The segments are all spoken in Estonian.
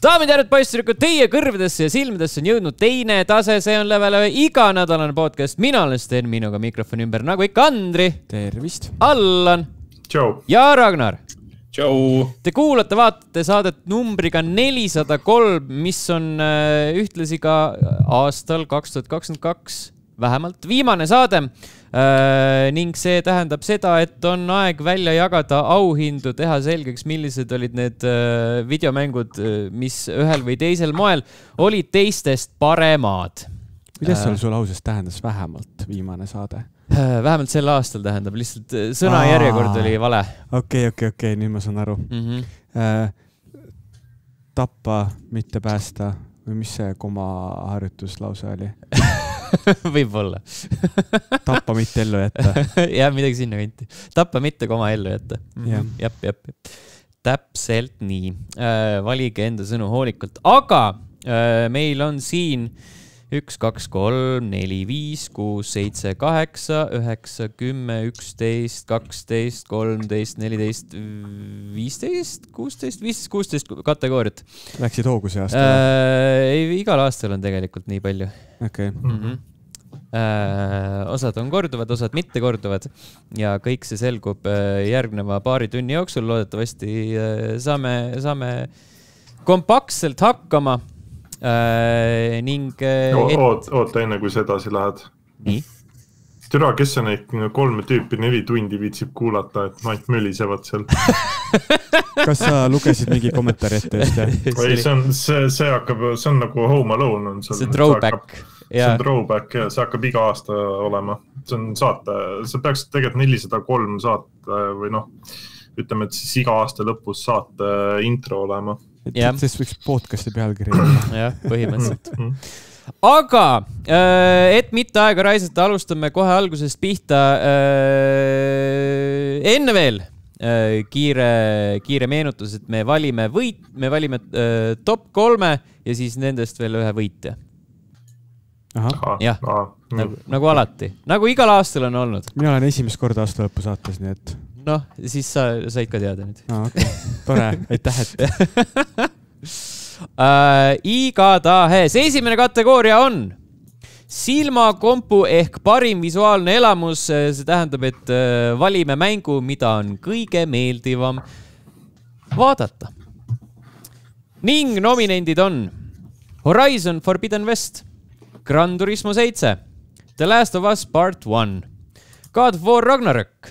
Daamid ja härrad, poisssüdrukud, teie kõrvidesse ja silmidesse on jõudnud teine tase, see on Level iganädalane podcast. Mina olen Sten, minuga mikrofoni ümber, nagu ikka Andri. Tervist. Allan. Tšau. Ja Ragnar. Tšau. Te kuulate, vaatate saadet numbriga 403, mis on ühtlasi ka aastal 2022 vähemalt viimane saade. Ning see tähendab seda, et on aeg välja jagada auhindu, teha selgeks, millised olid need videomängud, mis ühel või teisel moel olid teistest paremad. Mida seal sul lauses tähendas vähemalt viimane saade? Vähemalt sel aastal tähendab, lihtsalt sõna järjekord oli vale. Okei, nüüd ma saan aru. Tappa, mitte päästa või mis see koma harjutuslause oli? Võib-olla. Tappa, mitte ellu jätta. Ja, midagi sinna kanti. Tappa, mitte koma ellu jätta. Jep. Täpselt nii. Valige enda sõnu hoolikalt. Aga meil on siin 1, 2, 3, 4, 5, 6, 7, 8, 9, 10, 11, 12, 13, 14, 15, 16, 16 kategooriat. Läksid hoogu see aasta? Igal aastal on tegelikult nii palju. Okei. Osad on korduvad, osad mitte korduvad ja kõik see selgub järgneva paari tunni jooksul. Loodetavasti saame kompaktselt hakkama ning... Oota enne, kui see edasi lähed. Nii? Türa, kes on neid 3 tüüpi 4 tundi viitsib kuulata, et maint mölisevad seal. Kas sa lugesid mingi kommentaari ette just? Või see on nagu Home Alone. See throwback. See on throwback ja see hakkab iga aasta olema. See on saate, see peaks tegelikult 403 saate või ütleme, et siis iga aasta lõpus saate intro olema. Sest võiks podcasti pealkiri. Jah, põhimõtteliselt. Aga, et mitte aega raisata, alustame kohe algusest pihta. Enne veel kiire meenutus, et me valime top 3 ja siis nendest veel ühe võitja. Jah, nagu alati. Nagu igal aastal on olnud. Mina olen esimest korda aasta lõppu saates, nii et... siis sa said ka teada nüüd. Okay. Tore, aitäh, et... Igatahes, esimene kategooria on silmakompu ehk parim visuaalne elamus. See tähendab, et valime mängu, mida on kõige meeldivam vaadata. Ning nominendid on Horizon Forbidden West, Gran Turismo 7, The Last of Us Part 1, God of War Ragnarök,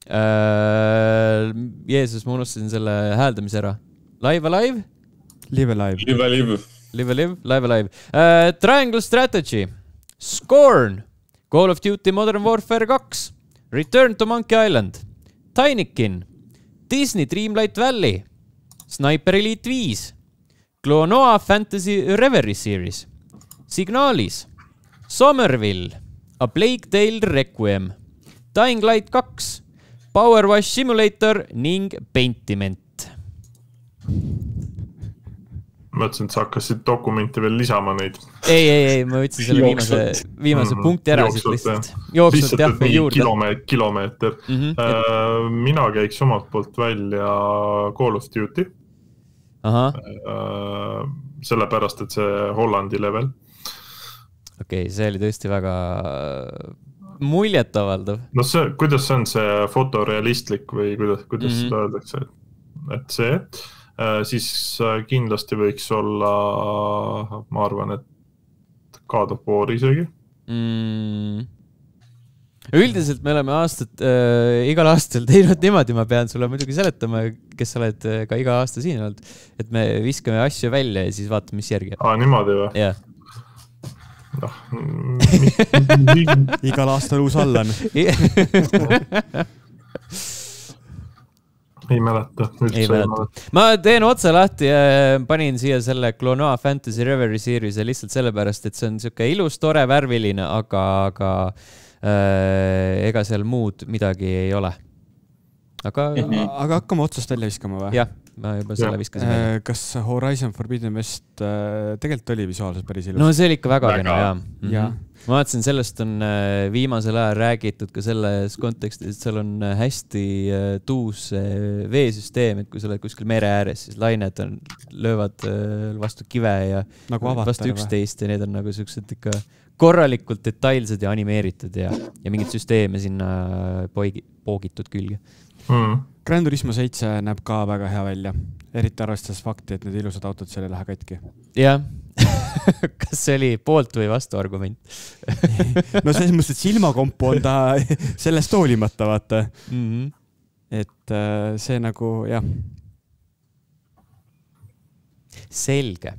Jeesus, ma unustasin selle hääldamise ära. Live Alive? Live Alive. Triangle Strategy, Scorn, Call of Duty Modern Warfare 2, Return to Monkey Island, Tinykin, Disney Dreamlight Valley, Sniper Elite 5, Klonoa Fantasy Reverie Series, Signalis, Somerville, A Plague Tale Requiem, Dying Light 2, Power Wash Simulator ning Pentiment. Mõtlesin, et sa hakkasid dokumenti veel lisama neid. Ei, ma võtsin selle viimase punkti ära. Jooksnud jah või juurde. Kilomeeter. Mina käiks omalt poolt välja Call of Duty. Sellepärast, et see Hollandi level. Okei, see oli tõesti väga muljetavaldav. Kuidas see on see fotorealistlik või kuidas seda öeldakse, et see, siis kindlasti võiks olla, ma arvan, et God of War isegi. Üldiselt me oleme igal aastal teinud niimoodi, ma pean sulle muidugi seletama, kes sa oled ka iga aasta siin olnud, et me viskame asju välja ja siis vaatame, mis järgi. Niimoodi või? Jah. Igal aastal uus Allan. Ei mäleta. Ma teen otsa lahti ja panin siia selle Klonoa Fantasy Reverie Series lihtsalt sellepärast, et see on siuke ilus, tore, värviline, aga ega seal muud midagi ei ole. Aga hakkame otsast välja viskama või? Jah, ma juba selle viskasin välja. Kas Horizon Forbidden West tegelikult oli visuaalselt päris ilus? No see oli ikka väga kena, jaa. Ma vaatasin, sellest on viimasel ajal räägitud ka selles kontekstis, et seal on hästi tuus veesüsteem, et kui sa oled kuskil mere ääres, siis lained löövad vastu kive ja nagu vastu üksteist ja need on nagu sellised ikka korralikult detailsed ja animeeritud ja mingid süsteeme sinna poogitud külge. Gran Turismo 7 näeb ka väga hea välja, eriti arvestades fakti, et need ilusad autod seal ei lähe katki. Jah. Kas see oli poolt või vastu argument? No selles mõttes, et silmakompu on ta sellest hoolimata, vaata. Et see nagu, jah. Selge.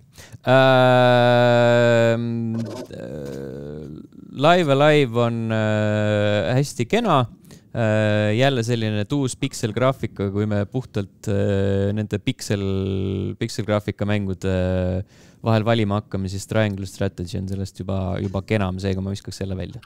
Live Alive on hästi kena. Jälle selline tuus pixel-graafika, kui me puhtalt nende pixel-graafika mängude vahel valima hakkame, siis Triangle Strategy on sellest juba kenam, seega ma viskaks selle välja.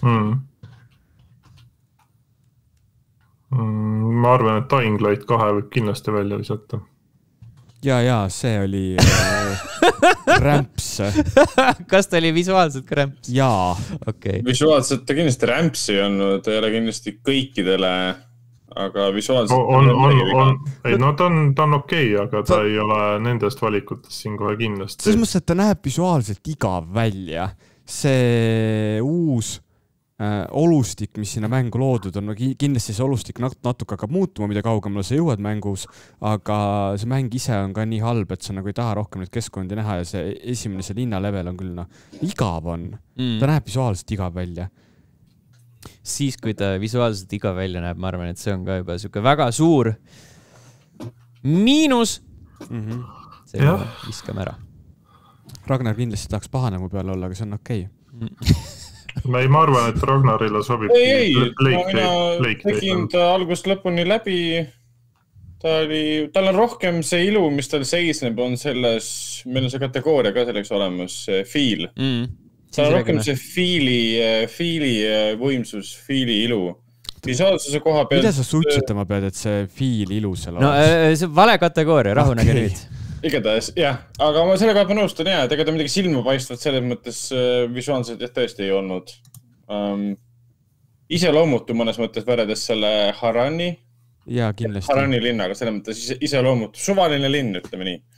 Ma arvan, et Dying Light 2 võib kindlasti välja visata. Ja, see oli rämps. Kas ta oli visuaalselt ka rämps? Jaa. Okay. Visuaalselt ta kindlasti rämpsi on, ta ei ole kindlasti kõikidele, aga visuaalselt ta on okei, aga ta ei ole nendest valikutest siin kohe kindlasti. Selles mõttes, et ta näeb visuaalselt igav välja. See uus olustik, mis sinna mängu loodud on, kindlasti see olustik natuke hakkab muutuma, mida kaugemale sa jõuad mängus, aga see mäng ise on ka nii halb, et sa nagu ei taha rohkem neid keskkondi näha ja see esimene see linna level on küll, igav on. Ta näeb visuaalselt igav välja. Siis, kui ta visuaalselt igav välja näeb, ma arvan, et see on ka juba selline väga suur miinus. See viskame ära. Ragnar kindlasti tahaks pahane mu peale olla, aga see on okei. Ma arvan, et Ragnarile sobib. Mina tegin ta algust lõpuni läbi. Tal on rohkem see ilu, mis tal seisneb, on selles, meil on see kategooria ka selleks olemas, feel. Tal on rohkem see feeli võimsus, feeli ilu. Visuaalsuse koha pealt. Mida sa suitsetama pead, et see feel ilus seal oleks? No see vale kategooria, rahunage nüüd. Igatahes, jah. Aga ma selle koha peal nõustun, jah, et ega ta midagi silma paistvat selles mõttes visuaalselt tõesti ei olnud. Iseloomutu mõnes mõttes võrredes selle Harani. Jaa, kindlasti. Harani linnaga, selles mõttes iseloomutu. Suvaline linn, ütleme nii.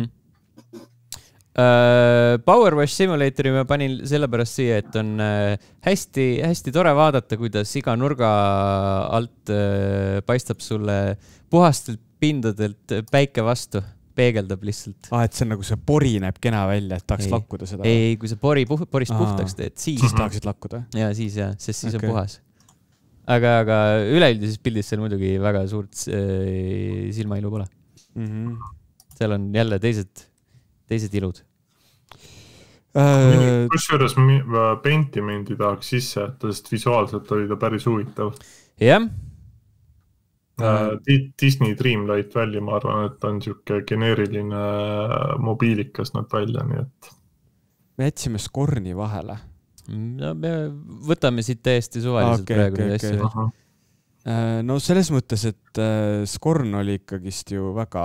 Power Wash Simulatori ma panin sellepärast siia, et on hästi tore vaadata, kuidas iga nurga alt paistab sulle puhastelt pindadelt päike vastu. Peegeldab lihtsalt. Et see on nagu see pori näeb kena välja, et tahaks lakkuda seda. Ei, kui see porist puhtaks teed, siis tahaksid lakkuda. Ja siis sest siis on puhas. Aga üleüldises pildis seal muidugi väga suurt silmailu pole. Seal on jälle teised ilud. Kusjuures Pentimendi tahaks sisse, sest visuaalselt oli ta päris huvitav. Jah. Disney Dreamlight välja, ma arvan, et on siuke geneeriline mobiilikas nad välja, nii et... Me jätsime Scorni vahele. No me võtame siit täiesti suvaliselt praegu. No selles mõttes, et Scorn oli ikkagist ju väga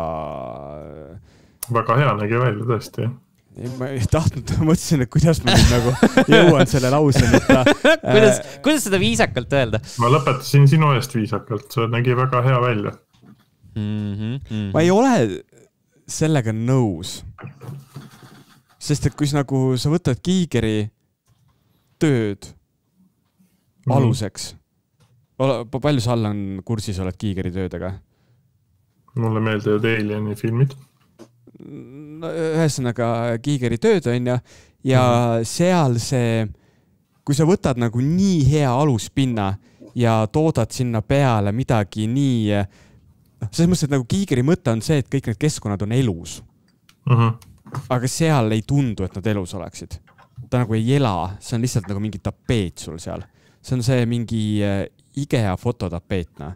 hea nägi välja tõesti. Ma ei tahtnud, mõtlesin, et kuidas ma nüüd nagu jõuan selle lauseni. Kuidas seda viisakalt öelda? Ma lõpetasin sinu eest viisakalt, see nägi väga hea välja. Ma ei ole sellega nõus. Sest et kui nagu sa võtad Giigeri tööd aluseks, palju sa Allan kursis oled Giigeri töödega? Mulle meeldivad Alieni filmid. Ühesõnaga Giigeri tööd on ja seal see, kui sa võtad nagu nii hea aluspinna ja toodad sinna peale midagi nii, selles mõttes, et nagu Giigeri mõte on see, et kõik need keskkonnad on elus. Aga seal ei tundu, et nad elus oleksid. Ta nagu ei ela, see on lihtsalt nagu mingi tapeet sul seal. See on see mingi IKEA fototapeetna.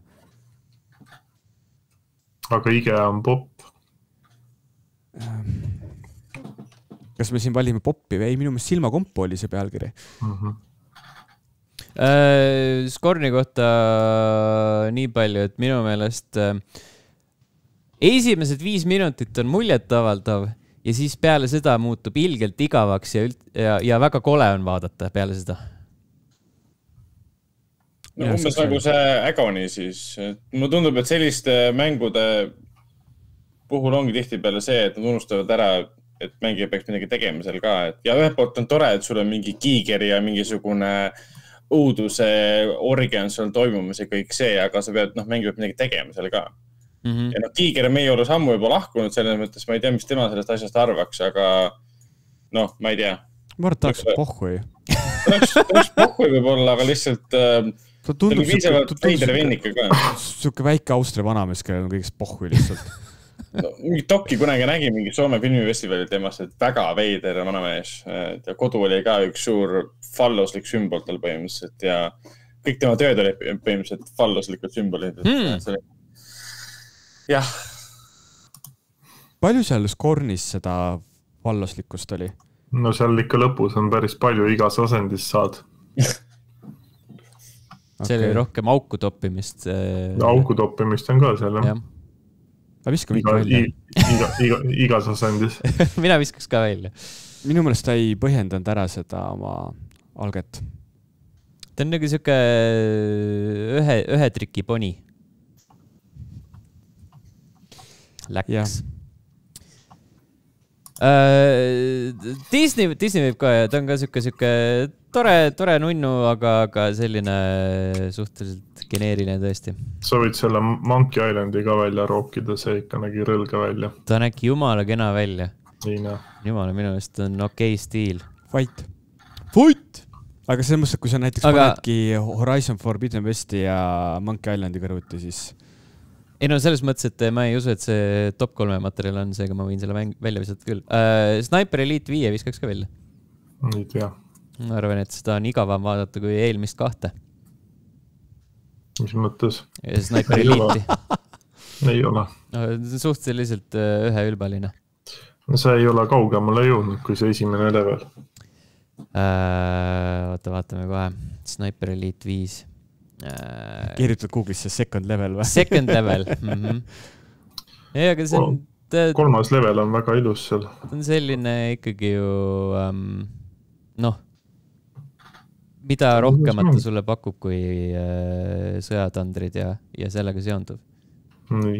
Aga IKEA on pop. Kas me siin valime poppi või ei? Minu meelest silmakompu oli see pealkiri. Scorni kohta nii palju, et minu meelest esimesed 5 minutit on muljetavaldav ja siis peale seda muutub ilgelt igavaks ja väga kole on vaadata peale seda. No, umbes nagu see Agony siis. Mulle tundub, et selliste mängude puhul ongi tihti peale see, et nad unustavad ära, et mängija peaks midagi tegema seal ka. Ja ühelt poolt on tore, et sul on mingi kiiger ja mingisugune õuduse organ seal toimumas ja kõik see, aga sa pead, mängija peab midagi tegema seal ka. Ja kiiger on meie juures ammu juba lahkunud, selles mõttes ma ei tea, mis tema sellest asjast arvaks, aga ma ei tea. Ma arvan, et tahaks pohhui. Tahaks pohhui võib-olla, aga lihtsalt ta oli viisavalt veider vennika ka. Suke väike Austria vanamees, kellel on kõigest pohhui lihtsalt. Mingi Dokki kunagi nägi mingi Soome filmifestivalil temast, et väga veider vanamees. Ja kodu oli ka üks suur falloslik sümbol tal põhimõtteliselt ja kõik tema tööd oli põhimõtteliselt falloslikud sümbolid. Jah. Palju seal Scornis seda falloslikust oli? No seal ikka lõpus on päris palju igas asendis saad. See oli rohkem auku toppimist. Auku toppimist on ka seal, jah. Ma viskam ikka välja. Igas asendis. Mina viskaks ka välja. Minu meelest ta ei põhjendanud ära seda oma alget. Ta on nagu siuke ühe triki poni. Läks. Disney võib ka ja ta on ka siuke tore nunnu, aga selline suhteliselt geneeriline tõesti. Sa võid selle Monkey Islandi ka välja rookida, see ikka nägi rõlge välja. Ta nägi jumala kena välja. Jumala minu eest on okei stiil. Fight! Aga selles mõttes, kui sa näiteks panedki Horizon Forbidden Westi ja Monkey Islandi kõrvuti, siis... Ei no selles mõttes, et ma ei usu, et see top 3 materjal on, seega ma võin selle välja visata küll. Sniper Elite 5 viskaks ka välja. Ei tea. Ma arvan, et seda on igavam vaadata kui eelmist 2. Mis mõttes? Sniper Elite'i. Ei ole. Suhteliselt üheülbaline. No see ei ole kaugemale jõudnud, kui see esimene level. Vaatame kohe. Sniper Elite 5. Kirjutad Google'isse second level või? Second level. Ei, aga see on... 3. level on väga ilus seal. Ta on selline ikkagi ju... mida rohkemat ta sulle pakub kui sõjatandrid ja sellega seonduv. Nii.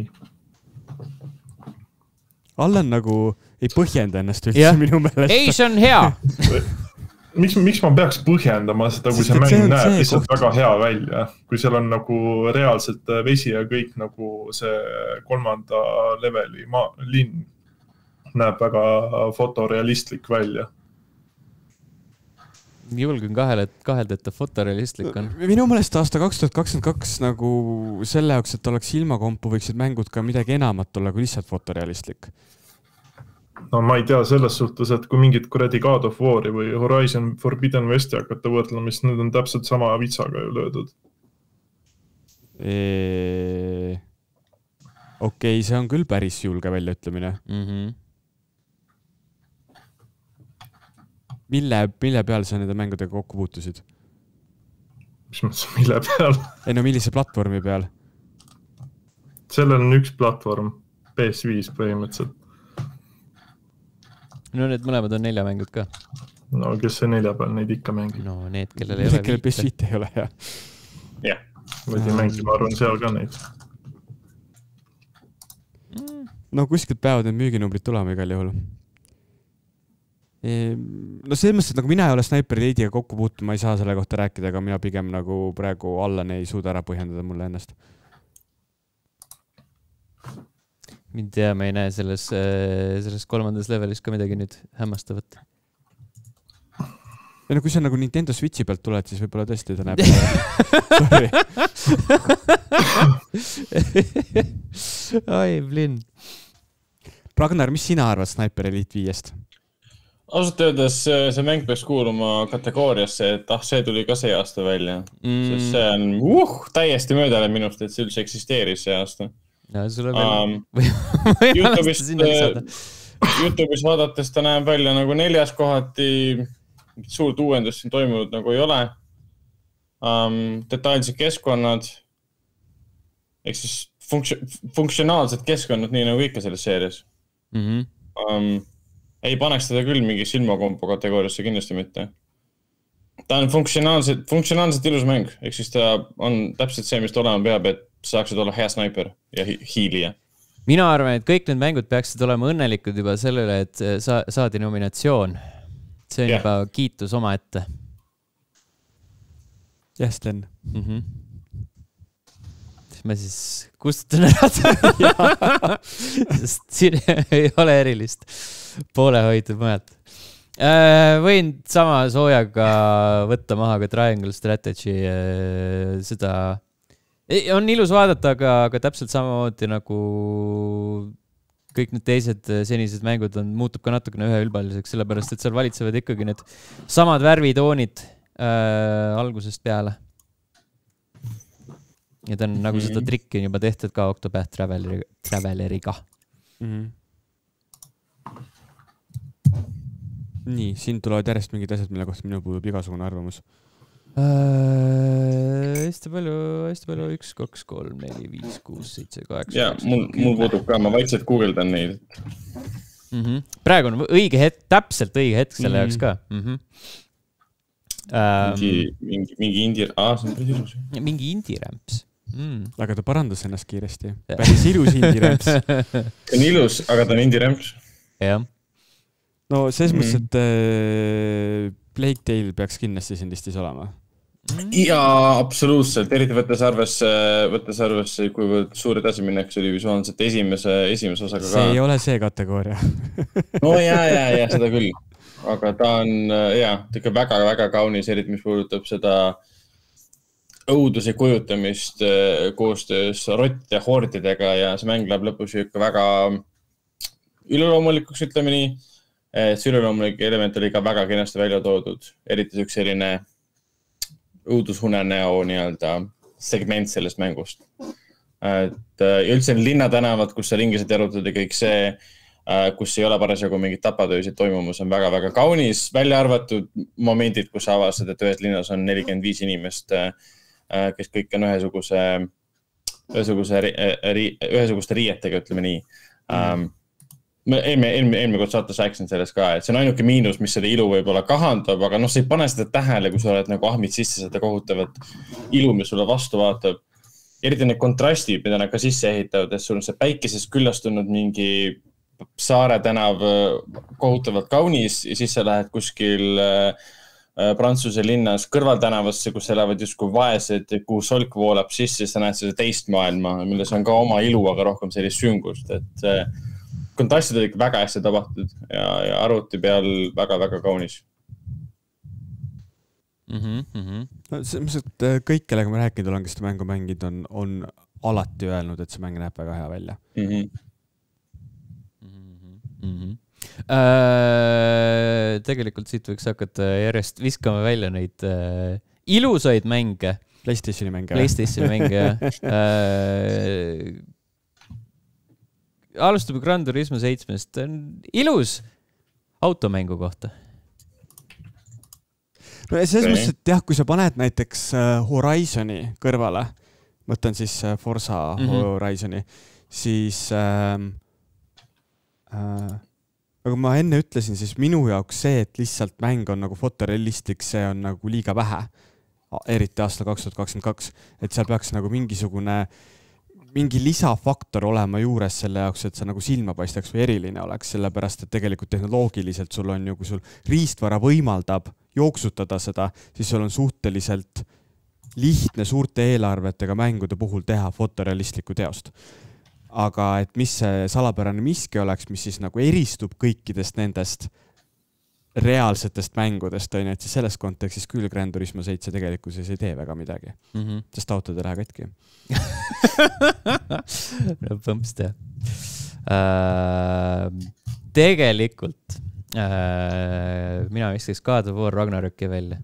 Allan nagu ei põhjenda ennast üldse minu meelest. Ei, see on hea! Miks ma peaks põhjendama seda, kui see mäng näeb lihtsalt väga hea välja? Kui seal on nagu reaalselt vesi ja kõik nagu see 3. leveli linn näeb väga fotorealistlik välja. Julgen kahelda, et ta fotorealistlik on. Minu meelest aasta 2022 nagu selle jaoks, et oleks ilmakompu, võiksid mängud ka midagi enamat olla kui lihtsalt fotorealistlik. No ma ei tea selles suhtes, et kui mingid kuradi God of War'i või Horizon Forbidden Westi hakata võtlema, siis need on täpselt sama vitsaga ju löödud. Okei, see on küll päris julge väljaütlemine. Mille peal sa nende mängudega kokku puutusid? Mis mõttes, mille peal? Ei no, millise platvormi peal? Sellel on üks platvorm, PS5 põhimõtteliselt. No need mõlemad on 4 mängud ka. No kes see 4 peal neid ikka mängib? No need, kellel ei ole viite. PS5 ei ole, jah. Jah, võidi mängib, ma arvan seal ka neid. No kuskilt peavad need müüginumbrid tulema igal juhul. No selles mõttes, et nagu mina ei ole Sniper Elite'iga kokku puutu, ma ei saa selle kohta rääkida, aga mina pigem nagu praegu Allan ei suuda ära põhjendada mulle ennast. Mind tea, ma ei näe selles 3. levelis ka midagi nüüd hämmastavat. Ja no kui sa nagu Nintendo Switchi pealt tuled, siis võib-olla tõesti ta näeb. Sorry. Ai, blin. Ragnar, mis sina arvad Sniper Elite 5-st? Ausalt öeldes see mäng peaks kuuluma kategooriasse, et see tuli ka see aasta välja. Sest see on täiesti möödale minust, et see üldse eksisteeris see aasta. Ja, sulle veel YouTube'is vaadates ta näeb välja nagu 4. kohati, suurt uuendust siin toimunud nagu ei ole. Detailsed keskkonnad, ehk siis funktsionaalsed keskkonnad, nii nagu ikka selles seerias. Ei paneks teda küll mingi silmakompo kategooriasse, kindlasti mitte. Ta on funktsionaalselt ilus mäng, ehk siis ta on täpselt see, mis ta olema peab, et saaksid olla hea sniper ja hiilija. Mina arvan, et kõik need mängud peaksid olema õnnelikud juba selle üle, et saadi nominatsioon. See on juba kiitus oma ette. Jah, Sten. Ma siis kustutan ära. Sest siin ei ole erilist poolehoidu mõelt. Võin sama soojaga võtta maha ka Triangle Strategy. Seda on ilus vaadata, aga täpselt samamoodi nagu kõik need teised senised mängud muutub ka natukene üheülbaliseks, sellepärast, et seal valitsevad ikkagi need samad värvitoonid algusest peale. Ja ta on nagu seda trikki on juba tehtud ka Octopath Traveleriga. Nii, siin tulevad järjest mingid asjad, mille kohta minu puudub igasugune arvamus. Hästi palju, 1, 2, 3, 4, 5, 6, 7, 8. Ja, mul puudub ka, ma vaikselt googledan neid. Praegu on õige hetk, täpselt õige hetk selle jaoks ka. Mingi indie, see on päris ilus. Mingi indie-rämps. Aga ta parandas ennast kiiresti. Päris ilus indie-rämps. Ta on ilus, aga ta on indie-rämps. Jah. No selles mõttes, et Plague Tale peaks kindlasti siin listis olema. Jaa, absoluutselt. Eriti võttes arvesse, kuivõrd suur edasi minneks oli visuaalselt esimese osaga ka. See ei ole see kategooria. No jaa, seda küll. Aga ta on ikka väga-väga kaunis, eriti mis puudutab seda õuduse kujutamist koostöös rott ja hordidega ja see mäng läheb lõpus ikka väga üleloomulikuks, ütleme nii. See üleloomulik element oli ka väga kenasti välja toodud, eriti üks selline õudushunenäo nii-öelda segment sellest mängust. Ja üldse linnatänavad, kus sa ringiselt jarutad ja kõik see, kus ei ole parasjagu mingid tapatöösid toimumus, on väga-väga kaunis. Välja arvatud momendid, kus avastad, et ühes linnas on 45 inimest, kes kõik on ühesuguste riietega, ütleme nii. Eelmine kord saates rääkisin sellest ka, et see on ainuke miinus, mis selle ilu võib-olla kahandab, aga sa ei pane seda tähele, kui sa oled nagu ahmid sisse seda kohutavat ilu, mis sulle vastu vaatab. Eriti need kontrastid, mida nad ka sisse ehitavad, et sul on see päikeses küllastunud mingi saare tänav kohutavalt kaunis ja siis sa lähed kuskil Prantsuse linnas kõrvaltänavasse, kus elavad justkui vaesed, kuhu solk voolab sisse, sa näed seda teist maailma, milles on ka oma ilu, aga rohkem sellist süngust, et kontrastid olid väga hästi tabatud ja arvuti peal väga-väga kaunis. No, see, et kõik, kellega ma rääkinud olen, kes seda mängu mängid, on alati öelnud, et see mäng näeb väga hea välja. Tegelikult siit võiks hakata järjest viskama välja neid ilusaid mänge. PlayStationi mänge. Alustab Gran Turismo 7-st. Ilus automängu kohta. No selles mõttes, et jah, kui sa paned näiteks Horizoni kõrvale, mõtlen siis Forza Horizoni, siis aga ma enne ütlesin, siis minu jaoks see, et lihtsalt mäng on nagu fotorealistik, see on nagu liiga vähe, eriti aastal 2022, et seal peaks nagu mingi lisafaktor olema juures selle jaoks, et sa nagu silma paistaks või eriline oleks, sellepärast, et tegelikult tehnoloogiliselt sul on ju, kui sul riistvara võimaldab jooksutada seda, siis sul on suhteliselt lihtne suurte eelarvetega mängude puhul teha fotorealistlikku teost. Aga et mis see salapärane miski oleks, mis siis nagu eristub kõikidest nendest reaalsetest mängudest, on, et siis selles kontekstis küll Gran Turismo 7 tegelikkuses ei tee väga midagi, sest autod ei lähe katki. Põmpst, jah. Tegelikult mina viskaks God of War Ragnaröki välja.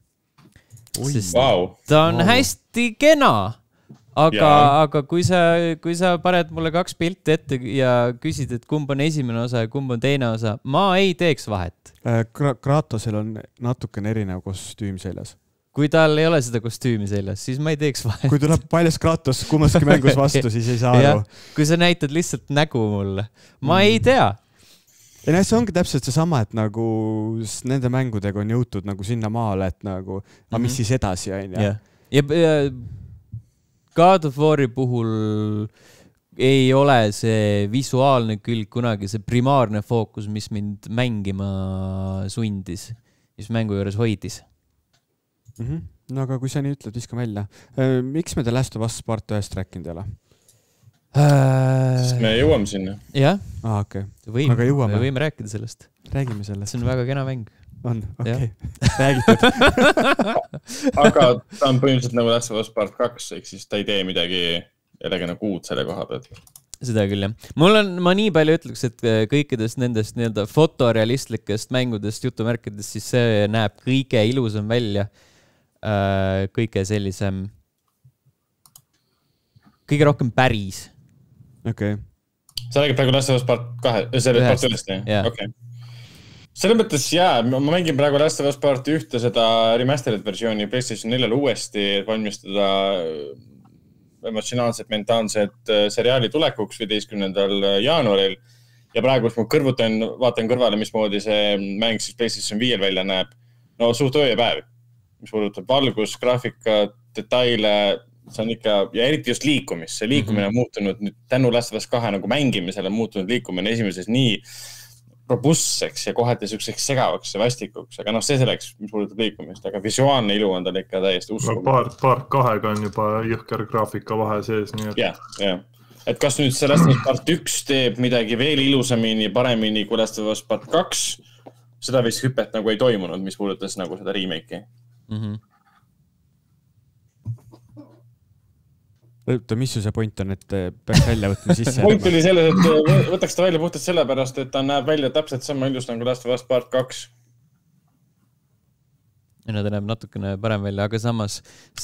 Ta on hästi kena. Aga kui sa paned mulle 2 pilti ette ja küsid, et kumb on esimene osa ja kumb on teine osa, ma ei teeks vahet. Kratosel on natukene erinev kostüüm seljas. kui tal ei ole seda kostüümi seljas, siis ma ei teeks vahet. Kui tuleb paljas Kratos kummaski mängus vastu, siis ei saa aru. Kui sa näitad lihtsalt nägu mulle, ma ei tea. Ja see ongi täpselt seesama, et nagu nende mängudega on jõutud nagu sinna maale, et nagu, mis siis edasi on. Ja God of War'i puhul ei ole see visuaalne külg kunagi see primaarne fookus, mis mind mängima sundis, mis mängu juures hoidis. No aga kui sa nii ütled, viska välja. Miks me The Last of Us Part 1 rääkinud ei ole? Sest me jõuame sinna. Jah. Okay. Aga võime rääkida sellest. Räägime sellest. See on väga kena mäng. On, okei. Räägitud. Aga ta on põhimõtteliselt nagu Last of Us Part 2, ehk siis ta ei tee midagi jällegi nagu uut selle koha pealt. Seda küll, jah. Ma nii palju ütleks, et kõikidest nendest nii-öelda fotorealistlikest mängudest jutumärkidest, siis see näeb kõige ilusam välja. Kõige sellisem, kõige rohkem päris. Okay. Sa räägid praegu Last of Us Part 2, selle Part 1, jah? Okay. Selle mõttes, ma mängin praegu Last of Us Part 1 seda remastered versiooni PlayStation 4 uuesti, et valmistada emotsionaalset, mentaalset seriaali tulekuks 15. jaanuaril. Ja praegu, kus ma vaatan kõrvale, mismoodi see mäng siis PlayStation 5 välja näeb. No suht ööpäev. Mis puudutab valgus, graafika, detaile, see on ikka, ja eriti just liikumist. See liikumine on muutunud nüüd tänu Last of Us 2 nagu mängimisele muutunud liikumine esimeses nii robustseks ja kohati selliseks segavaks ja vastikuks. Aga see selleks, mis puudutab liikumist, aga visuaalne ilu on tal ikka täiesti uskumine. Part 2 on juba jõhker graafika vahe sees. Nii et... Ja. Et kas nüüd see Last of Us Part 1 teeb midagi veel ilusamini, paremini kui Last of Us Part 2, seda vist hüpet nagu ei toimunud, mis puudutas nagu seda remake'i. Mis su see point on, et peaks välja võtma sisse? Point oli selles, et võtaks ta välja puhtalt sellepärast, et ta näeb välja täpselt sama ilus nagu Last of Us Part 2. Ja ta näeb natukene parem välja, aga samas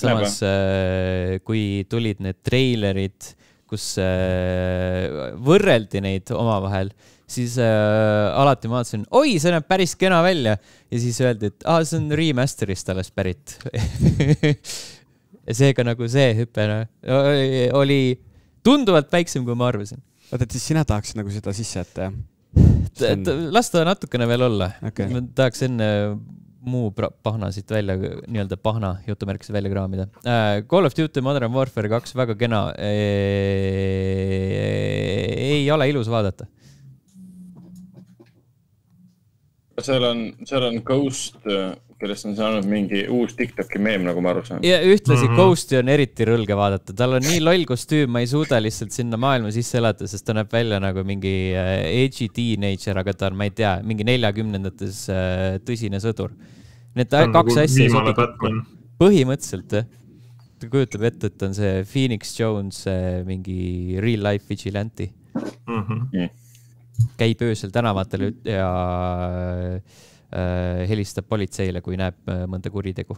kui tulid need treilerid, kus võrreldi neid omavahel, siis alati ma vaatasin, oi, see näeb päris kena välja. Ja siis öeldi, et see on remasterist alles pärit. Ja seega nagu see hüpe oli tunduvalt väiksem, kui ma arvasin. Oot, et siis sina tahaks nagu seda sisse, et... Las ta natukene veel olla. Okay. Ma tahaks enne muu pahna siit välja, nii-öelda pahna jutumärkise välja kraamida. Call of Duty Modern Warfare 2 väga kena. Ei ole ilus vaadata. Seal on Ghost, kellest on saanud mingi uus TikToki meem, nagu ma aru saan. Ja ühtlasi Ghosti on eriti rõlge vaadata. Tal on nii loll kostüüm, ma ei suuda lihtsalt sinna maailma sisse elada, sest ta näeb välja nagu mingi edgy teenager, aga ta on, ma ei tea, mingi 40-ndates tõsine sõdur. Need kaks asja ei sobi. Põhimõtteliselt, ta kujutab ette, et on see Phoenix Jones mingi real life vigilante. Käib öösel tänavatel ja helistab politseile, kui näeb mõnda kuritegu.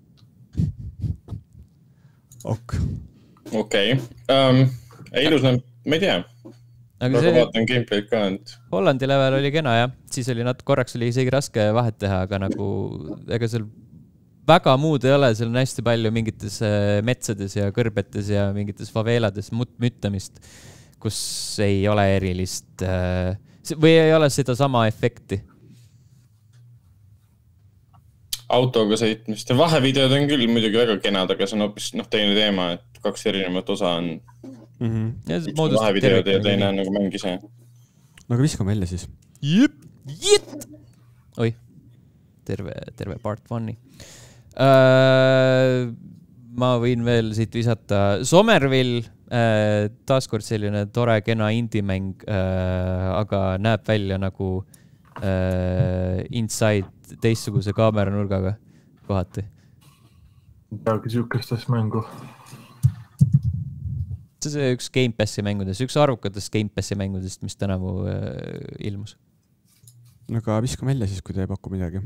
Okei. Ilus näeb, ma ei tea. Aga vaatan gameplay'd ka. Hollandi level oli kena, jah. Siis oli korraks oli isegi raske vahet teha, aga nagu ega seal väga muud ei ole. Seal on hästi palju mingites metsades ja kõrbetes ja mingites faveelades müttamist, kus ei ole erilist või ei ole seda sama efekti. Autoga sõitmist ja vahevideod on küll muidugi väga kenad, aga see on hoopis teine teema, et 2 erinevat osa on vahevideod ja teine on nagu mäng ise. No aga viskame välja siis. Oi, terve part 1-i. Ma võin veel siit visata Somerville, taaskord selline tore, kena indie-mäng, aga näeb välja nagu Inside teistsuguse kaameranurgaga kohati. Peagi sihukestes mängu. See üks Game Passi mängudest, üks arvukatest Game Passi mängudest, mis tänavu ilmus. Aga viskame välja siis, kui te ei paku midagi.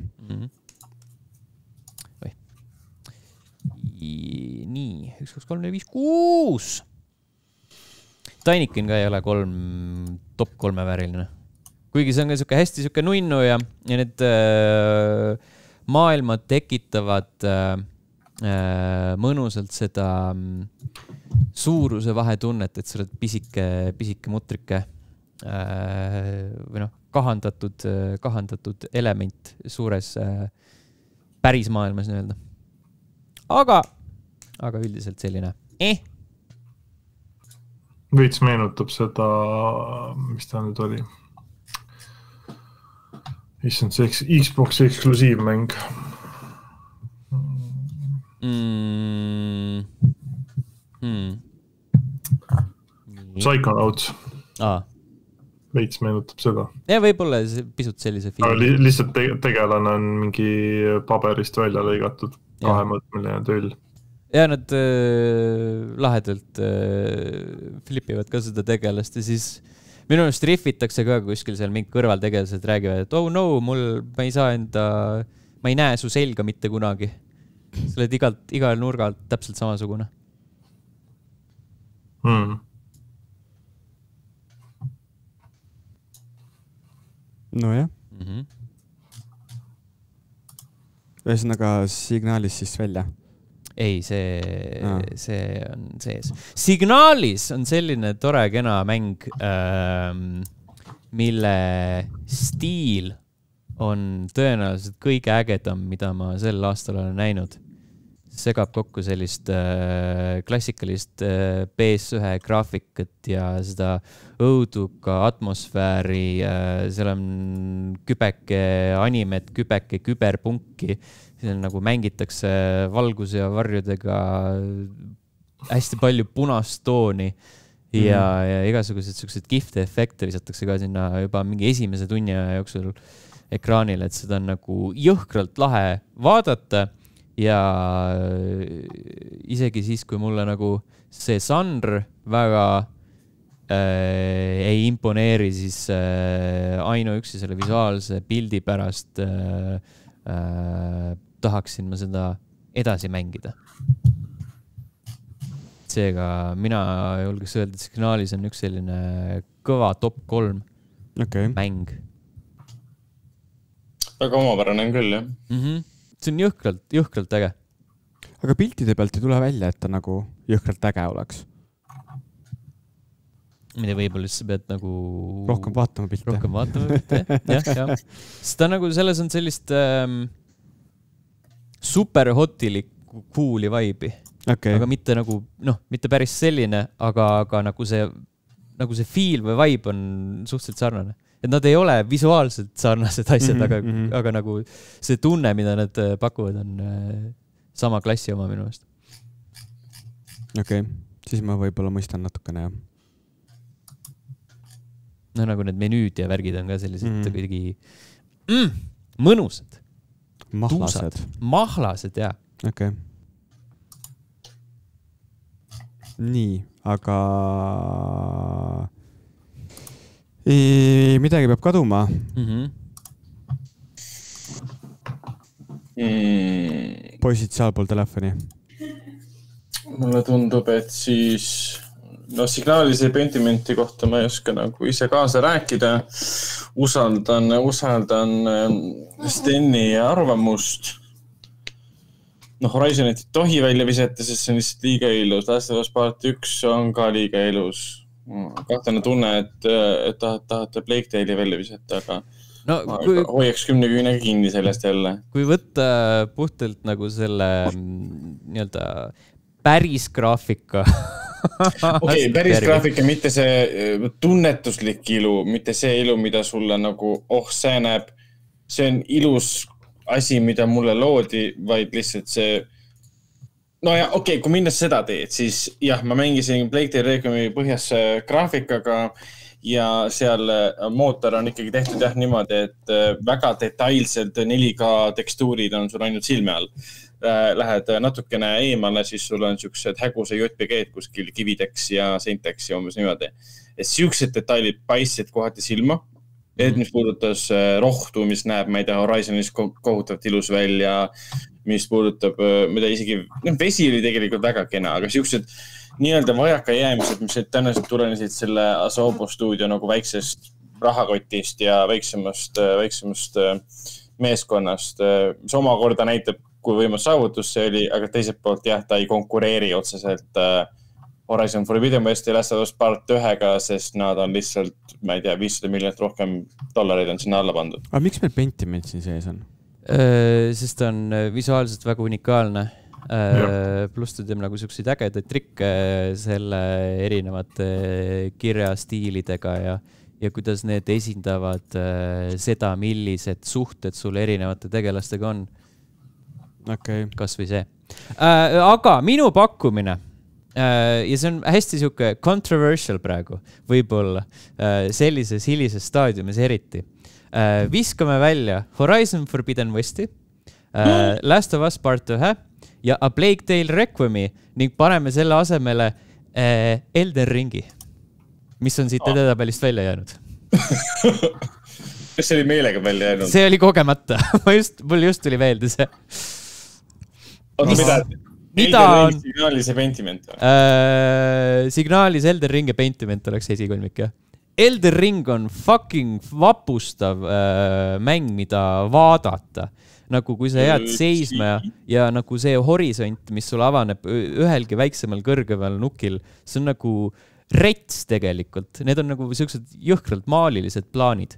Nii, 1, 2, 3, 4, 5, 6. Tainikin ka ei ole top 3 vääriline. Kuigi see on ka hästi nunnu ja need maailmad tekitavad mõnusalt seda suuruse vahetunnet, et sa oled pisike mutrike või noh, kahandatud element suures päris maailmas nii-öelda. Aga üldiselt selline Veits meenutab seda, mis ta nüüd oli? Issand, see Xbox eksklusiivmäng. Psychonauts. Veits meenutab seda. Ja võib-olla pisut sellise filmi. Lihtsalt tegelane on mingi paberist välja lõigatud 2-mõõtmeline töll. Ja nad lahedalt flipivad ka seda tegelast ja siis minu arust riffitakse ka kuskil seal mingi kõrvaltegelased räägivad, et oh no, ma ei näe su selga mitte kunagi. Sa oled igal nurgalt täpselt samasugune. No jah. Ühesõnaga signaalis siis välja. Ei, see on sees. Signaalis on selline tore kena mäng, mille stiil on tõenäoliselt kõige ägedam, mida ma sel aastal olen näinud. Segab kokku sellist klassikalist PS1 graafikat ja seda õuduka atmosfääri. Seal on kübeke animet, kübeke küberpunki. Seal nagu mängitakse valguse ja varjudega hästi palju punast tooni ja igasugused sellised gifte efekte lisatakse ka sinna juba mingi esimese tunni jooksul ekraanile, et seda on nagu jõhkralt lahe vaadata ja isegi siis, kui mulle nagu see žanr väga ei imponeeri, siis ainuüksi selle visuaalse pildi pärast tahaksin ma seda edasi mängida. Seega mina julgeks öelda, et Signaalis on üks selline kõva top 3 mäng. Väga omapärane on küll, jah. See on jõhkralt äge. Aga piltide pealt ei tule välja, et ta nagu jõhkralt äge oleks. Mida võib-olla sa pead nagu rohkem vaatama pilte. jah. Seda nagu selles on sellist super hotilikku cooli vibe'i. Aga mitte nagu, mitte päris selline, aga nagu see feel või vibe on suhteliselt sarnane. Et nad ei ole visuaalselt sarnased asjad, aga nagu see tunne, mida nad pakuvad, on sama klassi oma minu eest. Siis ma võib-olla mõistan natukene, jah. No nagu need menüüd ja värgid on ka sellised kuidagi mõnusad. Mahlased, jah. Nii, aga midagi peab kaduma. Poisid sealpool telefoni. Mulle tundub, et siis Signaalise Pentimenti kohta ma ei oska nagu ise kaasa rääkida. Usaldan Steni arvamust. Horizonit ei tohi välja visata, sest see on lihtsalt liiga ilus. Last of Us Part 1 on ka liiga ilus. Kahtlane tunne, et tahate Plague Tale'i välja visata, aga hoiaks 10 küünega kinni sellest jälle. Kui võtta puhtalt nagu selle nii-öelda päris graafika päris graafika, mitte see tunnetuslik ilu, mitte see ilu, mida sulle nagu, see näeb, see on ilus asi, mida mulle loodi, vaid lihtsalt see, kui minna seda teed, siis jah, ma mängisin Plague Tale Requiemi põhjas graafikaga ja seal mootor on ikkagi tehtud niimoodi, et väga detailselt 4K tekstuurid on sul ainult silme all. Lähed natukene eemale, siis sul on siuksed häguse JPG-d kuskil kivideks ja seinteks ja umbes niimoodi. Et siuksed detailid paistsid kohati silma. Mis puudutas rohtu, mis näeb, ma ei tea, Horizonis kohutavalt ilus välja, mis puudutab, mida isegi, vesi oli tegelikult väga kena, aga siuksed nii-öelda vajaka jäämised, mis tõenäoliselt tulenesid selle Asobo stuudio nagu väiksest rahakotist ja väiksemast meeskonnast, mis omakorda näitab kui võimas saavutus see oli, aga teiselt poolt jah, ta ei konkureeri otseselt Horizon Forbidden West ja Last of Us Part 1-ga, sest nad on lihtsalt, ma ei tea, $500 miljonit rohkem dollareid on sinna alla pandud. Aga miks meil Pentiment siin sees on? Sest ta on visuaalselt väga unikaalne. Pluss ta teeb nagu selliseid ägedaid trikke selle erinevate kirjastiilidega ja kuidas need esindavad seda, millised suhted sul erinevate tegelastega on. Okay. Kas või see. Aga minu pakkumine, ja see on hästi siuke controversial praegu, võib-olla sellises hilises staadiumis eriti. Viskame välja Horizon Forbidden Westi, Last of Us Part 1 ja A Plague Tale Requiemi ning paneme selle asemele Elden Ringi, mis on siit edetabelist välja jäänud. Kas see oli meelega välja jäänud? See oli kogemata. Mul just tuli meelde see. Mida on? Signaalis ja Pentiment? Signaalis Elden Ring ja Pentiment oleks esikolmik, jah. Elden Ring on fucking vapustav mäng, mida vaadata. Nagu kui sa jääd seisma ja nagu see horisont, mis sul avaneb ühelgi väiksemal kõrgemal nukil, see on nagu rets tegelikult. Need on nagu sellised jõhkralt maalilised plaanid.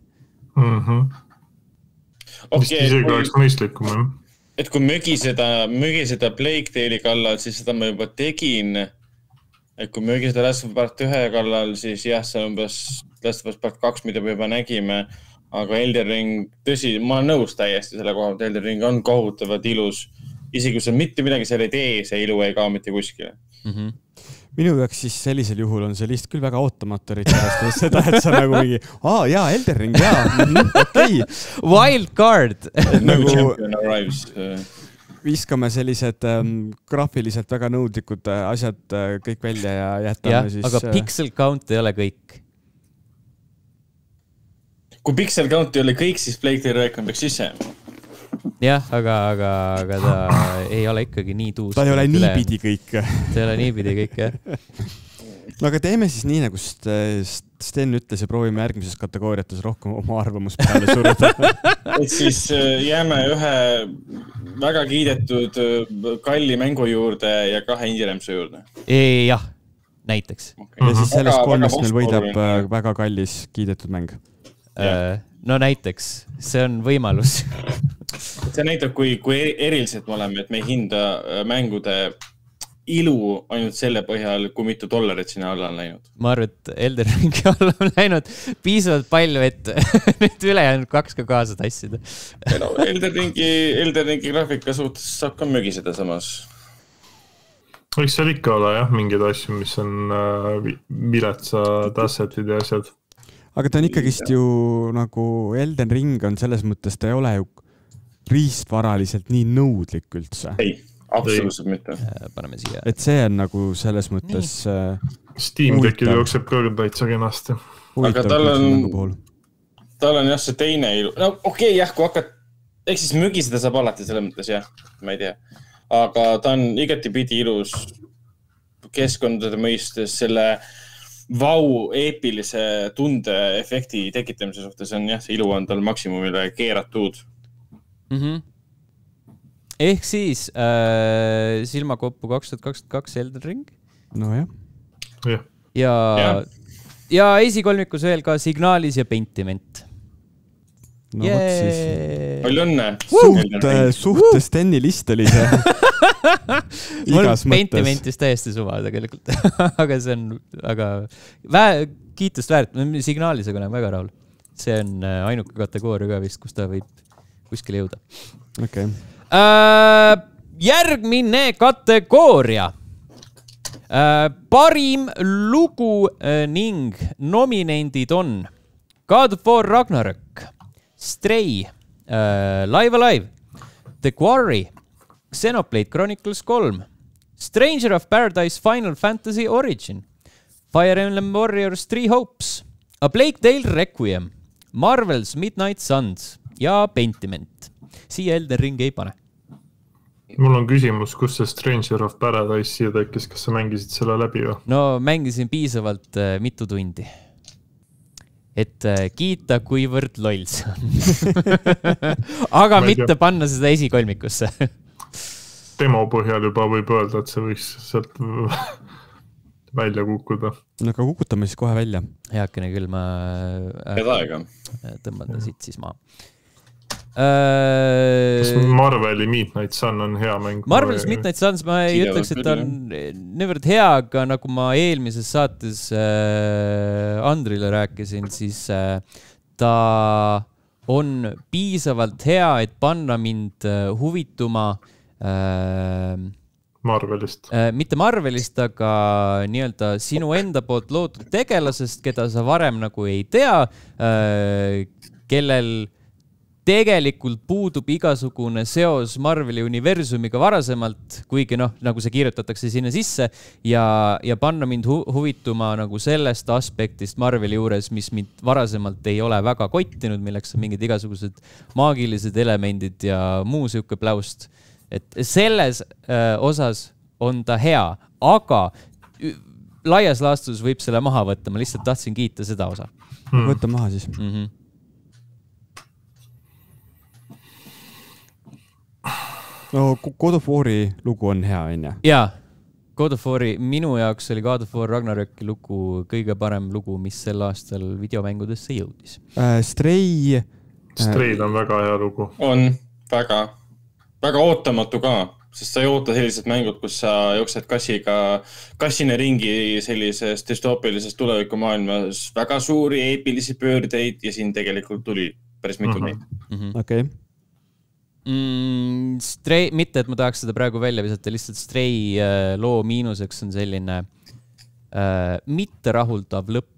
Vist isegi oleks mõistlikum, jah. Et kui mögi seda Plague Tale'i kallal, siis seda ma juba tegin. Et kui mögi seda Last of Us Part 1 kallal, siis jah, see on umbes Last of Us Part 2, mida me juba nägime. Aga Elden Ring, tõsi, ma olen nõus täiesti selle koha, et Elden Ring on kohutavalt ilus. Isegi kui sa mitte midagi seal ei tee, see ilu ei kao mitte kuskile. Minu jaoks siis sellisel juhul on see lihtsalt küll väga ootamatu eriti seda, et sa nagu mingi, jaa, Elden Ring, jaa, okei. Wild card. Nagu viskame sellised graafiliselt väga nõudlikud asjad kõik välja ja jätame siis... Aga pixel count ei ole kõik. Kui pixel count ei ole kõik, siis Plague Tale Requiem peaks sisse. Jah, aga ta ei ole ikkagi nii tuus. Ta ei ole niipidi kõik. Ta ei ole niipidi kõik, jah. No aga teeme siis nii, nagu Sten ütles ja proovime järgmises kategooriates rohkem oma arvamus peale suruda. Et siis jääme ühe väga kiidetud kalli mängu juurde ja 2 indie-rämpsu juurde. Jah, näiteks. Ja siis sellest 3 meil võidab väga kallis kiidetud mäng. No näiteks, see on võimalus. See näitab, kui eriliselt me oleme, et me ei hinda mängude ilu ainult selle põhjal, kui mitu dollarit sinna alla on läinud. Ma arvan, et Elden Ringi alla on läinud piisavalt palju, et nüüd ülejäänud 2 ka kaasa tassida. No, Elden Ringi graafika suhtes saab ka mögiseda samas. Võiks seal ikka olla jah, mingid asju, mis on viletsad assetid ja asjad. Aga ta on ikkagist ju nagu Elden Ring on selles mõttes, ta ei ole ju riistvaraliselt nii nõudlik üldse. Ei, absoluutselt mitte. Paneme siia. Et see on nagu selles mõttes... Steam Deckil jookseb ka täitsa kenasti. Aga tal on jah see teine ilu. No okei, jah, kui hakkad... Eks siis mögiseda saab alati selle mõttes, jah. Ma ei tea. Aga ta on igati pidi ilus keskkondade mõistes selle... eepilise tunde efekti tekitamise suhtes on jah, see ilu on tal maksimumile keeratud. Ehk siis silmakoppu 2022 Elden Ring. No jah. Ja esikolmikus veel ka Signaalis ja Pentiment. No võt siis. Palju õnne. Suhte Steni list oli see. Mul Pentimentis täiesti suva tegelikult. Aga see on kiitust väärt. Signaalis aga olen väga rahul. See on ainuke kategooria ka vist, kus ta võib kuskile jõuda. Okay. Järgmine kategooria. Parim lugu ning nominendid on God of War Ragnarök, Stray, Live Alive, The Quarry, Xenoblade Chronicles 3, Stranger of Paradise Final Fantasy Origin, Fire Emblem Warriors 3 Hopes, A Plague Tale Requiem, Marvel's Midnight Suns ja Pentiment. Siia Elden Ring ei pane. Mul on küsimus, kus see Stranger of Paradise siia tekkis, kas sa mängisid selle läbi või? No mängisin piisavalt mitu tundi. Et kiita, kuivõrd loll see on. Aga mitte panna seda esikolmikusse. demo põhjal juba võib öelda, et see võiks sealt välja kukkuda. No aga kukutame siis kohe välja. Heakene küll, ma tõmban ta siit siis maha. Kas Marveli Midnight Sun on hea mäng? Marvel's Midnight Suns ma ei ütleks, et ta on niivõrd hea, aga nagu ma eelmises saates Andrile rääkisin, siis ta on piisavalt hea, et panna mind huvituma Marvelist. Mitte Marvelist, aga nii-öelda sinu enda poolt loodud tegelasest, keda sa varem nagu ei tea, kellel tegelikult puudub igasugune seos Marveli universumiga varasemalt, kuigi noh, nagu see kirjutatakse sinna sisse ja panna mind huvituma nagu sellest aspektist Marveli juures, mis mind varasemalt ei ole väga kottinud, milleks on mingid igasugused maagilised elemendid ja muu siuke pläust. Et selles osas on ta hea, aga laias laastus võib selle maha võtta. Ma lihtsalt tahtsin kiita seda osa. Võtta maha siis. No, God of War'i lugu on hea, on? Jaa, God of War'i, minu jaoks oli God of War Ragnaröki lugu kõige parem lugu, mis sel aastal videomängudesse jõudis. Stray on väga hea lugu. On väga ootamatu ka, sest sa ei oota sellised mängud, kus sa jooksed kassine ringi sellises düstoopilises tulevikumaailmas väga suuri eepilisi pöördeid ja siin tegelikult tuli päris mitu neid. Okei. Stray, mitte et ma tahaks seda praegu välja visata, lihtsalt Stray loo miinuseks on selline mitte rahuldav lõpp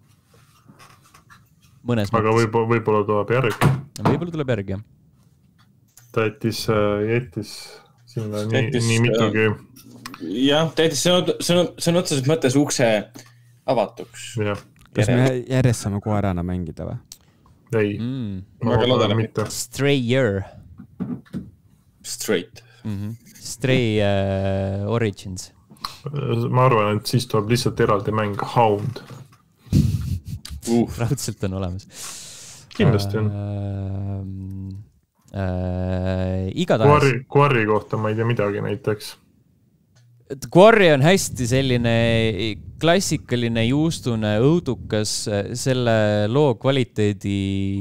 mõnes aga mõttes. Võib-olla tuleb järgi. Võib-olla tuleb järgi, jah. Ta jättis sinna nii mitugi. Jah, ta jättis sõna otseses mõttes ukse avatuks. Kas me järjest saame kohe ärana mängida või? Ei, väga loodan mitte. Strayer. Straight. Stray Origins. Ma arvan, et siis tuleb lihtsalt eraldi mäng Hound. Raudselt on olemas. Kindlasti on. Igatahes. Quarry kohta ma ei tea midagi näiteks. Quarry on hästi selline klassikaline juustune õudukas, selle loo kvaliteedi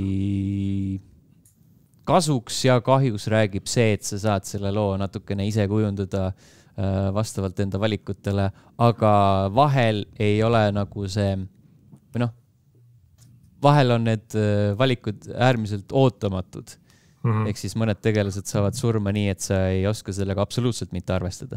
kasuks ja kahjus räägib see, et sa saad selle loo natukene ise kujundada vastavalt enda valikutele, aga vahel ei ole nagu see, või noh, vahel on need valikud äärmiselt ootamatud. Ehk siis mõned tegelased saavad surma nii, et sa ei oska sellega absoluutselt mitte arvestada.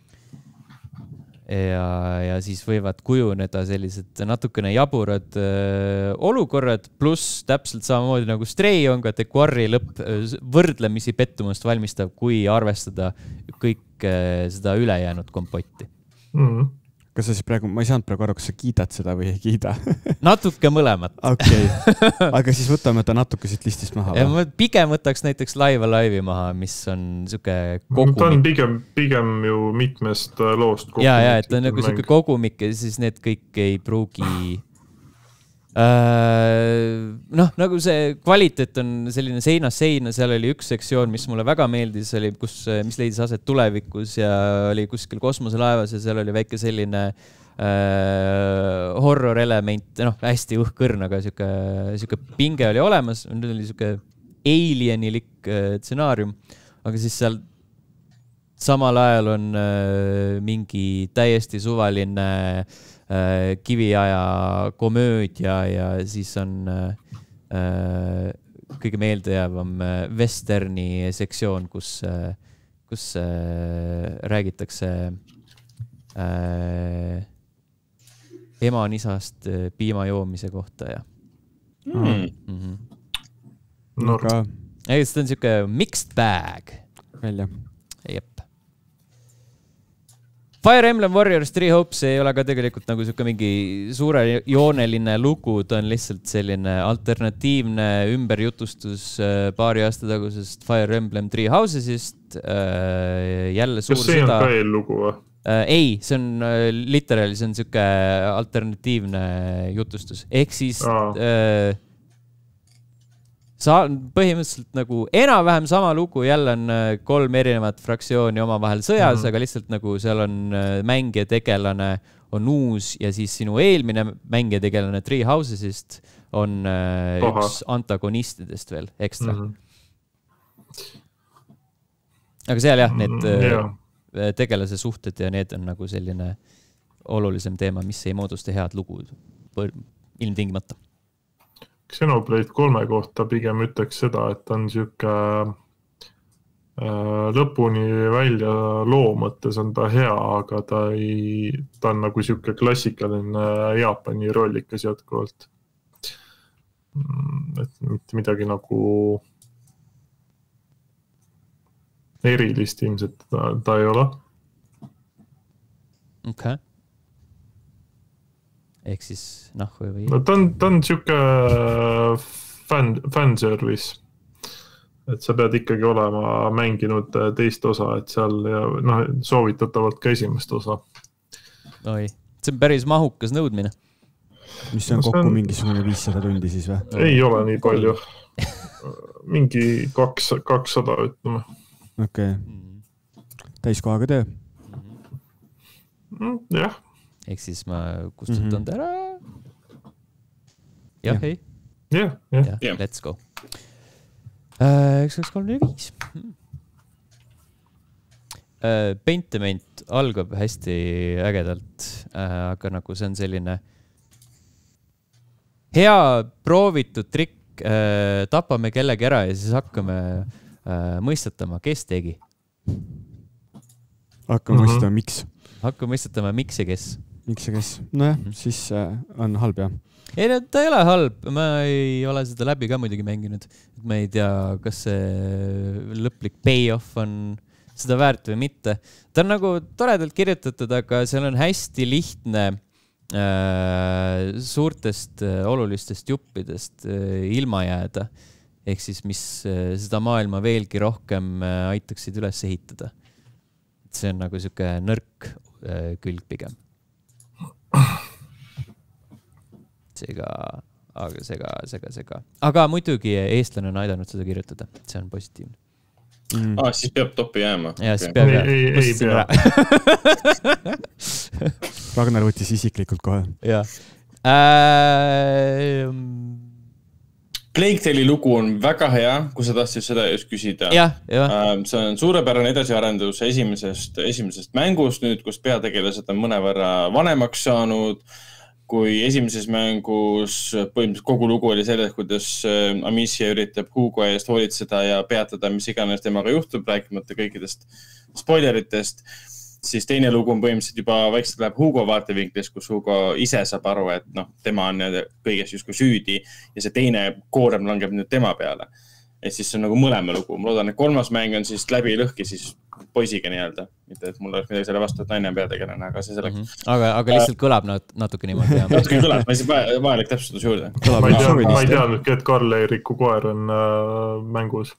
Ja siis võivad kujuneda sellised natukene jaburad olukorrad, pluss täpselt samamoodi nagu Stray on ka The Quarry lõpp võrdlemisi pettumust valmistav, kui arvestada kõik seda ülejäänud kompotti. Kas sa siis praegu, ma ei saanud praegu aru, kas sa kiidad seda või ei kiida? Natuke mõlemat. Okei. Aga siis võtame ta natuke siit listist maha. Ja ma pigem võtaks näiteks Live'i maha, mis on siuke kogumik. Ta on pigem ju mitmest loost kogumik. Ja, et ta on nagu siuke kogumik ja siis need kõik ei pruugi... noh, nagu see kvaliteet on selline seinast seina, seal oli üks sektsioon, mis mulle väga meeldis, oli, mis leidis aset tulevikus ja oli kuskil kosmoselaevas ja seal oli väike selline horror element, noh, hästi õhkõrn, aga siuke pinge oli olemas, nüüd oli siuke alienilik stsenaarium, aga siis seal samal ajal on mingi täiesti suvaline kiviaja komöödia ja siis on kõige meeldejäävam westerni sektsioon, kus räägitakse ema-nisast piima joomise kohta ja see on siuke mixed bag välja. Jep. Fire Emblem Warriors 3 Hopes ei ole ka tegelikult nagu siuke mingi suure jooneline lugu, ta on lihtsalt selline alternatiivne ümberjutustus paari aasta tagusest Fire Emblem 3 Housesist. Jälle suur kas see on ka eellugu või? Ei, see on literaali, see on siuke alternatiivne jutustus. Ehk siis põhimõtteliselt nagu enam-vähem sama lugu, jälle on 3 erinevat fraktsiooni omavahel sõjas, aga lihtsalt nagu seal on mängija tegelane on uus ja siis sinu eelmine mängija tegelane Three Housesist on üks antagonistidest veel ekstra. Aga seal jah, need tegelase suhted ja need on nagu selline olulisem teema, mis ei moodusta head lugu ilmtingimata. Xenoblade 3 kohta pigem ütleks seda, et on siuke lõpuni välja loo mõttes on ta hea, aga ta on nagu siuke klassikaline Jaapani rollikas jätkuvalt. Et mitte midagi nagu erilist ilmselt ta ei ole. Okay. Ehk siis või? No, ta on siuke fanservice. Et sa pead ikkagi olema mänginud teist osa, et seal ja soovitatavalt ka esimest osa. Oi, see on päris mahukas nõudmine. Mis on kokku mingisugune 500 tundi siis või? Ei ole nii palju. Mingi 200 ütleme. Okei. Täiskohaga töö. Jah. Ehk siis ma kustutan ära. Jah, ei? Jah. Let's go. 1, 2, 3, 4, 5. Pentiment algab hästi ägedalt, aga nagu see on selline hea proovitud trikk. Tapame kellegi ära ja siis hakkame mõistatama, kes tegi. Hakkame mõistatama, miks? Hakkame mõistatama, miks ja kes. Miks ja kes? Nojah, siis on halb jah. Ei, ta ei ole halb. Ma ei ole seda läbi ka muidugi mänginud. Ma ei tea, kas see lõplik payoff on seda väärt või mitte. Ta on nagu toredalt kirjutatud, aga seal on hästi lihtne suurtest olulistest juppidest ilma jääda. Ehk siis, mis seda maailma veelgi rohkem aitaksid üles ehitada. See on nagu siuke nõrk külg pigem. Sega. Aga muidugi eestlane on aidanud seda kirjutada. See on positiivne. Siis peab topi jääma. Ja, siis peab ei pea. Ragnar võttis isiklikult kohe. Ja. Plague Tale'i lugu on väga hea, kui sa tahtsid seda just küsida. See on suurepärane edasiarendus esimesest mängust nüüd, kus peategelased on mõnevõrra vanemaks saanud. Kui esimeses mängus põhimõtteliselt kogu lugu oli selles, kuidas Amicia üritab Hugo eest hoolitseda ja peatada, mis iganes temaga juhtub, rääkimata kõikidest spoileritest, siis teine lugu on põhimõtteliselt juba vaikselt läheb Hugo vaatevinklis, kus Hugo ise saab aru, et tema on kõiges justkui süüdi ja see teine koorem langeb nüüd tema peale. Et siis see on nagu mõlema lugu. Ma loodan, et 3. mäng on siis läbi lõhki siis poisiga nii-öelda. Mitte, et mul oleks midagi selle vastu, et naine on peategelane, aga see selleks. Aga lihtsalt kõlab natuke niimoodi. Natuke kõlab, ma siis vajalik täpsustus juurde. Ma ei teadnud, et Karl Eiriku koer on mängus.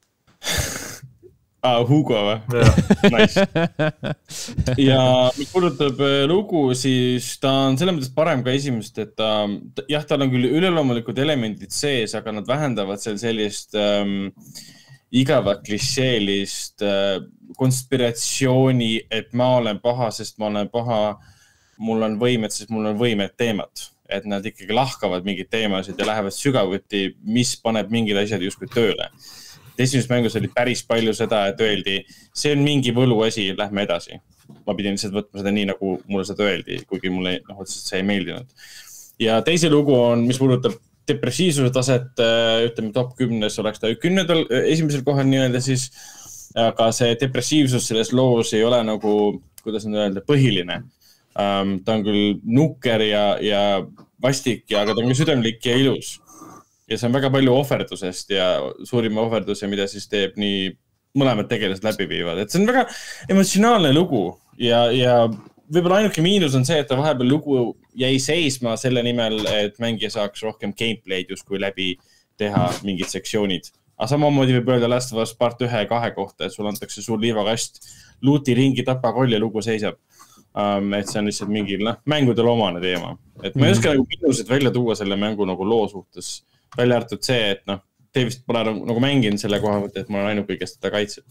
Hugo või? Nice. Ja mis puudutab lugu, siis ta on selles mõttes parem ka esimest, et tal on küll üleloomulikud elemendid sees, aga nad vähendavad seal sellist igavat klišeelist konspiratsiooni, et ma olen paha, sest ma olen paha, mul on võimed, sest mul on võimed teemad. Et nad ikkagi lahkavad mingid teemasid ja lähevad sügavuti, mis paneb mingid asjad justkui tööle. Esimeses mängus oli päris palju seda, et öeldi, see on mingi võlu asi, lähme edasi. Ma pidin lihtsalt võtma seda nii, nagu mulle seda öeldi, kuigi mulle otseselt see ei meeldinud. Ja teise lugu on, mis puudutab depressiivsuse taset, ütleme top 10 oleks ta 10. esimesel kohal nii-öelda siis, aga see depressiivsus selles loos ei ole nagu, kuidas nüüd öelda, põhiline. Ta on küll nukker ja vastik, aga ta on ka südamlik ja ilus. Ja see on väga palju ohverdusest ja suurima ohverduse, mida siis teeb nii mõlemad tegelased läbi viivad. Et see on väga emotsionaalne lugu ja võib-olla ainuke miinus on see, et ta vahepeal lugu jäi seisma selle nimel, et mängija saaks rohkem gameplay'd justkui läbi teha mingid sektsioonid. Aga samamoodi võib öelda Last of Us part 1 ja 2 kohta, et sul antakse suur liivakast, luuti ringi, tapa koll ja lugu seisab. Et see on lihtsalt mingi mängudel omane teema. Et ma ei oska nagu miinused välja tuua selle mängu nagu loo suhtes. Välja arvatud see, et te vist pole nagu mänginud selle koha võtta, et ma olen ainuke, kes teda kaitseb.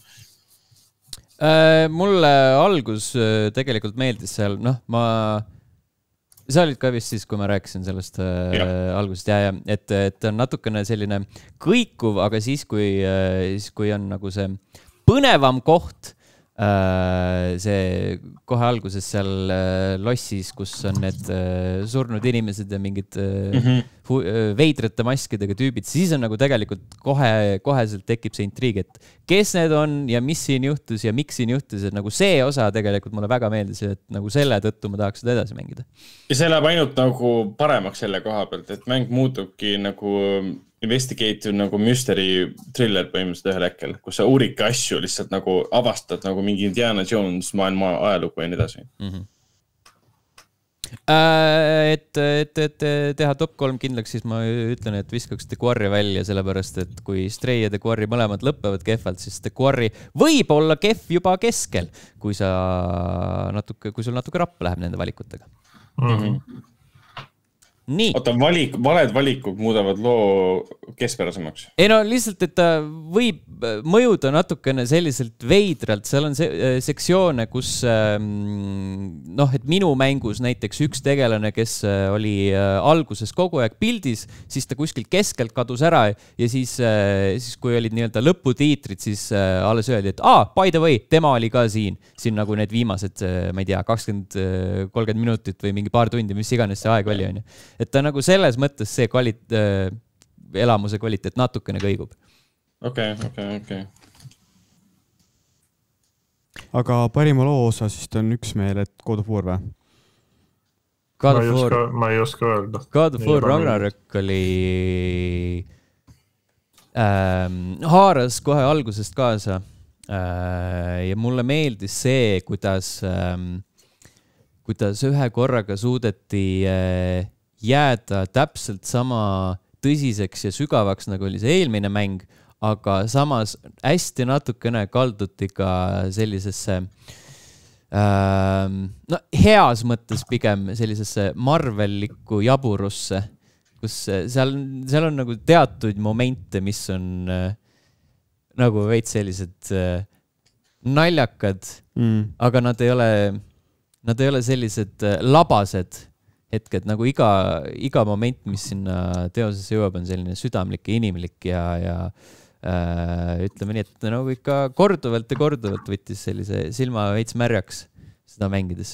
Mulle algus tegelikult meeldis seal, sa olid ka vist siis, kui ma rääkisin sellest algusest et on natukene selline kõikuv, aga siis kui on nagu see põnevam koht, see kohe alguses seal lossis, kus on need surnud inimesed ja mingid veidrate maskidega tüübid, siis on nagu tegelikult koheselt tekib see intriig, et kes need on ja mis siin juhtus ja miks siin juhtus, et nagu see osa tegelikult mulle väga meeldis, et nagu selle tõttu ma tahaks seda edasi mängida. Ja see läheb ainult nagu paremaks selle koha pealt, et mäng muutubki nagu investigative nagu mystery thriller põhimõtteliselt ühel hetkel, kus sa uuridki asju lihtsalt nagu avastad nagu mingi Indiana Jones maailma ajalugu ja nii edasi. Et teha top 3 kindlaks, siis ma ütlen, et viskaks The Quarry välja, sellepärast, et kui Stray ja The Quarry mõlemad lõpevad kehvalt, siis The Quarry võib olla kehv juba keskel, kui sul natuke rappa läheb nende valikutega. Nii. Oota, valed valikud muudavad loo keskpärasemaks. Ei lihtsalt, et ta võib mõjuda natukene selliselt veidralt. Seal on sektsioone, kus et minu mängus näiteks üks tegelane, kes oli alguses kogu aeg pildis, siis ta kuskilt keskelt kadus ära ja siis kui olid nii-öelda lõputiitrid, siis alles öeldi, et by the way, tema oli ka siin nagu need viimased, ma ei tea, 20-30 minutit või mingi paar tundi, mis iganes see aeg oli, on ju. Et ta nagu selles mõttes see elamuse kvaliteet natukene kõigub. Okay. Aga parima loo osa siis ta on üksmeel, et God of War või? Ma ei oska öelda. God of War Ragnarök oli haaras kohe algusest kaasa ja mulle meeldis see, kuidas ühe korraga suudeti jääda täpselt sama tõsiseks ja sügavaks, nagu oli see eelmine mäng, aga samas hästi natukene kalduti ka sellisesse heas mõttes pigem sellisesse Marvelikku jaburusse, kus seal on nagu teatud momente, mis on nagu veits sellised naljakad, aga nad ei ole sellised labased hetked, nagu iga moment, mis sinna teosesse jõuab, on selline südamlik ja inimlik ja ütleme nii, et nagu ikka korduvalt võttis sellise silma veits märjaks seda mängides.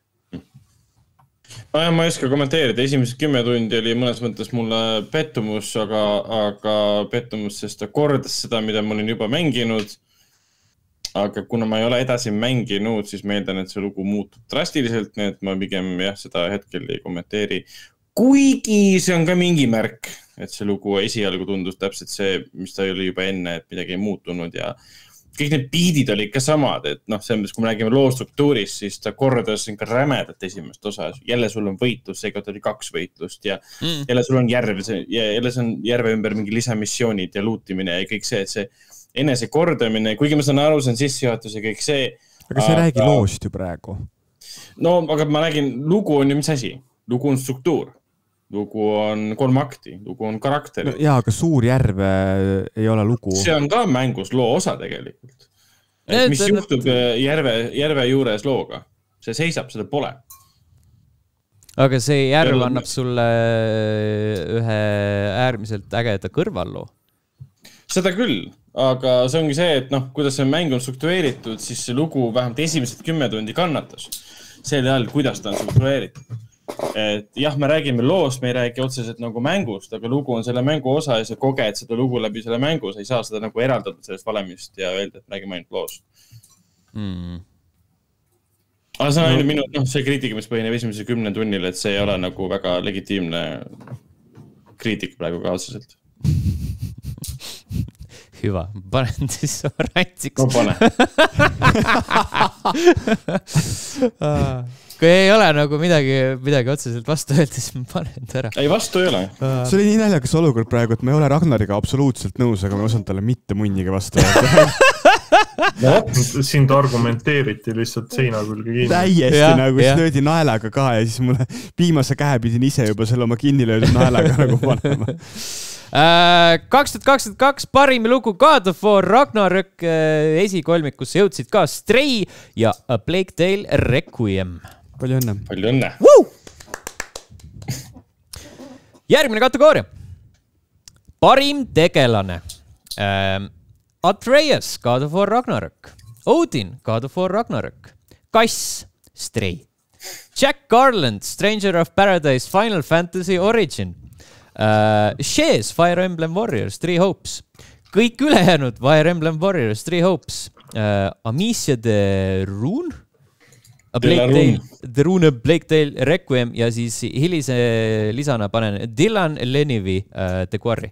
Ma ei oska kommenteerida, esimesed 10 tundi oli mõnes mõttes mulle pettumus, aga pettumus, sest ta kordas seda, mida ma olin juba mänginud. Aga kuna ma ei ole edasi mänginud, siis meeldan, et see lugu muutub drastiliselt, nii et ma pigem seda hetkel ei kommenteeri. Kuigi see on ka mingi märk, et see lugu esialgu tundus täpselt see, mis ta oli juba enne, et midagi ei muutunud ja kõik need beatid olid ka samad, et selles, kui me räägime loo struktuurist, siis ta kordas ikka rämedat esimest osa. Jälle sul on võitlus, seega oli 2 võitlust ja jälle sul on jälle see on järve ümber mingi lisamissioonid ja luutimine ja kõik see, et see enese kordamine, kuigi ma saan aru, see on sissejuhatus ja kõik see. Aga see räägi loost ju praegu. No, aga ma räägin, lugu on ju mis asi? Lugu on struktuur. Lugu on 3 akti, lugu on karakter. No, jaa, aga suur järve ei ole lugu. See on ka mängus loo osa tegelikult. Mis juhtub järve juures looga? See seisab, seda pole. Aga see järv annab sulle ühe äärmiselt ägeda kõrvalloo. Seda küll, aga see ongi see, et kuidas see mäng on struktureeritud, siis see lugu vähemalt esimesed 10 tundi kannatas. Selle all, kuidas ta on struktureeritud. Et jah, me räägime loost, me ei räägi otseselt nagu mängust, aga lugu on selle mängu osa ja sa koged seda lugu läbi selle mängu, sa ei saa seda nagu eraldada sellest valemist ja öelda, et räägime ainult loost. Aga see on ainult minu, see kriitika, mis põhineb esimese 10 tunnil, et see ei ole nagu väga legitiimne kriitika praegu ka otseselt. Hüva, panen siis orantsiks. No pane. Kui ei ole nagu midagi otseselt vastu öelda, siis ma panen ära. Ei, vastu ei ole. See oli nii näljakas olukord praegu, et ma ei ole Ragnariga absoluutselt nõus, aga ma osanud talle mitte munniga vastu öelda. Sind argumenteeriti lihtsalt seina külge kinni. Täiesti nagu, siis löödi naelaga ka ja siis mulle viimase käe pidin ise juba selle oma kinni löödud naelaga nagu panema. 2022 parim lugu God of War Ragnarök esikolmikusse jõudsid ka Stray ja A Plague Tale Requiem. Palju õnne. Palju õnne. Järgmine kategooria. Parim tegelane. Atreus, God of War Ragnarök. Odin, God of War Ragnarök. Kass, Stray. Jack Garland, Stranger of Paradise, Final Fantasy Origin. Shays, Fire Emblem Warriors, Three Hopes. Kõik ülejäänud Fire Emblem Warriors, Three Hopes. Amicia The Rune? The Rune, Plague Tale Requiem ja siis hilise lisana panen Dylan Lenivi The Quarry.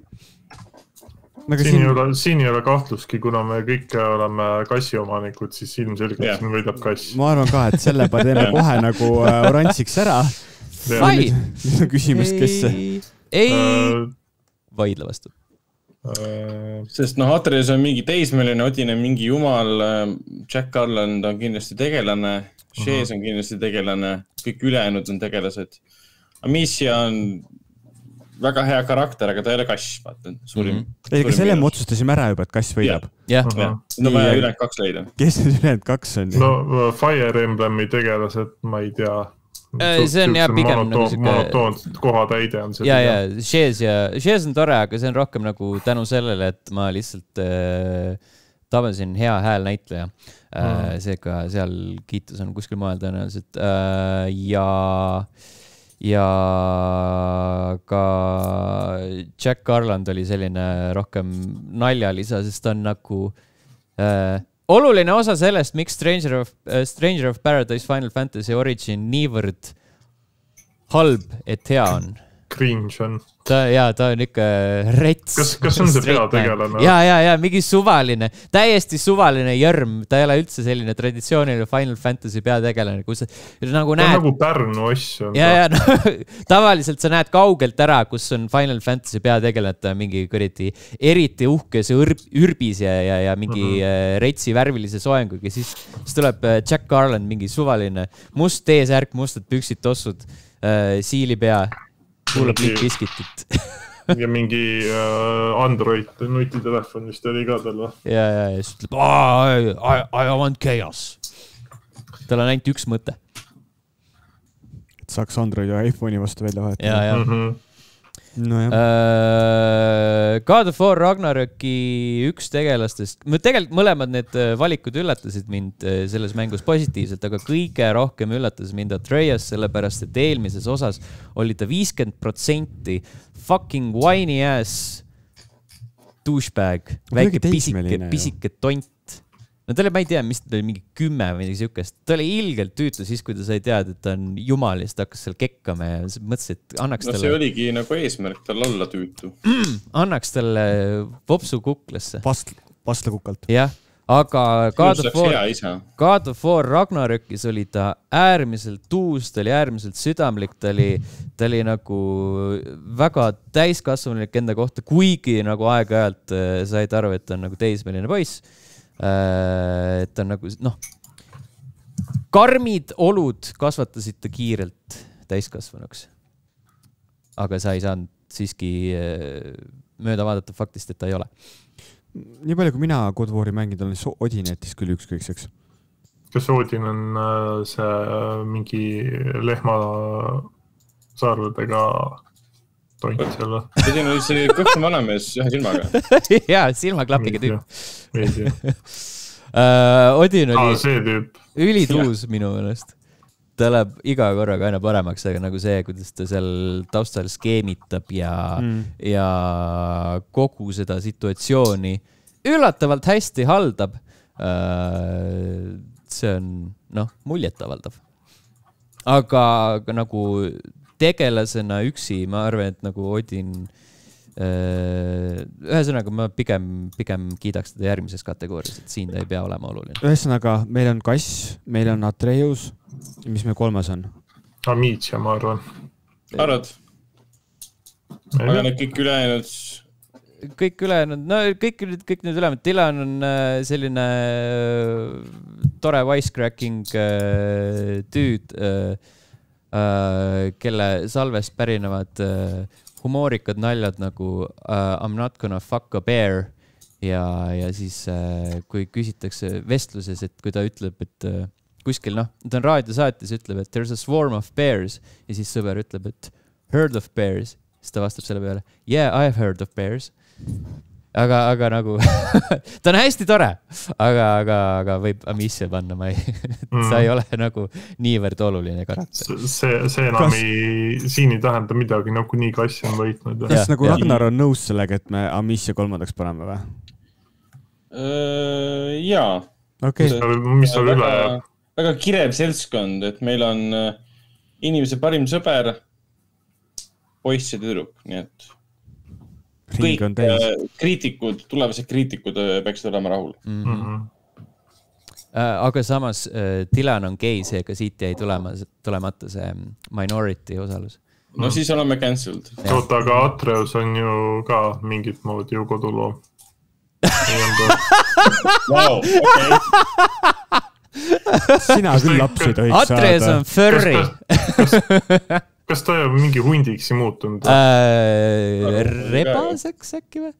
Siin ei ole kahtluski, kuna me kõik oleme kassiomanikud, siis ilmselgelt siin võidab kass. Ma arvan ka, et selle teeme kohe nagu oranžiks ära. Nüüd on küsimus, kes ei vaidle vastu. Sest Atreus on mingi teismeline, Odin on mingi jumal, Jack Garland on kindlasti tegelane, Shays on kindlasti tegelane, kõik ülejäänud on tegelased. Amicia on väga hea karakter, aga ta ei ole kass, vaatan. Ega selle me otsustasime ära juba, et kass võidab. Jah. No vaja ülejäänud 2 leida. Kes need ülejäänud 2 on? No Fire Emblemi tegelased, ma ei tea. See on pigem monotoon kohatäide on see. Ja Shays on tore, aga see on rohkem nagu tänu sellele, et ma lihtsalt tabasin hea hääl näitleja. Seega seal kiitus on kuskil mujal tõenäoliselt. Ja ka Jack Garland oli selline rohkem naljalisa, sest ta on nagu oluline osa sellest, miks Stranger of Paradise Final Fantasy Origin niivõrd halb, et hea on. Cringe on. Ta on ikka rets. Kas on see peategelane? Ja, mingi suvaline, täiesti suvaline jörm. Ta ei ole üldse selline traditsiooniline Final Fantasy peategelane, kus nagu näed... Ta on nagu Pärnu oss. Ja, tavaliselt sa näed kaugelt ära, kus on Final Fantasy peategelane, mingi eriti uhkes ürbis ja mingi retsi värvilise soenguga. Siis tuleb Jack Garland, mingi suvaline must T-särk, mustad püksid, tossud, siili pea. Kuulab Limp Bizkitit. Ja mingi Android nutitelefon vist oli ka tal. Ja siis ütleb, I want chaos. Tal on ainult üks mõte. Et saaks Android ja iPhone'i vastu välja vahetada. Ja. No, God of War Ragnaröki üks tegelastest. Tegelikult mõlemad need valikud üllatasid mind selles mängus positiivselt, aga kõige rohkem üllatas mind Atreus, sellepärast, et eelmises osas oli ta 50% fucking whiny ass douchebag, väike pisike tont. No ta oli, ma ei tea, mis ta oli mingi 10 või siukest. Ta oli ilgelt tüütu siis, kui ta sai teada, et ta on jumal ja siis ta hakkas seal kekkama ja mõtlesin, et annaks talle... No see oligi nagu eesmärk tal olla tüütu. Annaks talle vopsu kuklasse. Pastla kukalt. Jah, aga God of War Ragnarökis oli ta äärmiselt tuus, ta oli äärmiselt südamlik, ta oli nagu väga täiskasvanulik enda kohta, kuigi nagu aeg-ajalt said aru, et ta on nagu teismeline poiss. Et on nagu, karmid olud kasvatasid ta kiirelt täiskasvanuks. Aga sa ei saanud siiski mööda vaadata faktist, et ta ei ole. Nii palju, kui mina God of War'i mängid, olen Odin jättis küll ükskõikseks. Kas Odin on see mingi lehma saarvedega tont seal? Odin oli see kõhkne vanamees ühe silmaga. Jaa, silmaklapiga tüüp. Odin oli ülituus minu mõnest. Ta läheb iga korraga aina paremaks, aga nagu see, kuidas ta seal taustal skeemitab ja kogu seda situatsiooni üllatavalt hästi haldab. See on, muljetavaldav. Aga nagu tegelasena üksi, ma arvan, et nagu Odin ühesõnaga ma pigem kiidaks teda järgmises kategoorias, et siin ta ei pea olema oluline. Ühesõnaga, meil on Kass, meil on Atreus, mis meil 3. on? Amicia, ma arvan. Arvad? Aga need kõik ülejäänud... Kõik need ülejäänud. Dylan on selline tore wisecracking tüüd, kelle salvest pärinevad humoorikad naljad nagu I'm not gonna fuck a bear ja siis kui küsitakse vestluses, et kui ta ütleb, et kuskil, ta on raadiosaates, ütleb, et there's a swarm of bears ja siis sõber ütleb, et heard of bears, siis ta vastab selle peale, yeah, I have heard of bears. Aga nagu, ta on hästi tore, aga võib Amicia panna, sa ei ole nagu niivõrd oluline karakter. See enam siin ei tähenda midagi, nagu nii kass on võitnud. Kas nagu Ragnar on nõus sellega, et me Amicia 3. paneme või? Jaa. Okay. Mis on üle? Väga kirev seltskond, et meil on inimese parim sõber, poiss ja tüdruk, nii et kõik kriitikud, tulevased kriitikud peaksid olema rahul. Aga samas Dylan on gei, seega siit jäi tulemata see minority osalus. No siis oleme cancelled. Oota, aga Atreus on ju ka mingit moodi ju koduloo. Wow, okei. Sina küll lapsi ei tohiks saada. Atreus on furry. Kas ta on mingi hundiks muutunud? Rebaseks äkki või?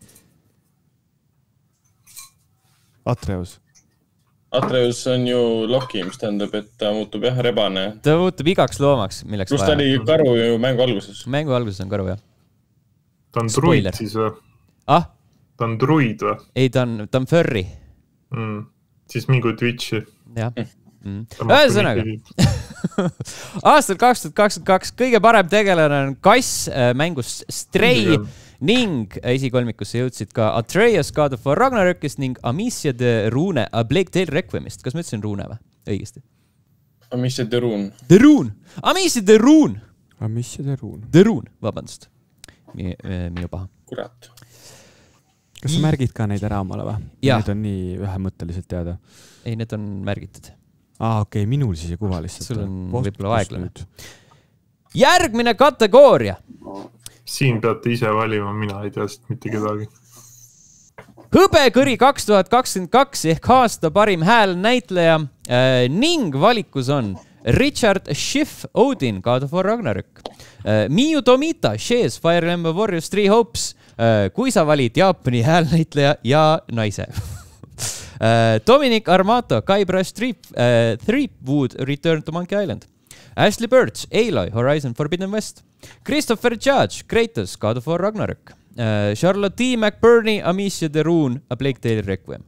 Atreus on ju Loki, mis tähendab, et ta muutub rebane. Ta muutub igaks loomaks, milleks vaja. Plus ta oli karu ju mängu alguses. Mängu alguses on karu, jah. Ta on druid siis või? Ah? Ta on druid või? Ei, ta on furry. Siis mingi Twitchi. Jah. Ühesõnaga. Aastal 2022 kõige parem tegelane on kass mängus Stray ning esikolmikusse jõudsid ka Atreus God of War Ragnarökist ning Amicia de Rune A Plague Tale Requiemist. Kas ma ütlesin Rune või? Õigesti. Amicia de Rune. De Rune. Amicia de Rune. Amicia de Rune. De Rune, vabandust. Minu paha. Kurat. Kas sa märgid ka neid ära omale või? Ja. Need on nii ühemõtteliselt teada. Ei, need on märgitud. Okei, minul siis ei kuva lihtsalt. Sul on võib-olla aeglane. Järgmine kategooria. Siin peate ise valima, mina ei tea siit mitte kedagi. Hõbekõri 2022 ehk aasta parim hääl näitleja ning valikus on Richard Schiff Odin, God of War Ragnarök. Miyu Tomita, Shays, Fire Emblem Warriors 3 Hopes. Kui sa valid Jaapani häälnäitleja ja naise. Dominic Armato, Guybrush Threepwood, Return to Monkey Island. Ashley Birch, Aloy, Horizon Forbidden West. Christopher Judge, Kratos, God of War Ragnarök. Charlotte T. McBurney, Amicia de Rune, A Plague Tale Requiem.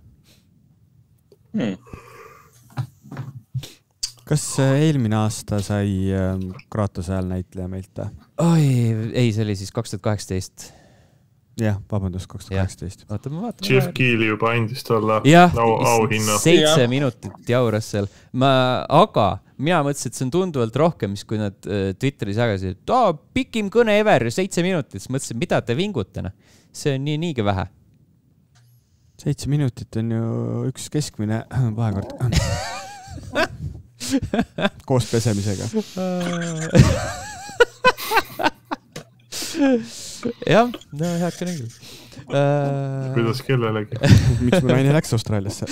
Kas eelmine aasta sai Kratose häälnäitleja meilt? Ei, see oli siis 2018. Jah, vabandust, 2018. Oota, ma vaatan. Jeff Keely juba andis talle auhinna. 7 minutit jauras seal. Aga mina mõtlesin, et see on tunduvalt rohkem, mis kui nad Twitteris jagasid. Pikim kõne ever, 7 minutit. Mõtlesin, mida te vingutena? See on niigi vähe. 7 minutit on ju üks keskmine vahekord. Koos pesemisega. Jah, no heake nägil. Kuidas kellelegi? Miks mu naine läks Austraaliasse?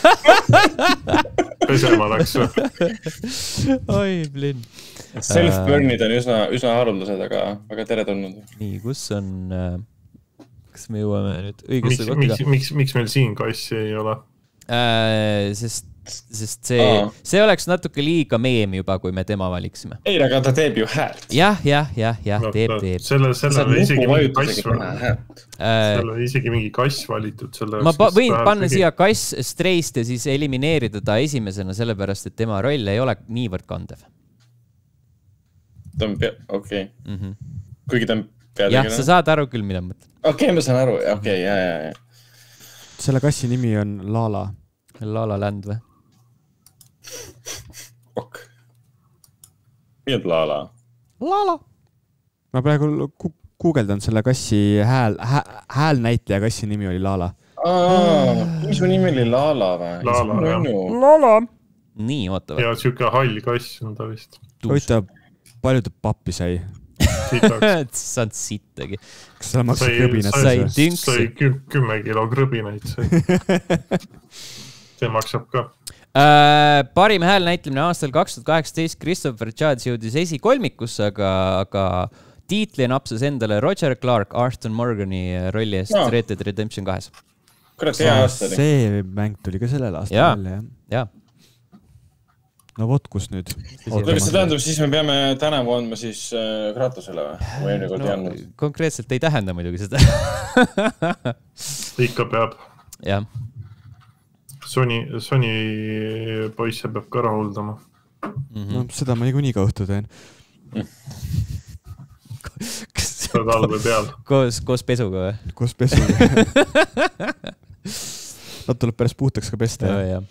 Pesema läks. Oi, blin. Self-burnid on üsna haruldased, aga väga teretulnud. Nii, kus on... Kas me jõuame nüüd õigesse kohta? Miks meil siin kassi ei ole? Sest see oleks natuke liiga meem juba, kui me tema valiksime. Ei, aga ta teeb ju häält. Jah, teeb. Selle isegi mingi kass valitud. Selle isegi mingi kass valitud. Ma võin panna siia kass Strayst ja siis elimineerida ta esimesena, sellepärast, et tema roll ei ole niivõrd kandev. Ta on okei. Kuigi ta on jah, sa saad aru küll, mida mõtled. Okei, ma saan aru. Okei, jah. Selle kassi nimi on Lala. Lala Land või? Nii on Lala. Lala. Ma praegu guugeldan selle kassi häälnäitleja kassi nimi oli Lala. Mis mu nimi oli Lala või? Lala. Nii, oota või? Ja siuke hall kass on ta vist. Hoita, palju ta pappi sai? Sa on sittagi. Kas sa maksid krõbinat? Sai 10 kilo krõbinaid. See maksab ka. Parim hääl näitlemine aastal 2018 Christopher Judge jõudis esikolmikusse, aga tiitli napsas endale Roger Clark Arston Morgani rolli eest Red Dead Redemption 2. Kurat, hea aasta oli. See mäng tuli ka sellel aastal välja, jah. No võt, kus nüüd? Kas see tähendab, siis me peame tänavu andma siis Kratosele või ennekord ei andnud? Konkreetselt ei tähenda muidugi seda. Ikka peab. Jah. Sony poisse peab ka rahuldama. No seda ma niikuinii ka õhtu teen. Talve peal. Koos pesuga või? Koos pesuga. Nad tuleb päris puhtaks ka pesta. Jah.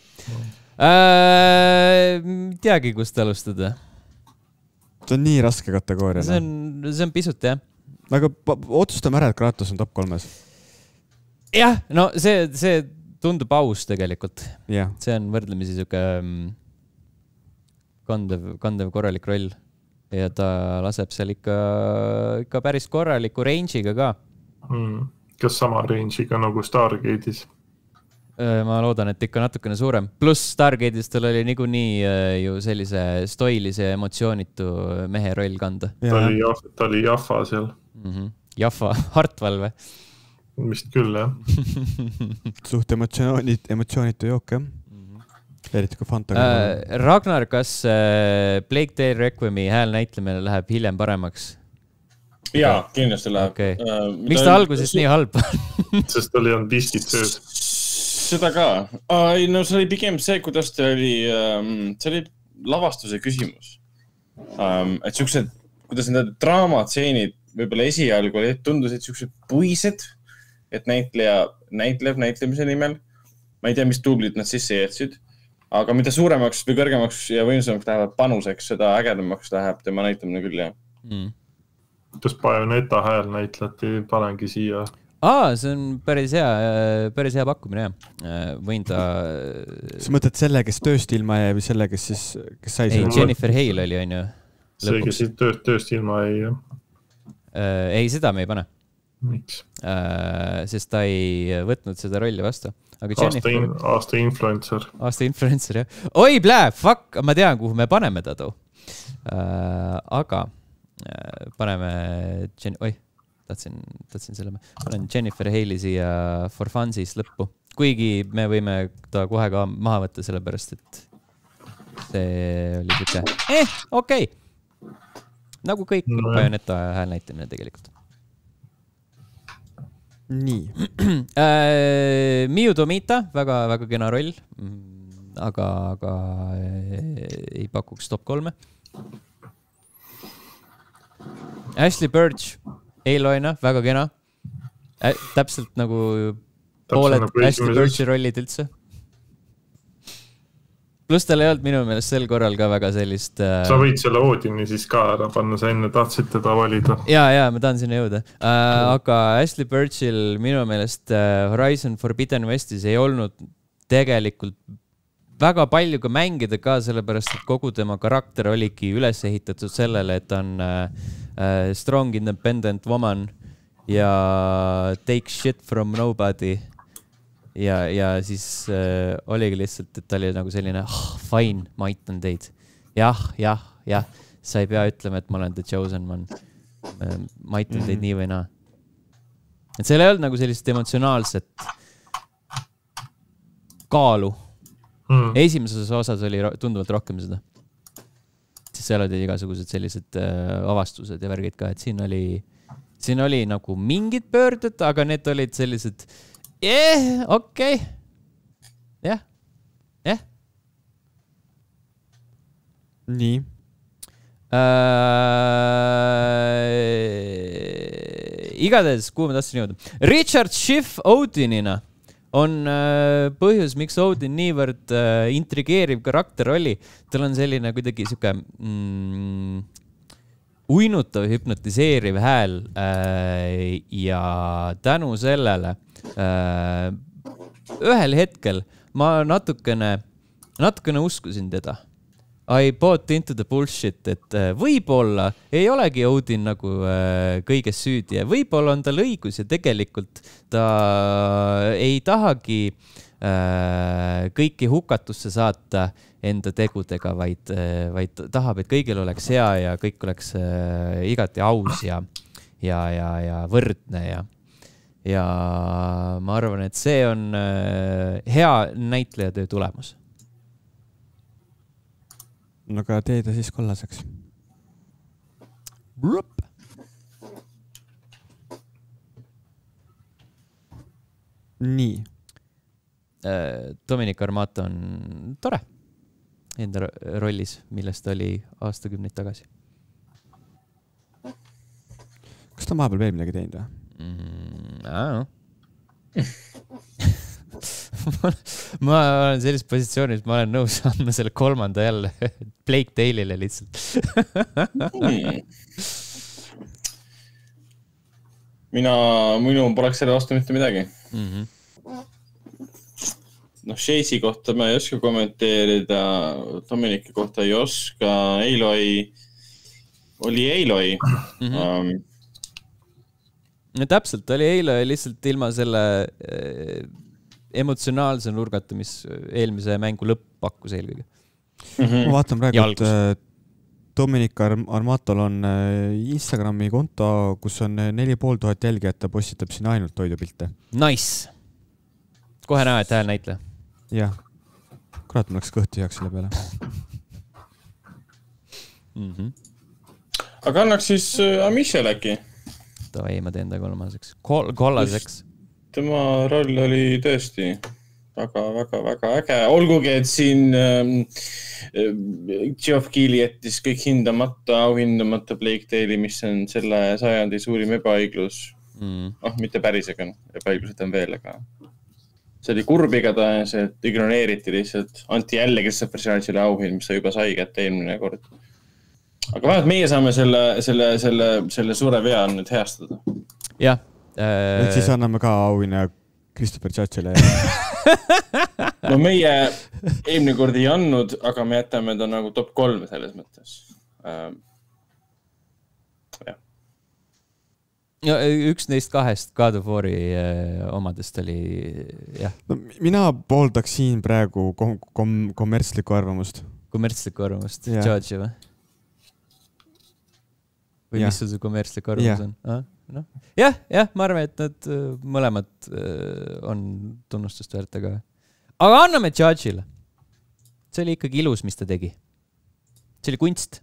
Teagi, kust alustada. See on nii raske kategooria. See on pisut, jah. Aga otsustame ära, et Kratos on top 3. Jah, no see tundub aus tegelikult. Yeah. See on võrdlemisi siuke kandev korralik roll. Ja ta laseb seal ikka päris korraliku range'iga ka. Kas sama range'iga nagu Stargate'is? Ma loodan, et ikka natukene suurem. Pluss Stargate'is tal oli niikuinii ju sellise stoilise emotsioonitu mehe roll kanda. Ta oli Jaffa seal. Jaffa, Hartval või? Vist küll, jah. Suht emotsioonitu jook, jah. Eriti kui Fanta. Ragnar, kas Plague Tale Requiemi hääl näitlemine läheb hiljem paremaks? Jaa, kindlasti läheb. Okay. Miks ta alguses nii halb? Sest tal ei olnud diskid töös. Seda ka. No see oli pigem see, kuidas ta oli, see oli lavastuse küsimus. Et siuksed, kuidas need draamatseenid võib-olla esialgu tundusid siuksed puised, et näitleja näitlemise nimel. Ma ei tea, mis dublid nad sisse jätsid. Aga mida suuremaks või kõrgemaks ja võimsamaks läheb panuseks, seda ägedamaks läheb tema näitamine küll, jah. Kas Bayoneta hääl näitleti, panengi siia? See on päris hea pakkumine, jah. Võin ta... Sa mõtled selle, kes tööst ilma jäi või selle, kes sai... Ei, Jennifer Hale oli, on ju. See, kes tööst ilma jäi, jah. Ei, seda me ei pane. Miks? Sest ta ei võtnud seda rolli vastu. Aasta influencer. Aasta influencer, jah. Oi, fuck, ma tean, kuhu me paneme ta too. Aga paneme... Tahtsin selle... Panen Jennifer Hale'i siia For Funsis lõppu. Kuigi me võime ta kohe ka maha võtta sellepärast, et see oli siuke... okei. Nagu kõik Bayoneta hääl näitamine tegelikult. Nii. Miu Tomita, väga kena roll. Aga ei pakuks top 3. Ashley Birch, Aloyna, väga kena. Täpselt nagu pooled Ashley Birchi rollid üldse. Pluss tal ei olnud minu meelest sel korral ka väga sellist... Sa võid selle Odini siis ka ära panna, sa enne tahtsid teda valida. Jaa, ma tahan sinna jõuda. Aga Ashley Birchil minu meelest Horizon Forbidden Westis ei olnud tegelikult väga palju ka mängida ka, sellepärast et kogu tema karakter oligi üles ehitatud sellele, et ta on strong independent woman ja take shit from nobody. Ja siis oligi lihtsalt, et ta oli nagu selline, fine, ma aitan teid. Jah, sa ei pea ütlema, et ma olen the chosen one. Ma aitan teid nii või naa. Et seal ei olnud nagu sellist emotsionaalset kaalu. Esimeses osas oli tunduvalt rohkem seda. Siis seal olid igasugused sellised avastused ja värgid ka, et siin oli nagu mingid pöörded, aga need olid sellised okei. Jah. Nii. Igatahes, kuhu ma tahtsin jõuda. Richard Schiff Odinina on põhjus, miks Odin niivõrd intrigeeriv karakter oli. Tal on selline kuidagi siuke uinutav, hüpnotiseeriv hääl ja tänu sellele ühel hetkel ma natukene uskusin teda. I bought into the bullshit, et võib-olla ei olegi Odin nagu kõiges süüdi ja võib-olla on tal õigus ja tegelikult ta ei tahagi kõiki hukatusse saata enda tegudega, vaid tahab, et kõigil oleks hea ja kõik oleks igati aus ja võrdne ja ma arvan, et see on hea näitlejatöö tulemus. No aga tee ta siis kollaseks. Nii. Dominic Armato on tore enda rollis, millest oli aastakümneid tagasi. Kas ta on vahepeal veel midagi teinud või? Ma olen sellises positsioonis, et ma olen nõus andma selle 3. jälle Blake Dale'ile lihtsalt. Minu poleks selle vastu mitte midagi. Chasey kohta ma ei oska kommenteerida, Dominiki kohta ei oska, oli Aloy. No täpselt, oli Aloy lihtsalt ilma selle emotsionaalse nurgata, mis eelmise mängu lõpp pakkus eelkõige. Ma vaatan praegu, et Dominic Armatol on Instagrami konto, kus on 4500 jälgijat, ta postitab siin ainult toidupilte. Nice! Kohe näe, et hääl näitle. Jah. Kurat, ma läks kõhtu heaks selle peale. Aga annaks siis Amishel äkki? Tavai, ma teen ta kollaseks. Tema roll oli tõesti väga äge. Olgugi, et siin Geoff Keighley jättis kõik auhindamata Blake Dale'i, mis on selle sajandi suurim ebaõiglus. Mitte päris, aga ebaõiglused on veel, aga see oli kurb igatahes, et ignoreeriti lihtsalt. Anti jälle Christopher Judge'ile auhind, mis ta juba sai kätte eelmine kord. Aga vähemalt meie saame selle suure vea nüüd heastada. Jah. Et siis anname ka auhinna Christopher Judge'ile. No meie eelmine kord ei andnud, aga me jätame ta nagu top 3 selles mõttes. Ja üks neist 2 God of War'i omadest oli, jah. No, mina pooldaks siin praegu kommertslikku arvamust. Kommertslikku arvamust, Judge või? Või mis see kommertslik arvamus on? Jah, ma arvan, et nad mõlemad on tunnustust väärt, aga anname Judge'ile. See oli ikkagi ilus, mis ta tegi. See oli kunst.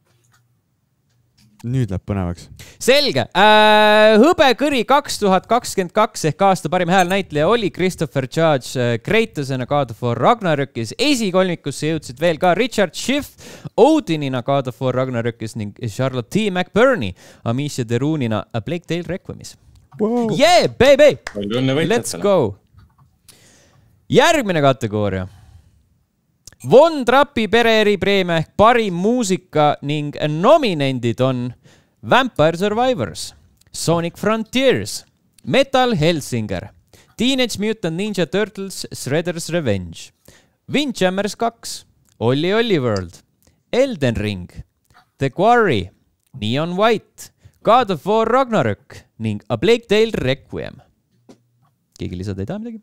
Nüüd läheb põnevaks. Selge. Hõbekõri 2022 ehk aasta parim häälnäitleja oli Christopher Judge Kratosena God of War Ragnarökis. Esikolmikusse jõudsid veel ka Richard Schiff Odinina God of War Ragnarökis ning Charlotte T. McBurney Amicia Derunina Blake Dale Requimis. Wow. Yeah, baby! Let's go! Järgmine kategooria. Von Trappi pereeripreemia ehk parim muusika ning nominendid on Vampire Survivors, Sonic Frontiers, Metal Hellsinger, Teenage Mutant Ninja Turtles Shredder's Revenge, Windjammers 2, Olli World, Elden Ring, The Quarry, Neon White, God of War Ragnarök ning A Plague Tale Requiem. Keegi lisada ei taha midagi?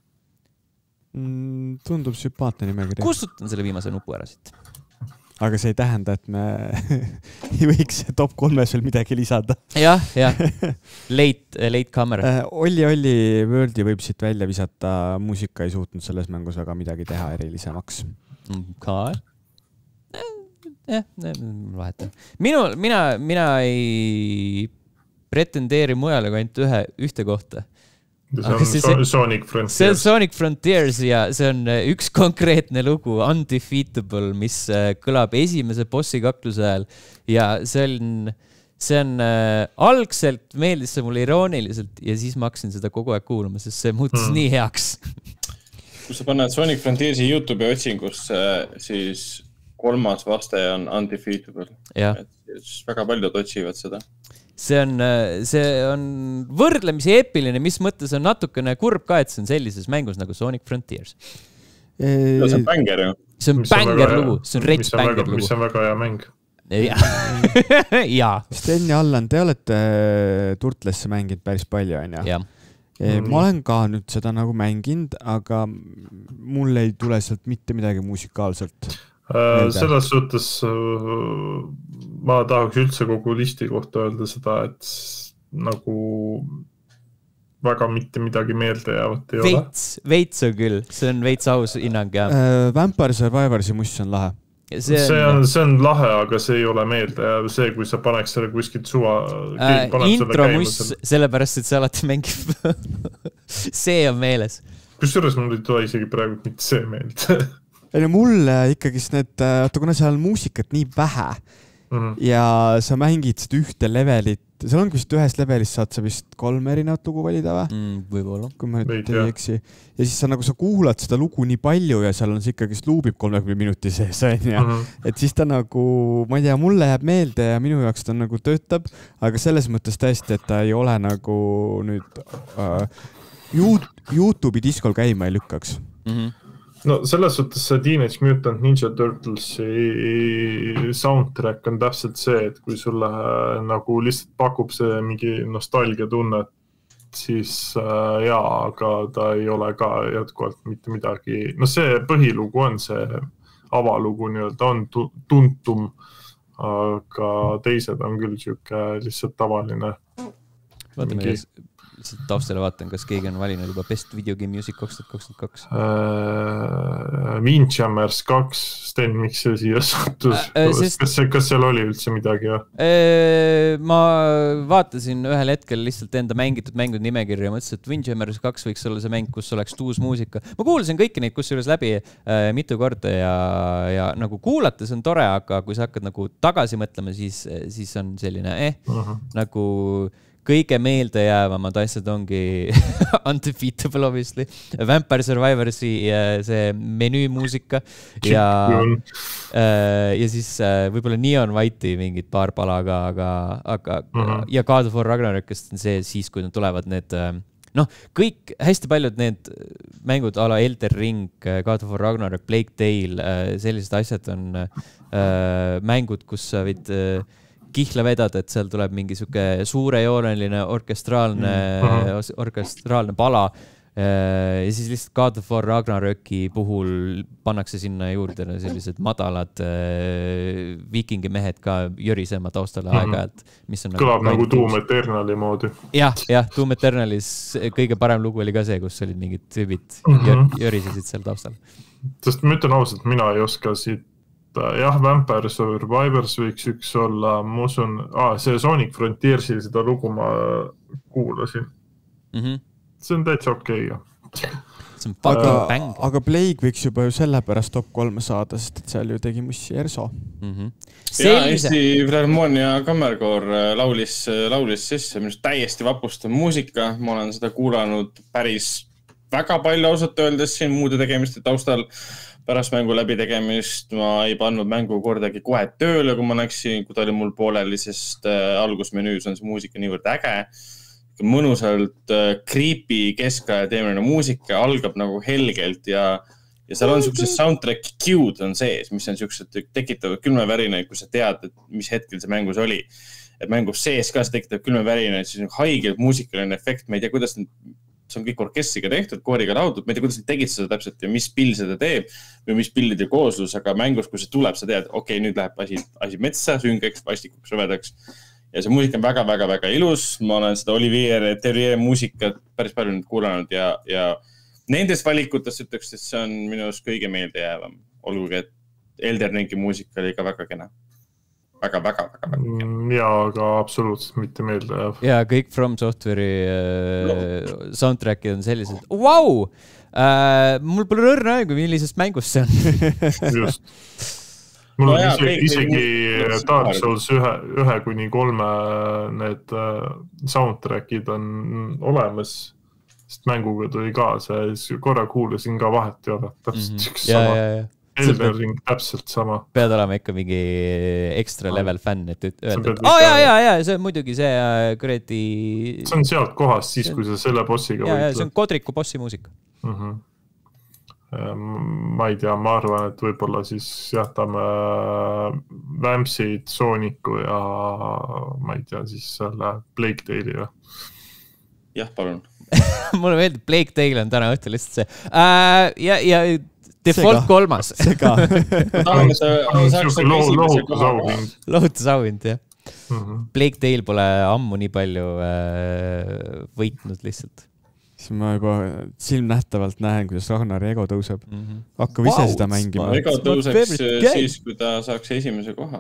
Tundub sümpaatne nimekiri. Kustutan selle viimase nupu ära siit. Aga see ei tähenda, et me ei võiks top 3 veel midagi lisada. Jah. Late comer. Olli Worldi võib siit välja visata. Muusika ei suutnud selles mängus väga midagi teha erilisemaks. Ka? Vahetan. Mina ei pretendeeri mujale kui ainult ühte kohta. See on Sonic Frontiers. See on Sonic Frontiers ja see on üks konkreetne lugu, Undefeatable, mis kõlab esimese bossi kakluse ajal ja see on algselt meeldis see mulle irooniliselt ja siis ma hakkasin seda kogu aeg kuulama, sest see muutus nii heaks. Kui sa paned Sonic Frontiersi YouTube'i otsingusse, siis 3. vastaja on Undefeatable. Väga paljud otsivad seda. See on võrdlemisi eepiline, mis mõttes on natukene kurb ka, et see on sellises mängus nagu Sonic Frontiers. See on banger ju. See on banger lugu, see on reits banger lugu. Mis on väga hea mäng. Jaa. Sten ja Allan, te olete Turtlesse mänginud päris palju, on ja? Ma olen ka nüüd seda nagu mänginud, aga mul ei tule sealt mitte midagi musikaalselt. Selles suhtes ma tahaks üldse kogu listi kohta öelda seda, et nagu väga mitte midagi meelde jäävat ei ole. Veits on küll, see on veits aus hinnang. Vampire Survivorsi muss on lahe. See on lahe, aga see ei ole meelde ja see, kui sa paneks selle kuskilt suva intro muss, sellepärast, et see alati mängib see on meeles. Kusjuures mul ei tule isegi praegu mitte see meelde. Mulle ikkagi need, kuna seal on muusikat nii vähe ja sa mängid seda ühte levelit, seal on vist ühes levelis saad sa vist 3 erinevat lugu valida või? Võib-olla. Kui ma nüüd ei eksi. Ja siis sa kuulad seda lugu nii palju ja seal on see ikkagi luubib 30 minuti sees, et siis ta nagu, ma ei tea, mulle jääb meelde ja minu jaoks ta nagu töötab, aga selles mõttes tõesti, et ta ei ole nagu nüüd YouTube'i diskol käima ei lükkaks. No selles suhtes see Teenage Mutant Ninja Turtlesi soundtrack on täpselt see, et kui sulle nagu lihtsalt pakub see mingi nostalgia tunne, siis aga ta ei ole ka jätkuvalt mitte midagi. No see põhilugu on see avalugu nii-öelda on tuntum, aga teised on küll siuke lihtsalt tavaline. Vaatame, taustale vaatan, kas keegi on valinud juba Best Video Game Music 2022. Windjammers 2, Sten, miks see siia sattus? Kas seal oli üldse midagi? Ma vaatasin ühel hetkel lihtsalt enda mängitud mängude nimekirja ja mõtlesin, et Windjammers 2 võiks olla see mäng, kus oleks uus muusika. Ma kuulasin kõiki neid kusjuures läbi mitu korda ja nagu kuulates on tore, aga kui sa hakkad nagu tagasi mõtlema, siis on selline nagu kõige meelde jäävamad asjad ongi Undefeatable, obviously, Vampire Survivorsi see menüümuusika ja siis võib-olla Neon White'i mingid paar pala aga ja God of War Ragnarokist on see siis, kui nad tulevad need kõik, hästi paljud need mängud a la Elden Ring, God of War Ragnarok, Plague Tale, sellised asjad on mängud, kus sa võid kihla vedada, et seal tuleb mingi suke suurejooneline orkestraalne pala ja siis lihtsalt God of War Ragnaroki puhul pannakse sinna juurde sellised madalad viikingimehed ka jörisema taustale aeg-ajalt. Kõlab nagu Doom Eternali moodi. Jah, Doom Eternalis kõige parem lugu oli ka see, kus olid mingid tüübid jörisesid seal taustal. Sest ma ütlen ausalt, mina ei oska siit Vampire Survivors võiks üks olla, ma usun, see Sonic Frontiersi seda lugu ma kuulasin. See on täitsa okei. Aga Plague võiks juba ju sellepärast top 3 saada, sest et seal ju tegi mussi Erso. Ja Eesti Filharmonia Kammerkoor laulis sisse, minust täiesti vapustav muusika. Ma olen seda kuulanud päris väga palju ausalt öeldes siin muude tegemiste taustal. Pärast mängu läbi tegemist ma ei pannud mängu kordagi kohe tööle, kui ma läksin, kui ta oli mul pooleli, sest algusmenüüs on see muusika niivõrd äge. Mõnusalt creepy keskaja teemine muusika algab nagu helgelt ja seal on sellised soundtrack cued on sees, mis on sellised tekitavad külmevärinaid, kui sa tead, et mis hetkel see mängus oli. Et mängus sees ka see tekitab külmevärinaid, siis on haigelt muusikaline efekt, ma ei tea, kuidas see on kõik orkestriga tehtud, kooriga laudud, ma ei tea, kuidas nad tegid seda täpselt ja mis pill seda teeb või mis pillide kooslus, aga mängus, kui see tuleb, sa tead, okei, nüüd läheb asi metsa, süngeks, vastikuks, rõvedaks ja see muusika on väga ilus, ma olen seda Olivier Terrier muusikat päris palju nüüd kuulanud ja nendes valikutes ütleks, et see on minu arust kõige meeldejäävam, olgugi, et Elden Ringi muusika oli ka väga kena. Väga. Ja, aga absoluutselt mitte meeldejääv. Ja kõik From Software'i soundtrackid on sellised. Vau! Mul pole õrna aegu, millisest mängust see on. Just. Mul on isegi Dark Souls 1-3 need soundtrackid on olemas, sest mänguga tuli ka see, korra kuulasin ka vahet ei ole, täpselt üks sama. Elden Ring täpselt sama. Pead olema ikka mingi ekstra level fänn, et öelda, et see on muidugi see kuradi... See on sealt kohast siis, kui sa selle bossiga võitled. See on Kodriku bossi muusika. Ma ei tea, ma arvan, et võib-olla siis jätame Vampsid, Sooniku ja ma ei tea, siis selle Plague Tale'i. Jah, palun. mulle meeldib, Plague Tale on täna õhtul lihtsalt see. Ja default 3. Sega. Lohutusauhind, jah. Plague Tale pole ammu nii palju võitnud lihtsalt. Siis ma juba silmnähtavalt näen, kuidas Ragnari ego tõuseb. Hakkab ise seda mängima. Ego tõuseks siis, kui ta saaks esimese koha.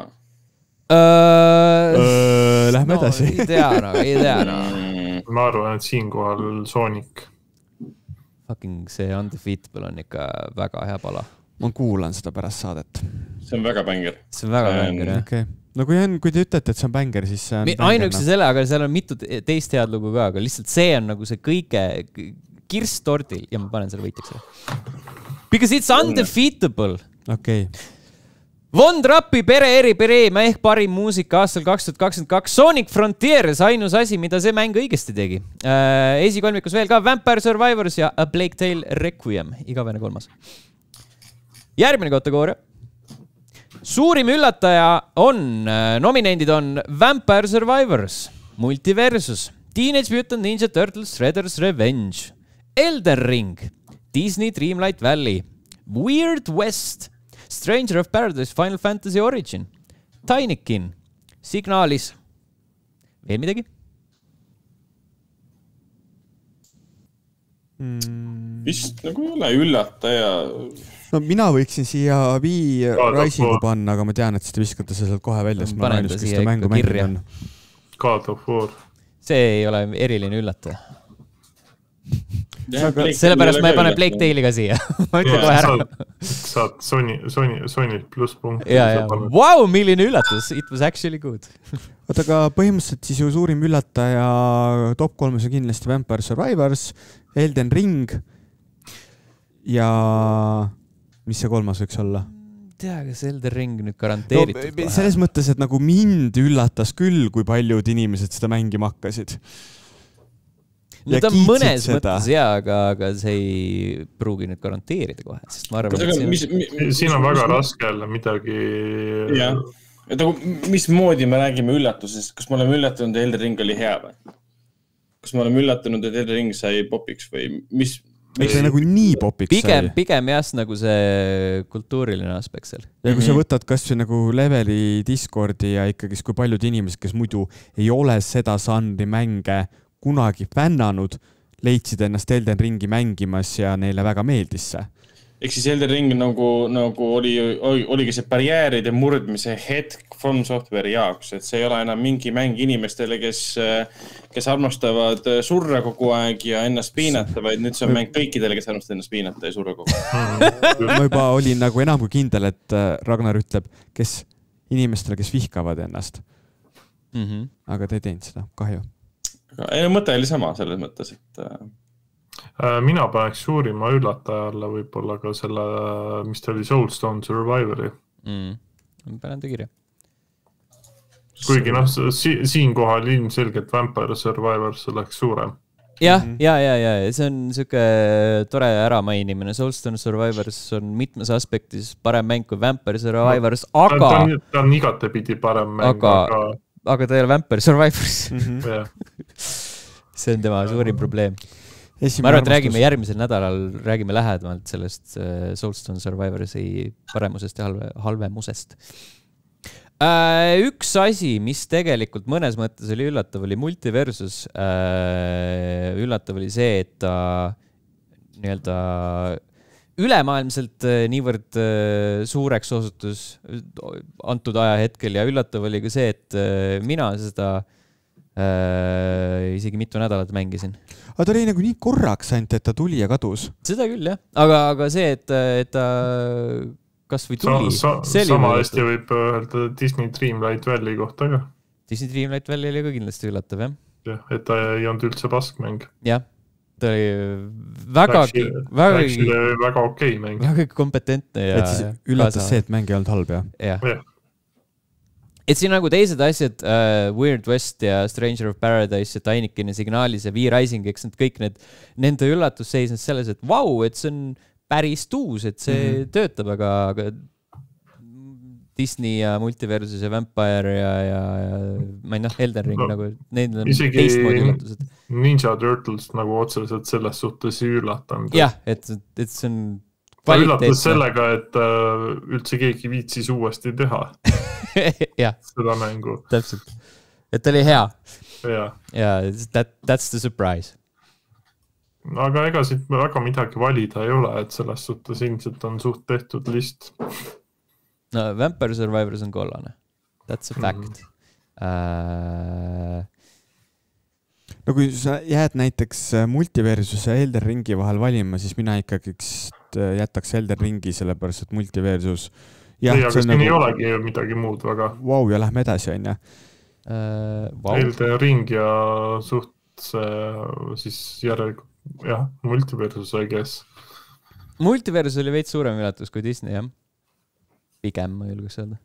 Lähme edasi. Ei tea. Ma arvan, et siinkohal Sonic. Fucking see Undefeatable on ikka väga hea pala. Ma kuulan seda pärast saadet. See on väga bänger. See on väga bänger, jah. Okay. No kui te ütlete, et see on bänger, siis see on ainuüksi selle, aga seal on mitu teist head lugu ka, aga lihtsalt see on nagu see kõige kirstordil ja ma panen selle võitjaks. Because it's undefeatable. Okay. Von Trappi Pere Eri Pereema ehk parim muusika aastal 2022. Sonic Frontiers, ainus asi, mida see mäng õigesti tegi. Esikolmikus veel ka Vampire Survivors ja A Plague Tale Requiem. Igavene 3. Järgmine kategooria. Suurim üllataja on, nominendid on Vampire Survivors, Multiversus, Teenage Mutant Ninja Turtles Shredder's Revenge, Elden Ring, Disney Dreamlight Valley, Weird West, Stranger of Paradise Final Fantasy Origin, Tinykin, Signalis. Veel midagi? Vist nagu ei ole üllataja. No mina võiksin siia V-Risingu panna, aga ma tean, et te viskate sealt kohe välja, sest ma ainus, kes seda mängu mängib on. God of War. See ei ole eriline üllataja. Sellepärast ma ei pane Plague Tale'i ka siia. Ma ütlen kohe ära. Saad Sony plusspunkt. Wow, milline üllatus. It was actually good. Oota, aga põhimõtteliselt siis ju suurim üllataja top 3 on kindlasti Vampire Survivors, Elden Ring ja mis see 3 võiks olla? Tea, kas Elden Ring nüüd garanteeritud? No, selles mõttes, et nagu mind üllatas küll, kui paljud inimesed seda mängima hakkasid. No ta mõnes mõttes jaa, aga see ei pruugi nüüd garanteerida kohe, sest ma arvan, siin on väga raske jälle midagi... Jah, et nagu mismoodi me räägime üllatusest, kas me oleme üllatunud, et Elden Ring oli hea või? Kas me oleme üllatunud, et Elden Ring sai popiks või mis... See nagu nii popiks sai. Pigem jah, nagu see kultuuriline aspekt seal. Ja kui sa võtad kas või nagu Leveli Discordi ja ikkagi kui paljud inimesed, kes muidu ei ole seda žanri mänge kunagi fännanud, leidsid ennast Elden Ringi mängimas ja neile väga meeldis see. Ehk siis Elden Ring nagu oligi see barjääride murdmise hetk From Software'i jaoks, et see ei ole enam mingi mäng inimestele, kes armastavad surra kogu aeg ja ennast piinata, vaid nüüd see on mäng kõikidele, kes armastavad ennast piinata ja surra kogu aeg. Ma juba olin nagu enam kui kindel, et Ragnar ütleb, kes inimestele, kes vihkavad ennast. Aga te ei teinud seda, kahju. Mõte oli sama selles mõttes, et... Mina paneks suurima üllatajale võib-olla ka selle, mis ta oli, Soulstone Survivori. Panen ta kirja. Kuigi siinkohal ilmselgelt Vampire Survivors oleks suurem. Ja, see on siuke tore äramainimine. Soulstone Survivors on mitmes aspektis parem mäng kui Vampire Survivors, aga... Ta on igatepidi parem mäng, aga ta ei ole Vampire Survivors. See on tema suurim probleem. Ma arvan, et räägime järgmisel nädalal, räägime lähedamalt sellest Soulstone Survivorsi paremusest ja halvemusest. Üks asi, mis tegelikult mõnes mõttes oli üllatav, oli Multiversus. Üllatav oli see, et ta nii-öelda ülemaailmselt niivõrd suureks osutus antud ajahetkel ja üllatav oli ka see, et mina seda isegi mitu nädalat mängisin. Aga ta oli nagu nii korraks ainult, et ta tuli ja kadus. Seda küll, jah. Aga see, et ta kas või tuli. Sama hästi võib öelda Disney Dreamlight Valley kohta ka. Disney Dreamlight Valley oli ka kindlasti üllatav, jah. Jah, et ta ei olnud üldse paskmäng. Jah, ta oli väga okei mäng. Väga kompetentne. Et siis üllatas see, et mäng ei olnud halb, jah? Jah. Et siin nagu teised asjad, Weird West ja Stranger of Paradise ja Tinykin ja Signalis ja V-Rising, eks need kõik nende üllatus seisnes selles, et vau, et see on päris tuus, et see töötab, aga Disney ja Multiversus ja Vampire ja ma ei noh, Elden Ring nagu, need on isegi teistmoodi üllatused. Ninja Turtles nagu otseselt selles suhtes ei üllatanud. Jah, et see on ta üllatas sellega, et üldse keegi viitsis uuesti teha seda mängu. Täpselt, et oli hea. Ja, that's the surprise. Aga ega siit väga midagi valida ei ole, et selles suhtes ilmselt on suht tehtud list. No, Vampire Survivors on kollane. That's a fact. No kui sa jääd näiteks Multiversus ja Elden Ringi vahel valima, siis mina ikkagi jätaks Elden Ringi, sellepärast, et Multiversus... Aga siin nagu... ei olegi midagi muud väga. Vau, ja lähme edasi, on ja? Elden Ring ja suht siis järelikult, jah, Multiversus, I guess. Multiversus oli veits suurem üllatus kui Disney, jah? Pigem, ma julgeks öelda.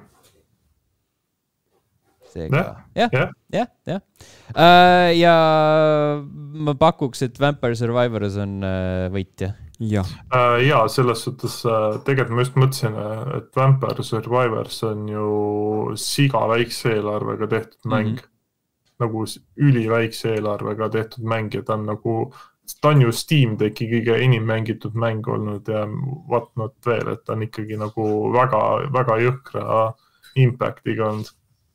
Seega, jah. Ja ma pakuks, et Vampire Survivors on võitja. Ja, selles suhtes tegelikult ma just mõtlesin, et Vampire Survivors on ju siga väikse eelarvega tehtud mäng. Nagu üliväikse eelarvega tehtud mäng ja ta on ju Steam Decki kõige enim mängitud mäng olnud ja whatnot veel, et ta on ikkagi nagu väga, väga jõhkra impactiga olnud.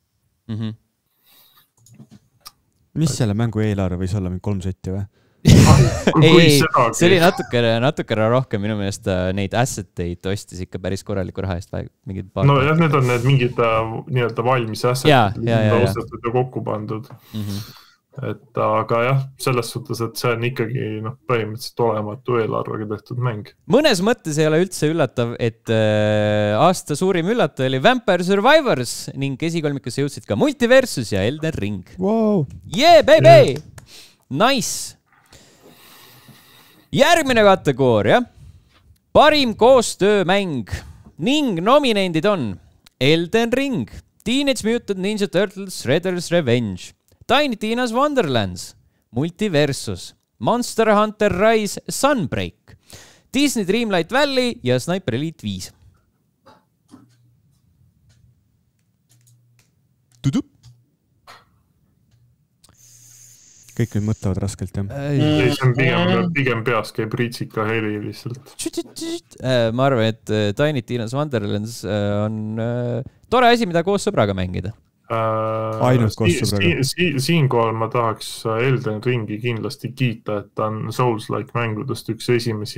Mis selle mängu eelarve võis olla, mingi 3 setti või? Ei, see oli natukene rohkem minu meelest neid asseteid ostis ikka päris korraliku raha eest. No jah, need on need mingid nii-öelda valmis assetid, ostetud ja kokku pandud. Et aga jah, selles suhtes, et see on ikkagi põhimõtteliselt olematu eelarvega tehtud mäng. Mõnes mõttes ei ole üldse üllatav, et aasta suurim üllataja oli Vampire Survivors ning esikolmikusse jõudsid ka Multiversus ja Elden Ring. Wow. Yeah, baby! Nice! Järgmine kategooria. Parim koostöömäng ning nominendid on Elden Ring, Teenage Mutant Ninja Turtles Shredder's Revenge, Tiny Tina's Wonderlands, Multiversus, Monster Hunter Rise Sunbreak, Disney Dreamlight Valley ja Sniper Elite 5. Tudup. Kõik nüüd mõtlevad raskelt, jah? Ei, see on pigem peas käib ritsika heli lihtsalt. Ma arvan, et Tiny Tina's Wonderlands on tore asi, mida koos sõbraga mängida. Ainult koos sõbraga. Siinkohal ma tahaks Elden Ringi kindlasti kiita, et ta on Souls-like mängudest üks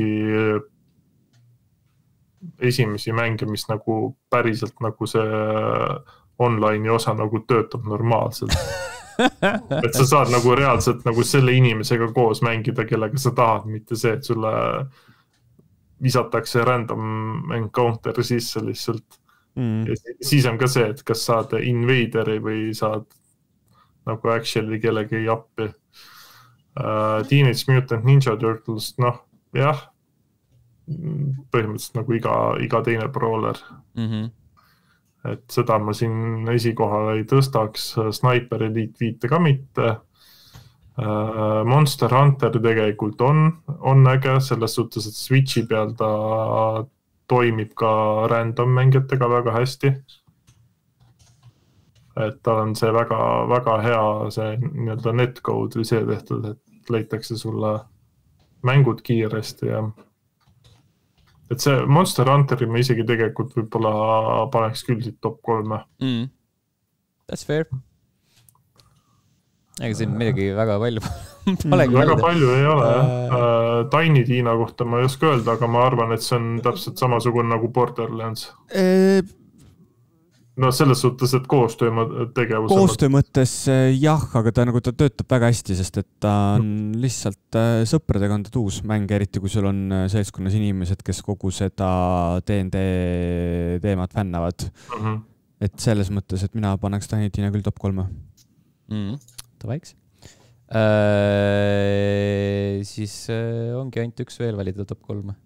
esimesi mänge, mis nagu päriselt nagu see online'i osa nagu töötab normaalselt. Et sa saad nagu reaalselt nagu selle inimesega koos mängida, kellega sa tahad, mitte see, et sulle visatakse random encounter sisse lihtsalt. Ja siis on ka see, et kas saad invaderi või saad nagu actually kellegi appi. Teenage Mutant Ninja Turtles, jah, põhimõtteliselt nagu iga teine brawler. Et seda ma siin esikohal ei tõstaks, Sniper Elite 5 ka mitte. Monster Hunter tegelikult on äge, selles suhtes, et Switchi peal ta toimib ka random mängijatega väga hästi. Et tal on see väga, väga hea see nii-öelda netcode või see tehtud, et leitakse sulle mängud kiiresti ja et see Monster Hunteri ma isegi tegelikult võib-olla paneks küll siit top 3. That's fair. Ega siin midagi väga palju väga palju ei ole. Tiny Tina kohta ma ei oska öelda, aga ma arvan, et see on täpselt samasugune nagu Borderlands. No selles suhtes, et koostöö mõttes jah, aga ta töötab väga hästi, sest et ta on lihtsalt sõpradega on ta uus mäng, eriti kui sul on seltskonnas inimesed, kes kogu seda D&D teemat fännavad. Et selles mõttes, et mina paneks Tiny Tina küll top 3. Tavaiks. Siis ongi ainult üks veel valida top 3.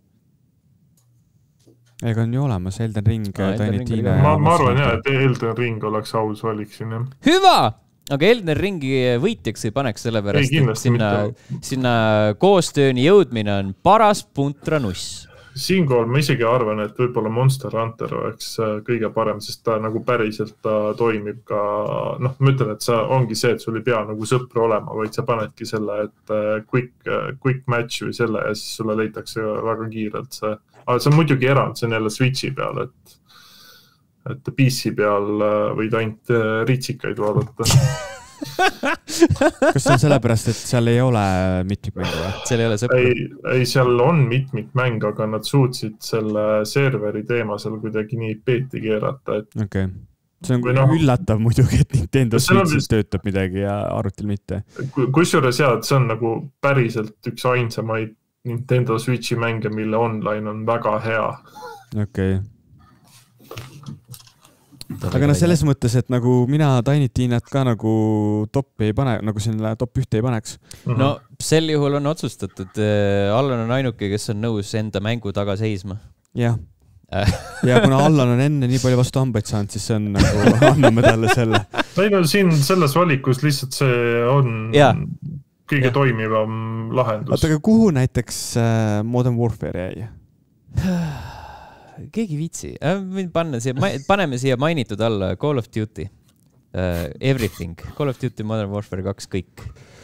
Ega on ju olemas Elden Ring, Tiny Tina. Ma arvan jah, et Elden Ring oleks aus valik siin. Hüva! Aga Elden Ringi võitjaks ei paneks sellepärast, et sinna koostööni jõudmine on paras puntranuss. siinkohal ma isegi arvan, et võib-olla Monster Hunter oleks kõige parem, sest ta nagu päriselt ta toimib ka, noh, ma ütlen, et sa ongi see, et sul ei pea nagu sõpru olema, vaid sa panedki selle, et quick match või selle ja siis sulle leitakse väga kiirelt see. Aga see on muidugi erand, see on jälle Switchi peal, et PC peal võid ainult ritsikaid vaadata. Kas see on sellepärast, et seal ei ole mitmikmängu või? Seal ei ole sõpru? Ei, seal on mitmikmäng, aga nad suutsid selle serveri teema seal kuidagi nii peeti keerata, et... Okay. See on üllatav muidugi, et Nintendo Switchis töötab midagi ja arvutil mitte. Kusjuures see on nagu päriselt üks ainsamaid Nintendo Switchi mänge, mille online on väga hea. Okei. Aga selles mõttes, et nagu mina Tiny Tinat ka nagu top ei pane, nagu sinna top 1 ei paneks. No sel juhul on otsustatud. Allan on ainuke, kes on nõus enda mängu taga seisma. Jah. Ja kuna Allan on enne nii palju vastu hambaid saanud, siis see on nagu anname talle selle. Ei no siin selles valikus lihtsalt see on kõige toimivam lahendus. Oota, aga kuhu näiteks Modern Warfare jäi? Keegi viitsi. Paneme siia mainitud alla Call of Duty. Everything. Call of Duty Modern Warfare 2, kõik.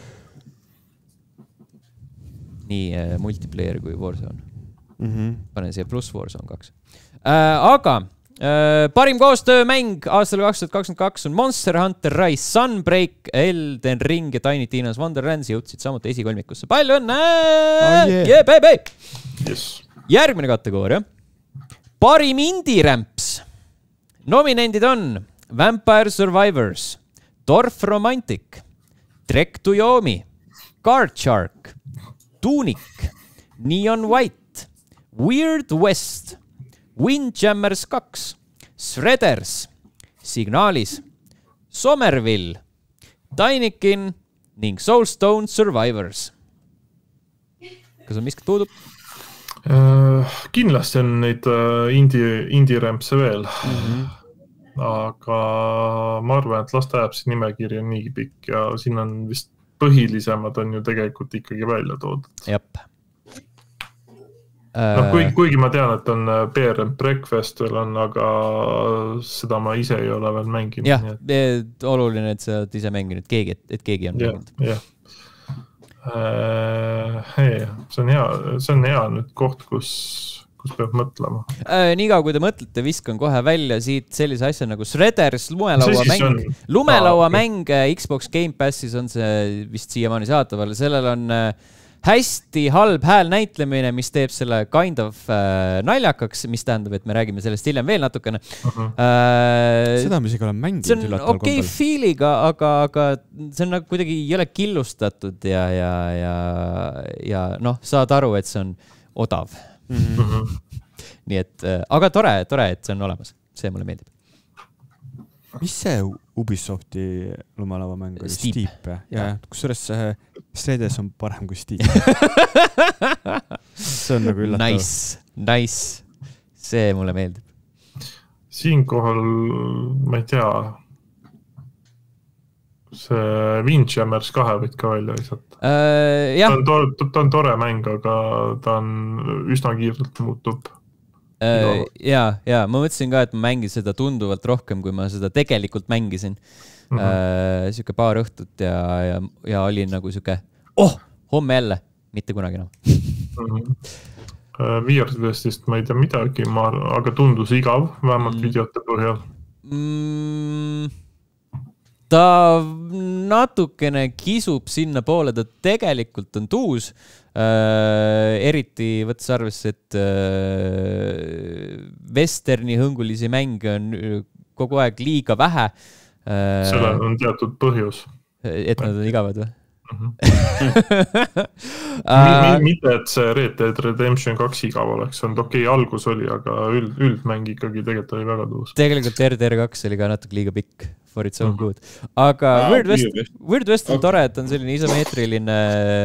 Nii multiplayer kui Warzone. Panen siia plus Warzone 2. Aga parim koostöömäng aastal 2022 on Monster Hunter Rise, Sunbreak, Elden Ring ja Tiny Tina's Wonderlands jõudsid samuti esikolmikusse. Palju õnne! Yeah, baby! Yes. Järgmine kategooria. Parim indie-rämps. Nominendid on Vampire Survivors, Dorf Romantic, Trek to Yomi, Card Shark, Tunic, Neon White, Weird West, Windjammers 2, Shredders, Signaalis, Somerville, Tinykin ning Soulstone Survivors. Kas on miskit puudub? Kindlasti on neid indie-rämpse veel. Aga ma arvan, et lasteäärpse nimekiri on niigi pikk ja siin on vist põhilisemad on ju tegelikult ikkagi välja toodud. Jep. Kuigi ma tean, et on Bear and Breakfast veel on, aga seda ma ise ei ole veel mänginud. Jah, oluline, et sa oled ise mänginud, et keegi on mänginud. Jah. See on hea nüüd koht, kus peab mõtlema. Niikaua, kui te mõtlete, viskan kohe välja siit sellise asja nagu Shredders lumelauamäng Xbox Game Passis on see vist siiamaani saataval. Sellel on hästi halb hääl näitlemine, mis teeb selle kind of naljakaks, mis tähendab, et me räägime sellest hiljem veel natukene. Seda me isegi olen mänginud. See on okei feeliga, aga see on nagu kuidagi ei ole killustatud ja noh, saad aru, et see on odav. Nii et, aga tore, et see on olemas. See mulle meeldib. Mis see Ubisofti lumelauamäng oli? Steep. Kusjuures Shredders on parem kui Steep. See on nagu üllatav. Nice. See mulle meeldib. Siinkohal, ma ei tea, see Windjammers 2 võid ka välja lihtsalt. Ta on tore mäng, aga ta on üsna kiirelt muutub. Ja, ma mõtlesin ka, et ma mängin seda tunduvalt rohkem, kui ma seda tegelikult mängisin. Siuke paar õhtut ja oli nagu siuke, homme jälle, mitte kunagi enam. Weird Westist ma ei tea midagi, aga tundus igav, vähemalt videote põhjal. Ta natukene kisub sinna poole, ta tegelikult on tuus. Eriti võttes arvesse, et westerni hõngulisi mänge on kogu aeg liiga vähe. Sellel on teatud põhjus. Et nad on igavad või? Mitte, et see Red Dead Redemption 2 igav oleks, on okei, algus oli, aga üldmäng ikkagi tegelikult oli väga tuus. Tegelikult RDR 2 oli ka natuke liiga pikk for its own good. Aga Weird West on tore, et on selline isomeetriline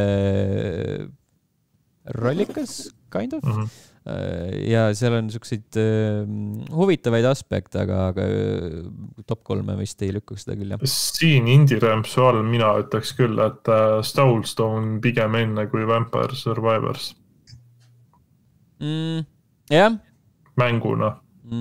rollikas, kind of. Ja seal on selliseid huvitavaid aspekte, aga top 3 vist ei lükkaks seda küll. Siin indie-rämpsu all mina ütleks küll, et Soulstone pigem enne kui Vampire Survivors. jah. Mänguna.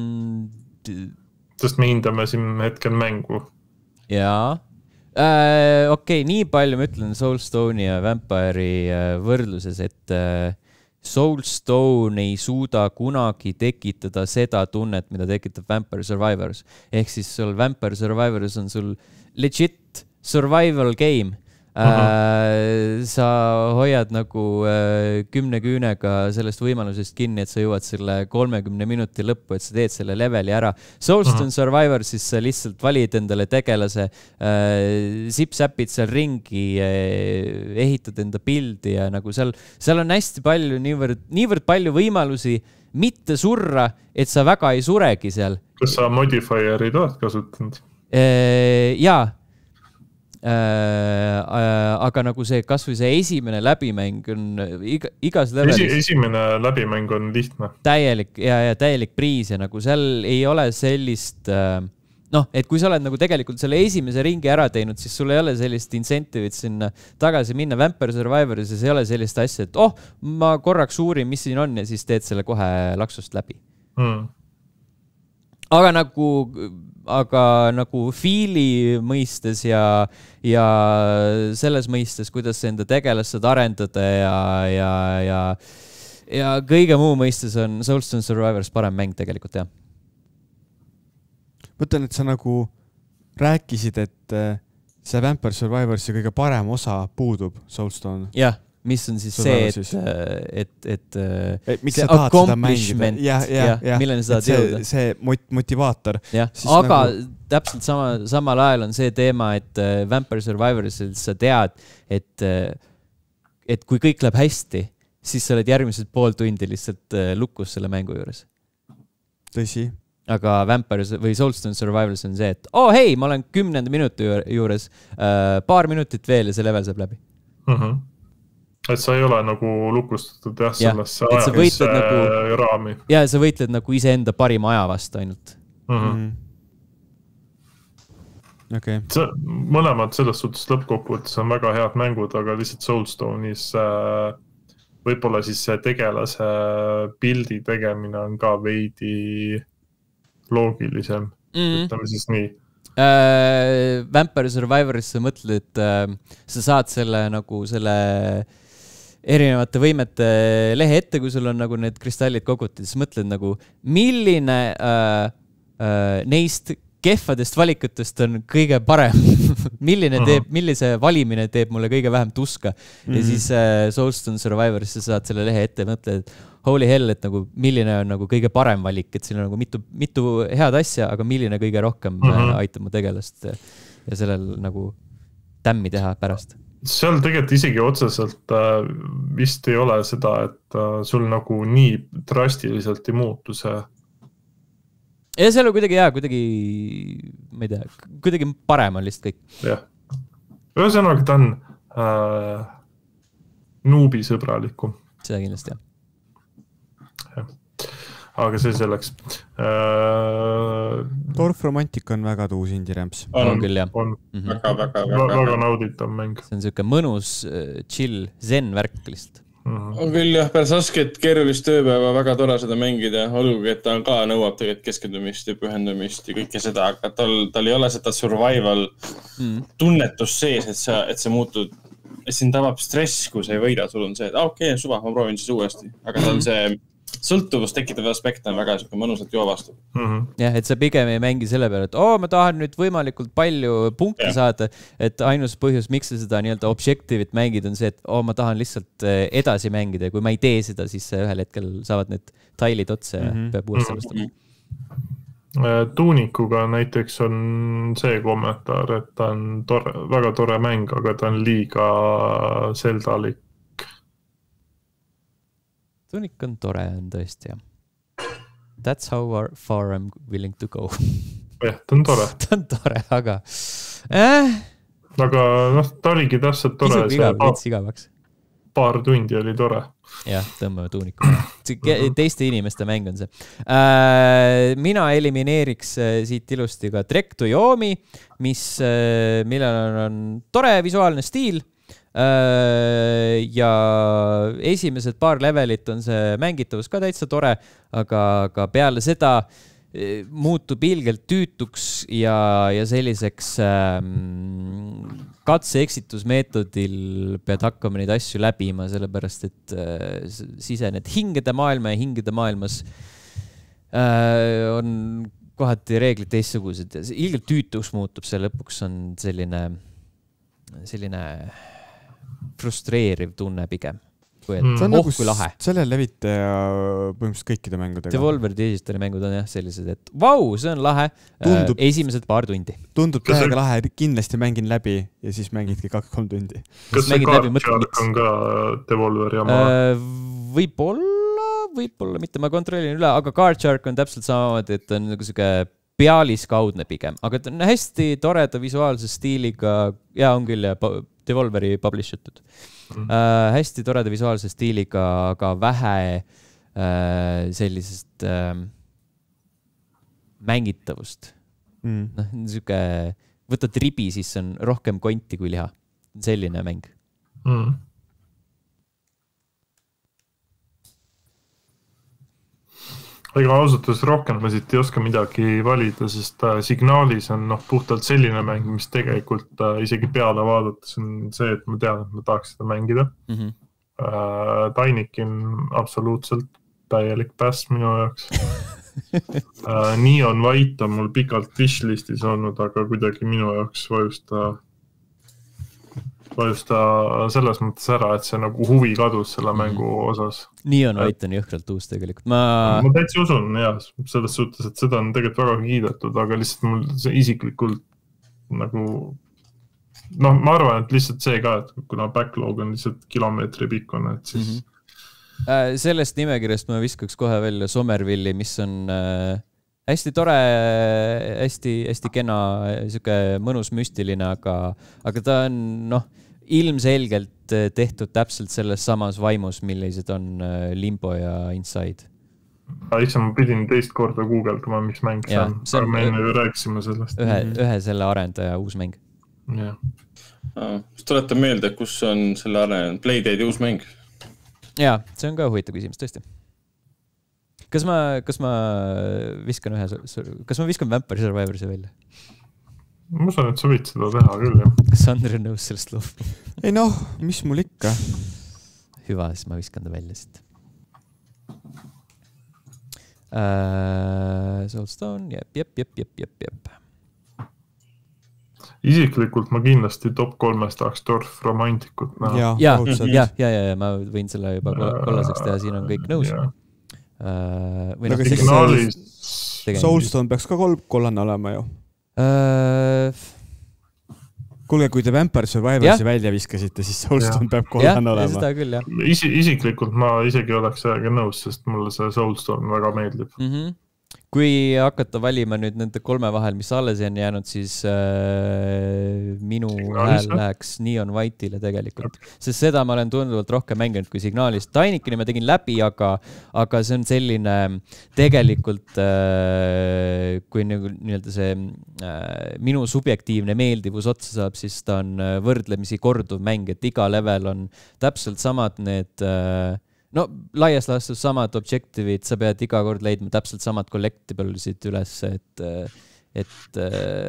Sest me hindame siin hetkel mängu. Jaa. Okei, nii palju ma ütlen Soulstone'i ja Vampire'i võrdluses, et Soulstone ei suuda kunagi tekitada seda tunnet, mida tekitab Vampire Survivors. Ehk siis sul Vampire Survivors on sul legit survival game. Sa hoiad nagu 10 küünega sellest võimalusest kinni, et sa jõuad selle 30 minuti lõppu, et sa teed selle leveli ära. Soulstone Survivor, siis sa lihtsalt valid endale tegelase, zip-säpid seal ringi, ehitad enda pildi ja nagu seal on hästi palju, niivõrd palju võimalusi mitte surra, et sa väga ei suregi seal. Kas sa modifierid oled kasutanud? Jaa. Aga nagu see, kas või see esimene läbimäng on igas levelis. Esimene läbimäng on lihtne. Täielik priis ja nagu seal ei ole sellist, et kui sa oled nagu tegelikult selle esimese ringi ära teinud, siis sul ei ole sellist incentive'it sinna tagasi minna. Vampire Survivoris ei ole sellist asja, et ma korraks uurin, mis siin on ja siis teed selle kohe laksust läbi. Aga nagu feeli mõistes ja selles mõistes, kuidas sa enda tegelast saad arendada ja kõige muu mõistes on Soulstone Survivors parem mäng tegelikult, jah. Mõtlen, et sa nagu rääkisid, et see Vampire Survivorsi kõige parem osa puudub Soulstone. Jah. Mis on siis see, et miks sa tahad seda mängida? Milleni sa tahad jõuda? See motivaator. Aga täpselt samal ajal on see teema, et Vampire Survivors sa tead, et kui kõik läheb hästi, siis sa oled järgmised pool tundi lihtsalt lukus selle mängu juures. Tõsi. Aga Vampire või Soulstone Survivors on see, et hei, ma olen 10. minuti juures, paar minutit veel ja see level saab läbi. Et sa ei ole nagu lukustatud sellesse ajalisse raami. Ja sa võitled nagu iseenda parima aja vastu ainult. Okay. Mõlemad selles suhtes lõppkokkuvõttes on väga head mängud, aga lihtsalt Soulstone'is võib-olla siis see tegelase pildi tegemine on ka veidi loogilisem. Ütleme siis nii. Vampire Survivoris sa mõtled, et sa saad selle nagu selle erinevate võimete lehe ette, kui sul on nagu need kristallid kogutud, siis mõtled nagu, milline neist kehvadest valikutest on kõige parem. Millise valimine teeb mulle kõige vähem tuska. Ja siis Soulstone Survivoris sa saad selle lehe ette ja mõtled, et holy hell, et nagu milline on nagu kõige parem valik, et siin on nagu mitu head asja, aga milline kõige rohkem aitab mu tegelast ja sellel nagu tämmi teha pärast. Seal tegelikult isegi otseselt vist ei ole seda, et sul nagu nii drastiliselt ei muutu see. Ja seal on kuidagi ma ei tea, kuidagi parem on lihtsalt kõik. Jah. Ühesõnaga ta on nuubi sõbralikum. Seda kindlasti, jah. Aga see selleks. Dorf Romantic on väga tuus indie-rämps. On küll, jah. Väga nauditav mäng. See on selline mõnus, chill, zen värk lihtsalt. On küll, jah, päris rasket keerulist tööpäeva, väga tore seda mängida. Olgugi, et ta ka nõuab tegelikult keskendumist ja pühendumist ja kõike seda, aga tal ei ole seda survival tunnetus sees, et see muutud, et siin tabab stress, kui sa ei võida. Sul on see, et okei, suva, ma proovin siis uuesti. Aga tal see sõltuvust tekitav aspekt on väga mõnusalt joovastub. Jah, et sa pigem ei mängi selle peale, et ma tahan nüüd võimalikult palju punkti saada, et ainus põhjus, miks sa seda nii-öelda objective'it mängid, on see, et ma tahan lihtsalt edasi mängida ja kui ma ei tee seda, siis ühel hetkel saavad need tailid otsa ja peab uuesti alustama. Tuunikuga näiteks on see kommentaar, et ta on väga tore mäng, aga ta on liiga seldalik. Tuunik on tore, on tõesti, jah. That's how far I'm willing to go. Jah, ta on tore. Ta on tore, aga... Aga ta oligi täpselt tore. Isub igavaks. Paar tundi oli tore. Jah, tõmbame Tuuniku. Teiste inimeste mäng on see. Mina elimineeriks siit ilusti ka Trek to Yomi, millel on tore visuaalne stiil. Ja esimesed paar levelit on see mängitavus ka täitsa tore, aga peale seda muutub ilgelt tüütuks ja selliseks katse-eksitusmeetodil pead hakkama neid asju läbima, sellepärast et sisened hingede maailma ja hingede maailmas on kohati reeglid teistsugused ja ilgelt tüütuks muutub, see lõpuks on selline frustreeriv tunne pigem. Kui kui lahe. Selle levitaja põhimõtteliselt kõikide mängudega. Devolver Digitali mängud on jah sellised, et vau, see on lahe. Esimesed paar tundi. Tundub täiega lahe, kindlasti mängin läbi ja siis mängidki 2-3 tundi. Kas see Card on ka Devolver ja Võib-olla mitte, ma kontrollin üle, aga Card Shark on täpselt samamoodi, et on nagu siuke pealiskaudne pigem, aga ta on hästi toreda visuaalse stiiliga ja on küll ja Devolveri publish itud. Hästi toreda visuaalse stiiliga, aga vähe sellisest mängitavust. Niisugune, võtad ribi, siis on rohkem konti kui liha. Selline mäng. Ega ausatuse rohkem ma siit ei oska midagi valida, sest Signaalis on puhtalt selline mäng, mis tegelikult isegi peale vaadates on see, et ma tean, et ma tahaks seda mängida. Tinykin absoluutselt täielik päss minu jaoks. Neon White on mul pikalt wishlistis olnud, aga kuidagi minu jaoks vajusta selles mõttes ära, et see nagu huvi kadus selle mängu osas. Neon White on jõhkralt uus tegelikult. Ma täitsa usun, jah, selles suhtes, et seda on tegelikult väga kiidetud, aga lihtsalt mul see isiklikult nagu ma arvan, et lihtsalt see ka, et kuna backlog on lihtsalt kilomeetri pikkune, et siis sellest nimekirjast ma viskaks kohe välja Somervilli, mis on hästi tore, hästi kena, siuke mõnus müstiline, aga ta on ilmselgelt tehtud täpselt selles samas vaimus, millised on Limbo ja Inside. Eks ma pidin teist korda guugeldama, mis mäng see on, aga me enne ju rääkisime sellest. Ühe selle arendaja uus mäng. Siis tuletan meelde, kus on selle arendaja Playdeadi uus mäng? Jaa, see on ka huvitav küsimus, tõesti. Kas ma viskan Vampire Survivorsi välja? Ma usun, et sa võid seda teha küll, jah. Kas Andri on nõus sellest loobuma? Ei mis mul ikka? Hüva, siis ma viskan ta välja siit. Soulstone, jep. Isiklikult ma kindlasti top 3 tahaks Dorf Romantikut näha. Ja, ma võin selle juba kollaseks teha, siin on kõik nõus. Soulstone peaks ka kollane olema ju. Kuulge, kui te Vampire Survivorsi välja viskasite, siis Soulstone peab kollane olema. Seda küll, jah. Isiklikult ma isegi oleks sellega nõus, sest mulle see Soulstone väga meeldib. Kui hakata valima nüüd nende 3 vahel, mis alles on jäänud, siis minu hääl läheks Neon White'ile tegelikult. Sest seda ma olen tunduvalt rohkem mänginud kui Signaalist. Tinikini ma tegin läbi, aga see on selline tegelikult, kui nii-öelda see minu subjektiivne meeldivus otsa saab, siis ta on võrdlemisi korduv mäng, et iga level on täpselt samad need laias laastus samad objective'id, sa pead iga kord leidma täpselt samad collectible'sid üles, et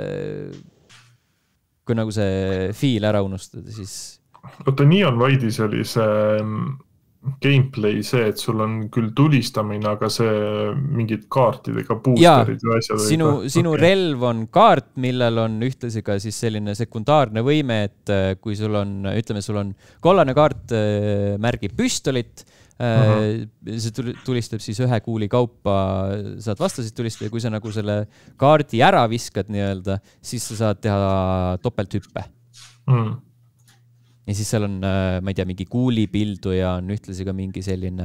kui nagu see feel ära unustada, siis Oota, Neon White'is oli see gameplay see, et sul on küll tulistamine, aga see mingid kaartidega boosterid ja asjad. Sinu relv on kaart, millel on ühtlasi ka siis selline sekundaarne võime, et kui sul on, ütleme, sul on kollane kaart märgib püstolit, see tulistab siis 1 kuuli kaupa, saad vastasid tulistada ja kui sa nagu selle kaardi ära viskad nii-öelda, siis sa saad teha topelthüppe. Ja siis seal on, ma ei tea, mingi kuulipildu ja on ühtlasi ka mingi selline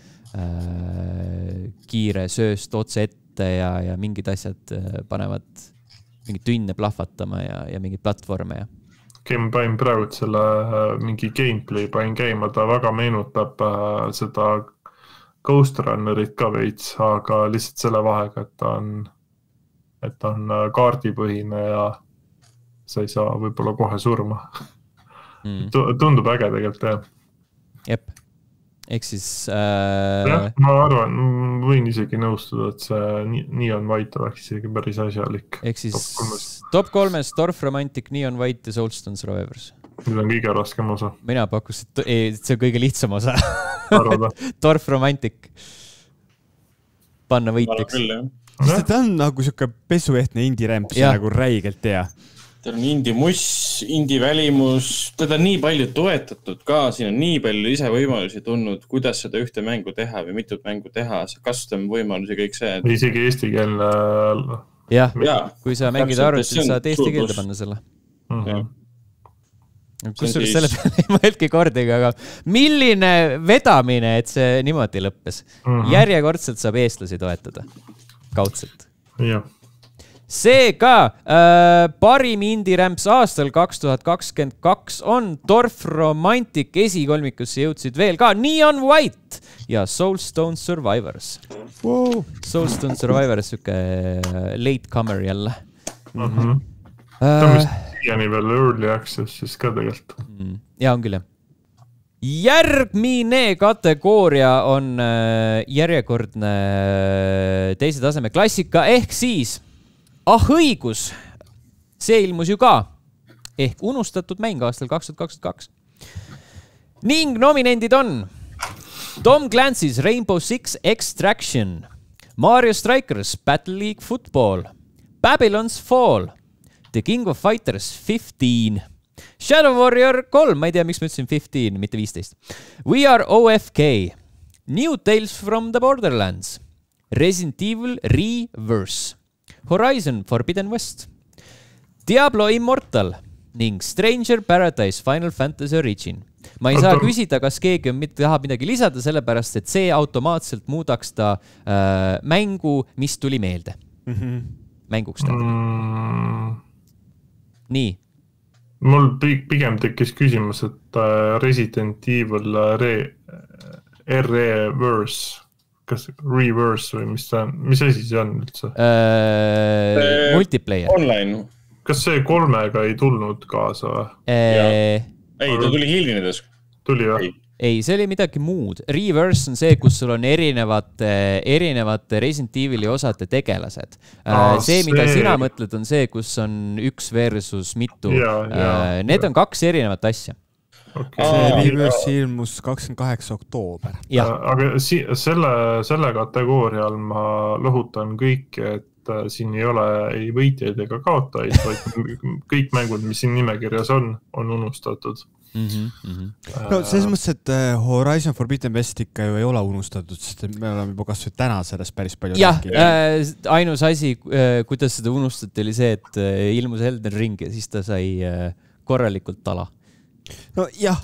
kiire sööst otse ette ja mingid asjad panevad mingid tünne plahvatama ja mingid platvorme ja ma pain praegu selle mingi gameplay pain käima, ta väga meenutab seda Ghost Runnerit ka veits, aga lihtsalt selle vahega, et ta on kaardipõhine ja sa ei saa võib-olla kohe surma. Tundub äge tegelikult, jah. Jep. Ehk siis... ma arvan, võin isegi nõustuda, et see Neon White oleks isegi päris asjalik. Ehk siis top 3 Dorf Romantic, Neon White ja Soulstone Survivors. Nüüd on kõige raskem osa. Mina pakkus, et see on kõige lihtsam osa. Arvada. Dorf Romantic. Panna võitjaks. Ta on nagu siuke pesuehtne indie-rämp, see nagu räigelt hea. Tal on indie-muss, indie-välimus, teda on nii palju toetatud ka, siin on nii palju lisavõimalusi tulnud, kuidas seda ühte mängu teha või mitut mängu teha, custom võimalusi, kõik see. Isegi eesti keelne. Jah, kui sa mängid arvutil, saad eesti keelde panna selle. Kusjuures selle peale ei mõeldki kordagi, aga milline vedamine, et see niimoodi lõppes. Järjekordselt saab eestlasi toetada. Kaudselt. Jah. Seega parim indie-rämps aastal 2022 on Dorf Romantic, esikolmikusse jõudsid veel ka Neon White ja Soulstone Survivors. Wow. Soulstone Survivors, süke latecomer jälle. Ta on vist siiani veel early access siis ka tegelikult. Ja on küll, jah. Järgmine kategooria on järjekordne teise taseme klassika ehk siis õigus, see ilmus ju ka, ehk unustatud mäng aastal 2022. Ning nominendid on Tom Clancy's Rainbow Six Extraction, Mario Strikers Battle League Football, Babylon's Fall, The King of Fighters 15, Shadow Warrior 3, ma ei tea, miks ma ütlesin 15, mitte 15, We Are OFK, New Tales from the Borderlands, Resident Evil Reverse, Horizon Forbidden West, Diablo Immortal ning Stranger Paradise Final Fantasy Origin. Ma ei saa küsida, kas keegi tahab midagi lisada, sellepärast, et see automaatselt muudaks ta mängu, mis tuli meelde. Mänguks ta. Nii. Mul pigem tekkis küsimus, et Resident Evil Reverse, kas Reverse või mis ta on? Mis asi see on üldse? Multiplayer. Online. Kas see 3-ga ei tulnud kaasa? Ei, ta tuli hilinedes. Tuli või? Ei, see oli midagi muud. Reverse on see, kus sul on erinevate Resident Evil'i osade tegelased. See, mida sina mõtled, on see, kus on 1 versus mitu. Need on 2 erinevat asja. See Reverse ilmus 28. oktoober. Aga selle kategooria all ma lõhutan kõiki, et siin ei ole ei võitjaid ega kaotajaid, vaid kõik mängud, mis siin nimekirjas on unustatud. No selles mõttes, et Horizon Forbidden West ikka ju ei ole unustatud, sest me oleme juba kas või täna sellest päris palju rääkinud. Ainus asi, kuidas seda unustati, oli see, et ilmus Elden Ring ja siis ta sai korralikult tala. No jah,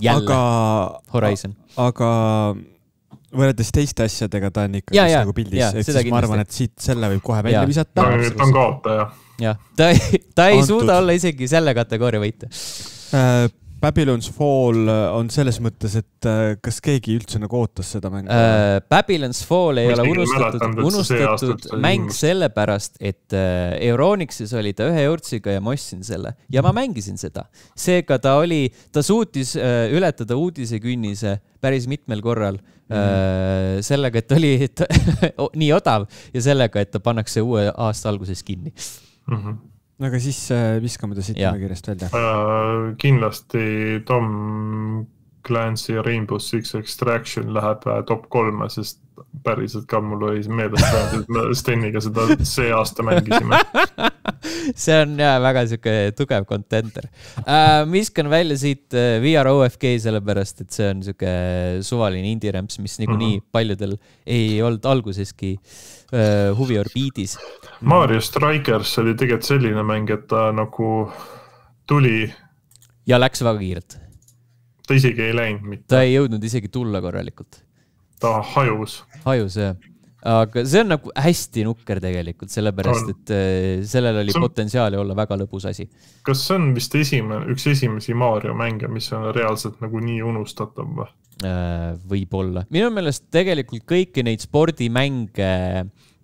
aga võrreldes teiste asjadega ta on ikka nagu pildis, et siis ma arvan, et siit selle võib kohe välja visata. Ta on kaotaja. Ta ei suuda olla isegi selle kategooria võita. Babylon's Fall on selles mõttes, et kas keegi üldse nagu ootas seda mängu? Babylon's Fall ei ole unustatud mäng sellepärast, et Euronixis oli ta 1 eurtsiga ja ma ostsin selle ja ma mängisin seda. Seega ta suutis ületada uudisekünnise päris mitmel korral sellega, et oli nii odav ja sellega, et ta pannakse uue aasta alguses kinni. Aga siis viskame ta siit nimekirjast välja. Kindlasti Tom Clancy Rainbow Six Extraction läheb top 3, sest päriselt ka mul oli meelest, et me Steniga seda see aasta mängisime. See on väga tugev contenter. Viskan välja siit VR OFK sellepärast, et see on suvaline indie-rämps, mis nii paljudel ei olnud alguseski huvi orbiidis. Mario Strikers oli tegelikult selline mäng, et ta nagu tuli ja läks väga kiirelt. Ta isegi ei läinud mitte. Ta ei jõudnud isegi tulla korralikult. Ta hajus, jah. Aga see on nagu hästi nukker tegelikult, sellepärast, et sellel oli potentsiaali olla väga lõbus asi. Kas see on vist üks esimesi Mario mänge, mis on reaalselt nagu nii unustatav või? Võib olla. Minu meelest tegelikult kõiki neid spordimänge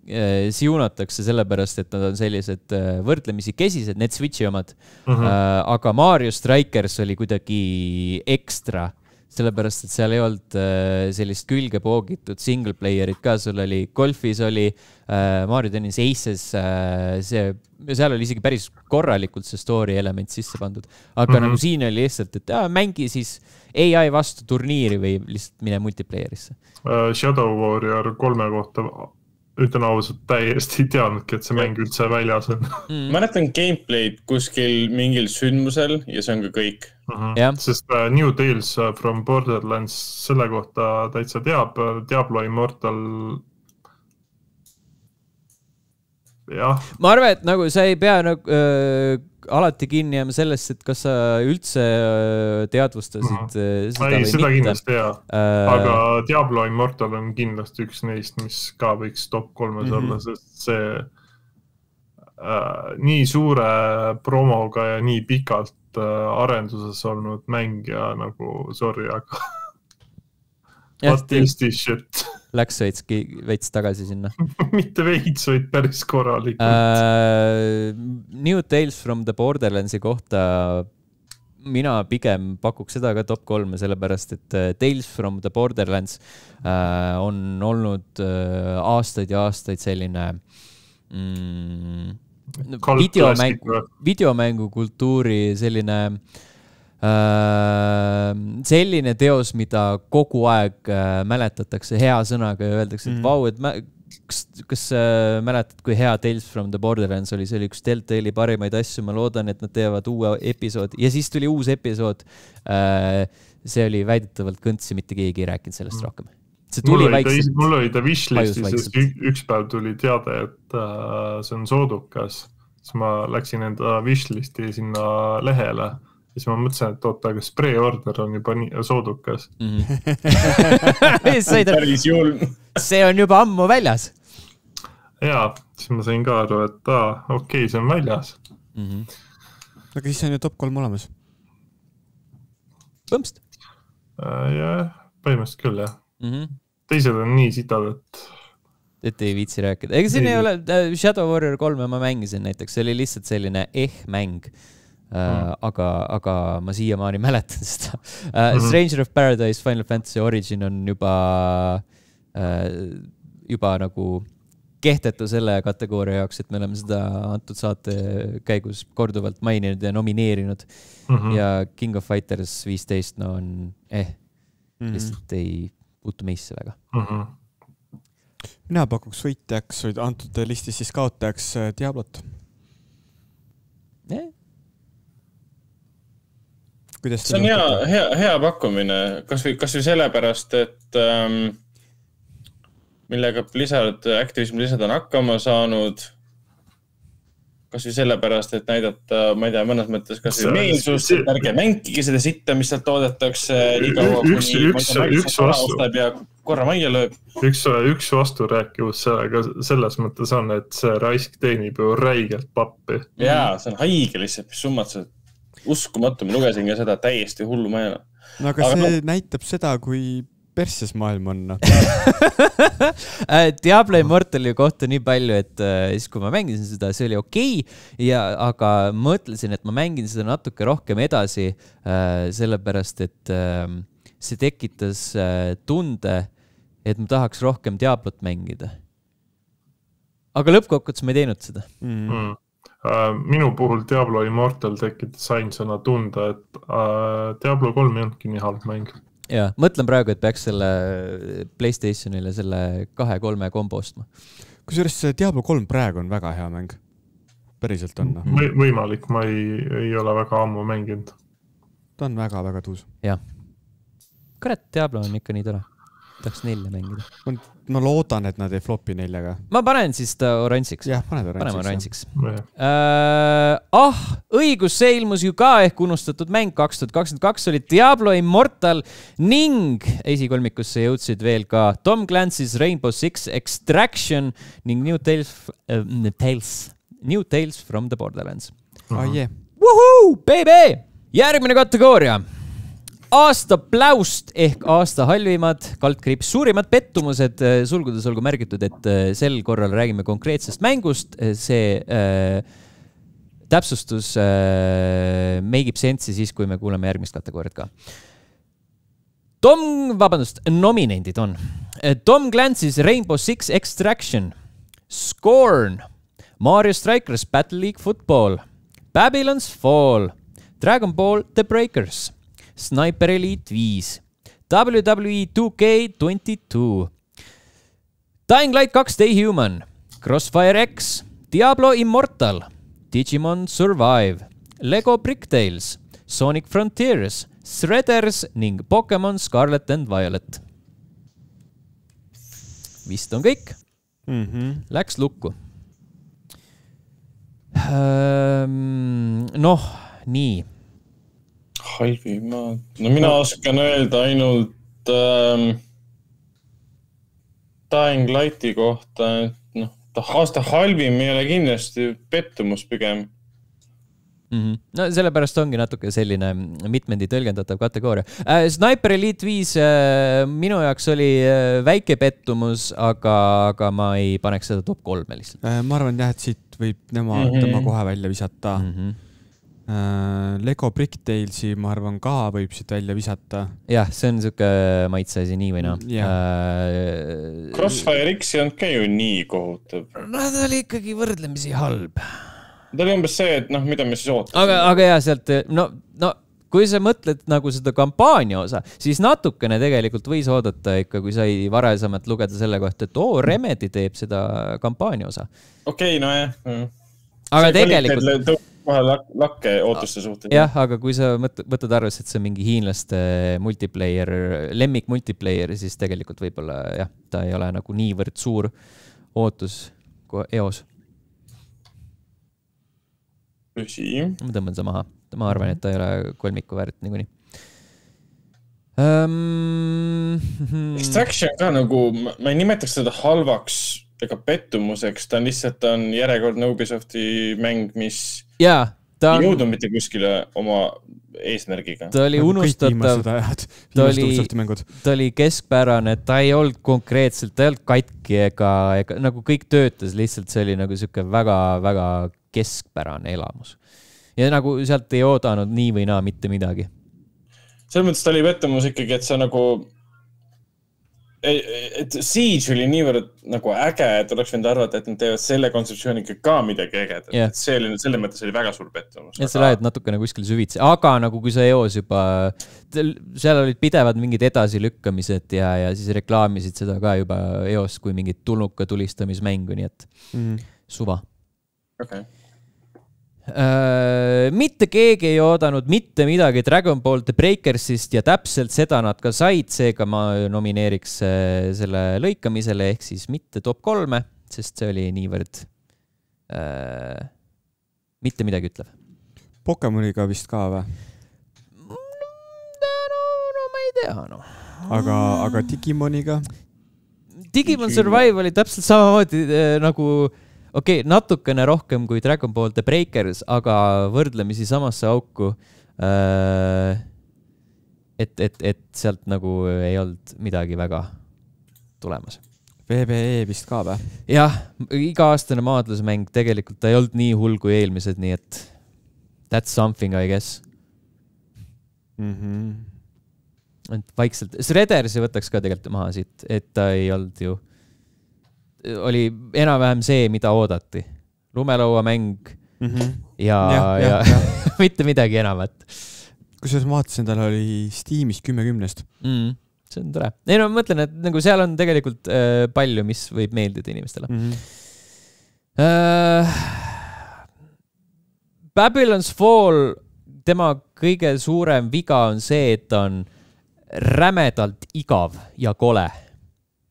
siunatakse sellepärast, et nad on sellised võrdlemisi kesised, need Switchi omad. Aga Mario Strikers oli kuidagi ekstra, sellepärast, et seal ei olnud sellist külge poogitud single playerit ka, sul oli Golfis oli Mario Tennis Aces, seal oli isegi päris korralikult see story element sisse pandud. Aga nagu siin oli lihtsalt, et mängi siis AI vastu turniiri või lihtsalt mine multiplayerisse. Shadow Warrior 3 kohta ütlen ausalt täiesti ei teadnudki, et see mäng üldse väljas on. Mäletan gameplay'd kuskil mingil sündmusel ja see on ka kõik. Sest New Tales from Borderlands selle kohta täitsa teab, Diablo Immortal jah. Ma arvan, et nagu sa ei pea nagu, alati kinni jääma sellest, et kas sa üldse teadvustasid seda või seda mitte. Kindlasti hea. Aga Diablo Immortal on kindlasti üks neist, mis ka võiks top 3 olla, sest see nii suure promoga ja nii pikalt arenduses olnud mäng ja nagu sorry, aga what is this shit? Läks veits tagasi sinna. Mitte veits, vaid päris korralikult. New Tales from the Borderlandsi kohta mina pigem pakuks seda ka top 3, sellepärast, et Tales from the Borderlands on olnud aastaid ja aastaid selline videomängu kultuuri selline teos, mida kogu aeg mäletatakse hea sõnaga ja öeldakse, et vau, et kas mäletad, kui hea Tales from the Borderlands oli, see oli üks Telltale'i parimaid asju, ma loodan, et nad teevad uue episood ja siis tuli uus episood. See oli väidetavalt kõntsi, mitte keegi ei rääkinud sellest rohkem. Mul oli ta wishlistis, üks päev tuli teade, et see on soodukas. Siis ma läksin enda wishlisti sinna lehele. Siis ma mõtlesin, et oota, aga pre-order on juba soodukas. See on juba ammu väljas. Jaa, siis ma sain ka aru, et okei, see on väljas. Aga siis on ju top 3 olemas. Põmst? Jah, põhimõtteliselt küll, jah. Teised on nii sitad, et ei viitsi rääkida. Ega siin ei ole Shadow Warrior 3 ma mängisin näiteks, see oli lihtsalt selline mäng. Aga ma siiamaani mäletan seda. Stranger of Paradise Final Fantasy Origin on juba nagu kehtetu selle kategooria jaoks, et me oleme seda antud saate käigus korduvalt maininud ja nomineerinud. Ja King of Fighters 15 on lihtsalt ei puutu meisse väga. Mina pakuks võitjaks või antud listis siis kaotajaks Diablot. See on hea pakkumine, kas või sellepärast, et millega Activision Blizzard on hakkama saanud, kas või sellepärast, et näidata, ma ei tea, mõnes mõttes kas või meelsust, et ärge mängige seda sitta, mis sealt toodetakse iga aastab ja korra majja lööb. Üks vasturääkivus selles mõttes on, et see raisk teenib ju räigelt pappi. Jaa, see on haige lihtsalt, mis summad see uskumatu, ma lugesin ka seda täiesti hullu majana. No aga see näitab seda, kui perses maailm on. Diablo Immortali kohta nii palju, et siis kui ma mängisin seda, see oli okei, aga mõtlesin, et ma mängin seda natuke rohkem edasi, sellepärast, et see tekitas tunde, et ma tahaks rohkem Diablot mängida. Aga lõppkokkuvõttes ma ei teinud seda. Minu puhul Diablo Immortal tekitas ainsana tunda, et Diablo 3 ei olnudki nii halb mäng. Ja, mõtlen praegu, et peaks selle PlayStationile selle 2-3 kombo ostma. Kusjuures Diablo 3 praegu on väga hea mäng. Päriselt on. Võimalik, ma ei ole väga ammu mänginud. Ta on väga-väga tuus. Jah. Kurat, Diablo on ikka nii tore. Tahaks 4 mängida. Ma loodan, et nad ei flopi 4-ga. Ma panen siis ta oranžiks. Jah, paneme oranžiks. Õigus, see ilmus ju ka ehk unustatud mäng 2022 oli Diablo Immortal ning esikolmikusse jõudsid veel ka Tom Clancy's Rainbow Six Extraction ning New Tales from the Borderlands. Yeah. Woohoo, baby! Järgmine kategooria. aasta pläust ehk aasta halvimad, kaldkriips suurimad pettumused, sulgudes olgu märgitud, et sel korral räägime konkreetsest mängust. See täpsustus meigib sensi siis, kui me kuuleme järgmist kategooriat ka. Nominendid on Tom Clancy's Rainbow Six Extraction, Scorn, Mario Strikers Battle League Football, Babylon's Fall, Dragon Ball The Breakers, Sniper Elite 5, WWE 2K22, Dying Light 2 Stay Human, Crossfire X, Diablo Immortal, Digimon Survive, Lego Bricktales, Sonic Frontiers, Shredders ning Pokemon Scarlet and Violet. Vist on kõik. Läks lukku. Noh, nii. Halvimad. No mina oskan öelda ainult Dying Lighti kohta, et aasta halvim ei ole kindlasti pettumus pigem. No sellepärast ongi natuke selline mitmendi tõlgendatav kategooria. Sniper Elite 5 minu jaoks oli väike pettumus, aga ma ei paneks seda top 3 lihtsalt. Ma arvan jah, et siit võib tema kohe välja visata. Lego Bricktale'i ma arvan ka võib siit välja visata. Jah, see on siuke maitseasi nii või noh. Crossfire X ei olnud ka ju nii kohutav. No ta oli ikkagi võrdlemisi halb. Ta oli umbes see, et mida me siis ootasime. Aga jah, sealt, kui sa mõtled nagu seda kampaania osa, siis natukene tegelikult võis oodata ikka, kui sai varasemalt lugeda selle kohta, et Remedy teeb seda kampaania osa. Okei, no jah. Aga tegelikult... lakke ootuste suhtes. Jah, aga kui sa võtad arves, et see on mingi hiinlaste multiplayer, lemmik multiplayer, siis tegelikult võib-olla jah, ta ei ole nagu niivõrd suur ootus kui EOS. Püsi. Ma tõmban seda maha. Ma arvan, et ta ei ole kolmiku väärt niikuinii. Extraction ka nagu, ma ei nimetaks seda halvaks ega pettumuseks, ta on lihtsalt järjekordne Ubisofti mäng, mis ei jõudnud mitte kuskile oma eesmärgiga. Ta oli unustatav, ta oli keskpärane, ta ei olnud konkreetselt, ta ei olnud katki ega nagu kõik töötas, lihtsalt see oli nagu siuke väga-väga keskpärane elamus. Ja nagu sealt ei oodanud nii või naa mitte midagi. Selles mõttes ta oli pettumus ikkagi, et sa nagu et Siege oli niivõrd nagu äge, et oleks võinud arvata, et nad teevad selle kontseptsiooniga ka midagi ägedat. Et see oli, selle mõttes oli väga suur pettumus. Et sa lähed natukene kuskil süvitsi. Aga nagu kui sa EOS juba, seal olid pidevad mingid edasilükkamised ja siis reklaamisid seda ka juba EOS kui mingit tulnuka tulistamismängu, nii et suva. Okay. Mitte keegi ei oodanud mitte midagi Dragon Ball The Breakersist ja täpselt seda nad ka said, seega ma nomineeriks selle lõikamisele ehk siis mitte top 3, sest see oli niivõrd mitte midagi ütlev. Pokemoniga vist ka või? No ma ei tea, no. Aga Digimoniga? Digimon Survive oli täpselt samamoodi nagu natukene rohkem kui Dragon Ball The Breakers, aga võrdlemisi samasse auku, et sealt nagu ei olnud midagi väga tulemas. VVE vist ka või? Jah, iga-aastane maadlusmäng tegelikult ta ei olnud nii hull kui eelmised, nii et that's something, I guess. Et vaikselt. Shreddersi võtaks ka tegelikult maha siit, et ta ei olnud ju oli enam-vähem see, mida oodati. Lumelauamäng ja mitte midagi enamat. Kusjuures ma vaatasin, tal oli Steamis 10/10. See on tore. Ei no, ma mõtlen, et nagu seal on tegelikult palju, mis võib meeldida inimestele. Babylon's Fall, tema kõige suurem viga on see, et ta on rämedalt igav ja kole.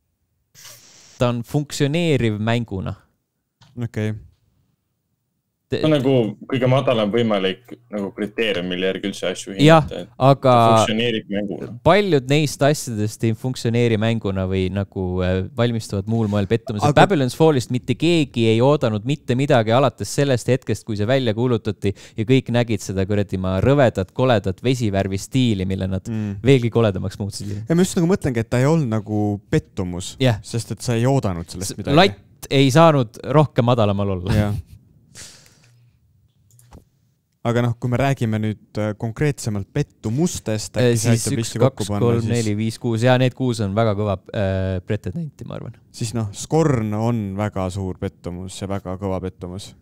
Ta on funktsioneeriv mänguna. Okei. See on nagu kõige madalam võimalik nagu kriteerium, mille järgi üldse asju hinnata. Aga funktsioneerib mänguna. Paljud neist asjadest ei funktsioneeri mänguna või nagu valmistuvad muul moel pettumus. Babylon's Fallist mitte keegi ei oodanud mitte midagi alates sellest hetkest, kui see välja kuulutati ja kõik nägid seda rõvedat, koledat vesivärvi stiili, mille nad veelgi koledamaks muutsid. Ja ma just nagu mõtlengi, et ta ei olnud nagu pettumus, sest et sa ei oodanud sellest midagi. Latt ei saanud rohkem madalamal olla. Jah. Aga kui me räägime nüüd konkreetsemalt pettumustest, siis 1, 2, 3, 4, 5, 6 ja need 6 on väga kõva pretendenti, ma arvan. Siis Scorn on väga suur pettumus ja väga kõva pettumus.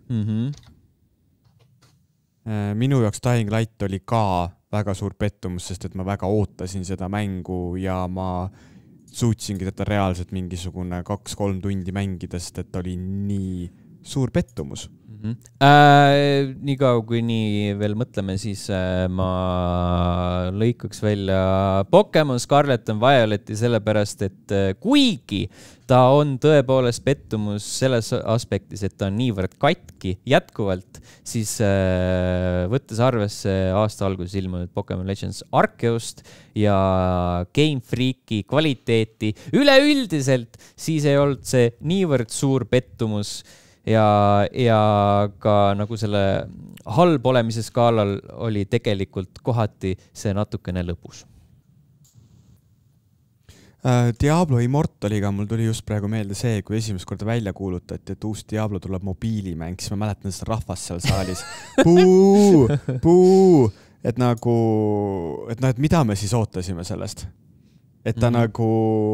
Minu jaoks Dying Light oli ka väga suur pettumus, sest et ma väga ootasin seda mängu ja ma suutsingi teda reaalselt mingisugune 2-3 tundi mängida, sest et oli nii suur pettumus. Nii kaua kui nii veel mõtleme, siis ma lõikaks välja Pokemon Scarlet and Violeti sellepärast, et kuigi ta on tõepoolest pettumus selles aspektis, et ta on niivõrd katki jätkuvalt, siis võttes arvesse aasta alguses ilmunud Pokemon Legends Arceust ja Game Freaki kvaliteeti üleüldiselt, siis ei olnud see niivõrd suur pettumus ja ka nagu selle halb olemise skaalal oli tegelikult kohati see natukene lõbus. Diablo Immortaliga mul tuli just praegu meelde see, kui esimest korda välja kuulutati, et uus Diablo tuleb mobiilimäng, siis ma mäletan seda rahvast seal saalis. Puu! Et mida me siis ootasime sellest? Et ta nagu...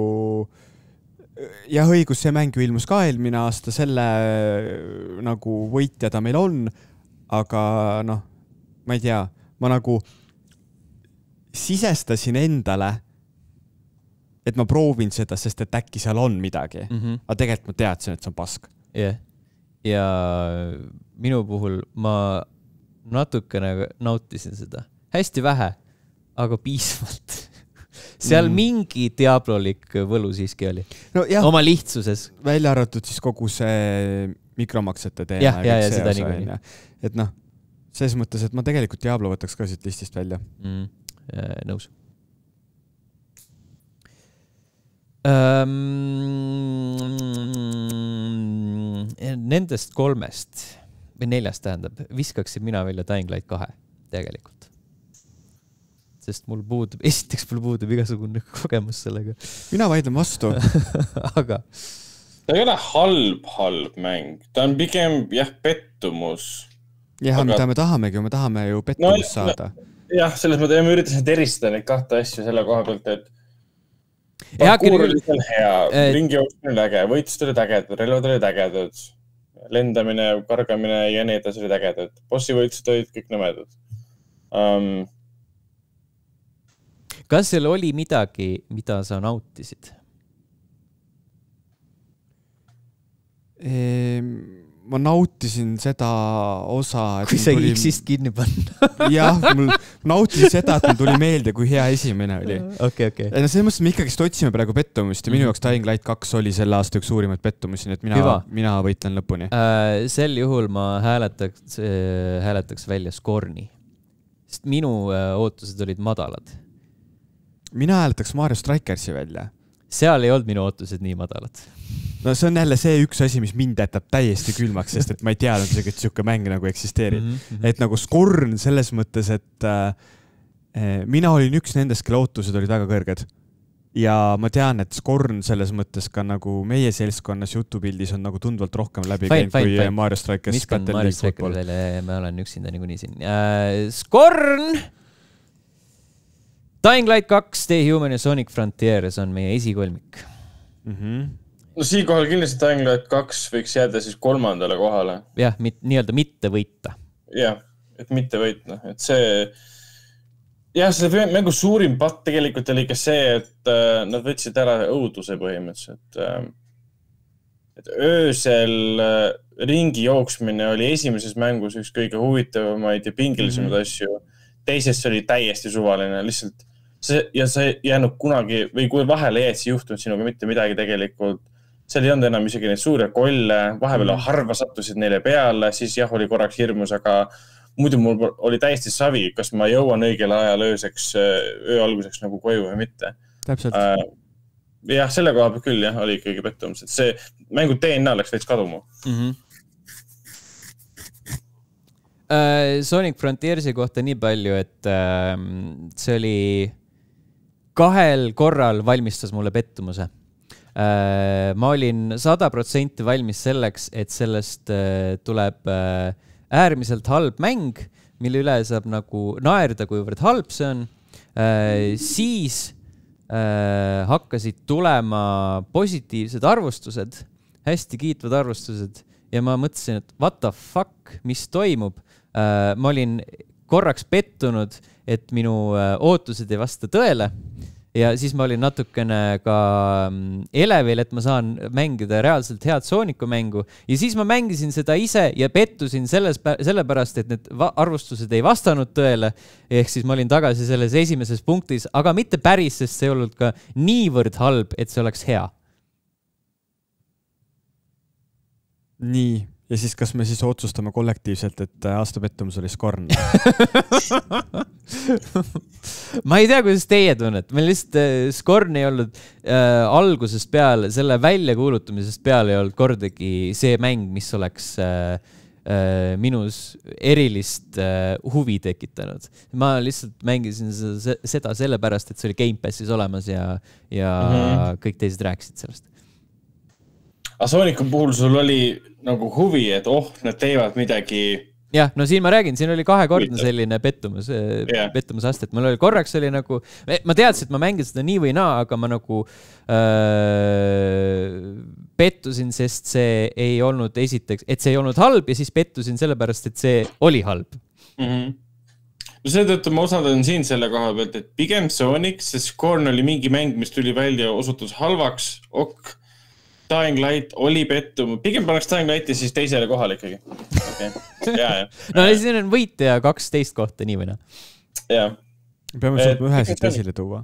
Jah, õigus, see mäng ilmus ka eelmine aasta, selle nagu võitja ta meil on, aga ma ei tea, ma nagu sisestasin endale, et ma proovin seda, sest et äkki seal on midagi, aga tegelikult ma teadsin, et see on pask. Ja minu puhul ma natukene nautisin seda. Hästi vähe, aga piisavalt. Seal mingi diablolik võlu siiski oli. Oma lihtsuses. Välja arvatud siis kogu see mikromaksete teema. Ja seda nii. Et selles mõttes, et ma tegelikult Diablo võtaks ka siit listist välja. Nõus. Nendest 3 või 4 tähendab, viskaksin mina välja Dying Light 2 tegelikult. Sest esiteks mul puudub igasugune kogemus sellega. Mina vaidlen vastu. Aga ta ei ole halb mäng. Ta on pigem pettumus. Jah, mida me tahamegi, me tahame ju pettumust saada. Jah, selles mõttes ma üritasin eristada neid 2 asju selle koha pealt, et parkour oli seal hea, ringi jooksul oli äge, võitlused olid ägedad, relvad olid ägedad, lendamine, kargamine ja nii edasi olid ägedad. Bossi võitlused olid kõik nõmedad. Kas seal oli midagi, mida sa nautisid? Ma nautisin seda osa, et kui sa X-ist kinni panna. Jah, ma nautisin seda, et mul tuli meelde, kui hea esimene oli. Okay. Selles mõttes me ikkagi otsime praegu pettumust ja minu jaoks Dying Light 2 oli selle aasta üks suurimaid pettumusi, nii et mina võitlen lõpuni. Sel juhul ma hääletaks välja Scorni. Sest minu ootused olid madalad. Mina hääletaks Mario Strikersi välja. Seal ei olnud minu ootused nii madalad. No see on jälle see üks asi, mis mind jätab täiesti külmaks, sest et ma ei teadnud isegi, et siuke mäng nagu eksisteerib. Et nagu Scorn selles mõttes, et mina olin üks nendest, kelle ootused olid väga kõrged. Ja ma tean, et Scorn selles mõttes ka nagu meie seltskonnas jutupildis on nagu tundvalt rohkem läbi käinud kui Mario Strikers. Miskan Mario Strikers välja, ma olen üksinda niikuinii siin. Scorn! Dying Light 2, The Human ja Sonic Frontiers on meie esikolmik. No siinkohal kindlasti Dying Light 2 võiks jääda siis 3. kohale. Jah, nii-öelda mitte võita. Jah, et mitte võita. Et see... Jah, selle mängu suurim patt tegelikult oli ka see, et nad võtsid ära õuduse põhimõtteliselt. Et öösel ringi jooksmine oli esimeses mängus üks kõige huvitavamaid ja pingilisemaid asju. Teises oli täiesti suvaline, lihtsalt ja see jäänud kunagi, või kui vahele jäid, see juhtunud sinuga mitte midagi tegelikult. seal ei olnud enam isegi neid suure kolle, vahepeal harva sattusid neile peale, siis jah, oli korraks hirmus, aga muidu mul oli täiesti savi, kas ma jõuan õigel ajal öö alguseks nagu koju või mitte. Täpselt. Jah, selle koha peal küll jah, oli ikkagi pettumus, et see mängu DNA läks veits kaduma. Sonic Frontiersi kohta nii palju, et see oli 2 korral valmistas mulle pettumuse. Ma olin 100% valmis selleks, et sellest tuleb äärmiselt halb mäng, mille üle saab nagu naerda, kuivõrd halb see on. Siis hakkasid tulema positiivsed arvustused, hästi kiitvad arvustused ja ma mõtlesin, et what the fuck, mis toimub? Ma olin korraks pettunud, et minu ootused ei vasta tõele. Ja siis ma olin natukene ka elevil, et ma saan mängida reaalselt head Sooniku mängu. Ja siis ma mängisin seda ise ja pettusin sellepärast, et need arvustused ei vastanud tõele. Ehk siis ma olin tagasi selles esimeses punktis, aga mitte päris, sest see ei olnud ka niivõrd halb, et see oleks hea. Nii. Ja siis kas me siis otsustame kollektiivselt, et aastapettumus oli Scorn? Ma ei tea, kuidas teie tunnet. Meil lihtsalt Scorn ei olnud algusest peale, selle väljakuulutamisest peale ei olnud kordagi see mäng, mis oleks minus erilist huvi tekitanud. Ma lihtsalt mängisin seda sellepärast, et see oli Game Passis olemas ja kõik teised rääkisid sellest. Aga Sooniku puhul sul oli nagu huvi, et nad teevad midagi... Jah, no siin ma räägin, siin oli 2-kordne selline pettumusastet. Mul oli korraks oli nagu... Ma teadsin, et ma mängin seda nii või naa, aga ma nagu pettusin, sest see ei olnud esiteks, et see ei olnud halb ja siis pettusin sellepärast, et see oli halb. No seetõttu ma osaldan siin selle koha pealt, et pigem Sonic, sest Scorn oli mingi mäng, mis tuli välja osutus halvaks, Dying Light oli pettum. Pigem paneks Dying Lighti siis teisele kohale ikkagi. Okay. No siin on võitja 12 kohta, nii või na? Jah. Peame suutma ühe siit esile tuua.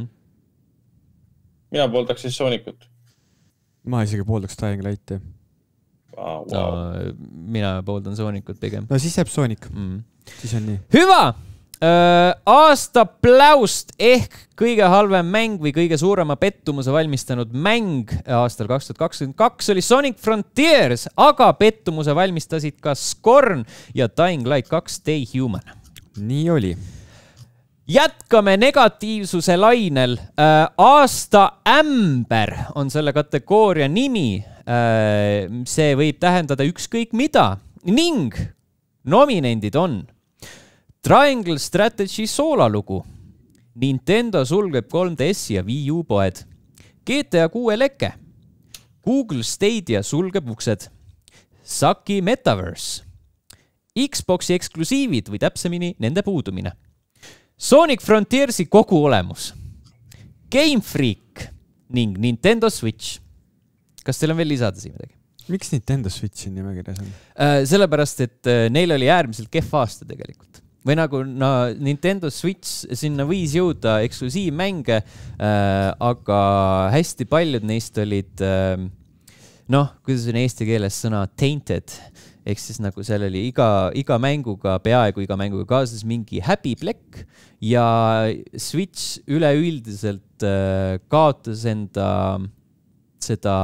Mina pooldaks siis Soonikut. Ma isegi pooldaks Dying Lighti. Wow. No, mina pooldan Soonikut pigem. No siis jääb Sonic. Siis on nii. Hüva! Aasta pläust ehk kõige halvem mäng või kõige suurema pettumuse valmistanud mäng aastal 2022 oli Sonic Frontiers, aga pettumuse valmistasid ka Scorn ja Dying Light 2 Stay Human. Nii oli. Jätkame negatiivsuse lainel. Aasta ämber on selle kategooria nimi. See võib tähendada ükskõik mida ning nominendid on Triangle Strategy soolalugu, Nintendo sulgeb 3DS ja Wii U poed, GTA 6 leke, Google Stadia sulgeb uksed, Saki Metaverse, Xboxi eksklusiivid või täpsemini nende puudumine, Sonic Frontiersi kogu olemus, Game Freak ning Nintendo Switch. Kas teil on veel lisada siin midagi? Miks Nintendo Switchi nimekirjas on? Sellepärast, et neil oli äärmiselt kehv aasta tegelikult. Või nagu Nintendo Switch sinna võis jõuda eksklusiivmänge, aga hästi paljud neist olid, kuidas on eesti keeles sõna tainted, ehk siis nagu seal oli iga mänguga, peaaegu iga mänguga kaasas mingi häbiplekk ja Switch üleüldiselt kaotas enda seda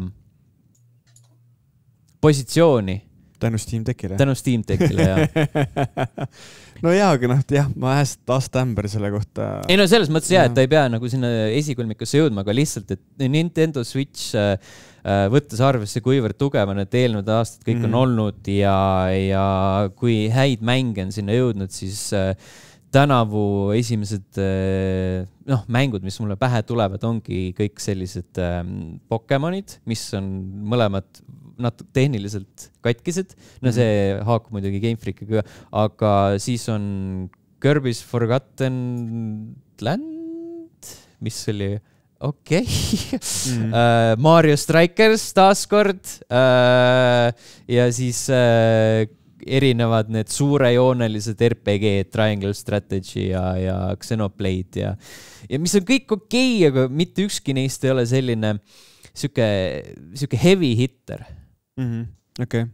positsiooni. Tänu Steam Deckile, jah. No jaa, aga ma aasta ämber selle kohta. Ei no selles mõttes et ta ei pea nagu sinna esikulmikusse jõudma, aga lihtsalt, et Nintendo Switch võttes arvesse, kuivõrd tugevad need eelnevad aastad kõik on olnud ja kui häid mänge on sinna jõudnud, siis tänavu esimesed mängud, mis mulle pähe tulevad, ongi kõik sellised Pokemonid, mis on mõlemad tehniliselt katkised. No see haakub muidugi Game Freakiga, aga siis on Kirby's Forgotten Land, mis oli Mario Strikers taaskord ja siis erinevad need suurejoonelised RPG, Triangle Strategy ja Xenoblade ja mis on kõik aga mitte ükski neist ei ole selline siuke heavy hitter. Okei.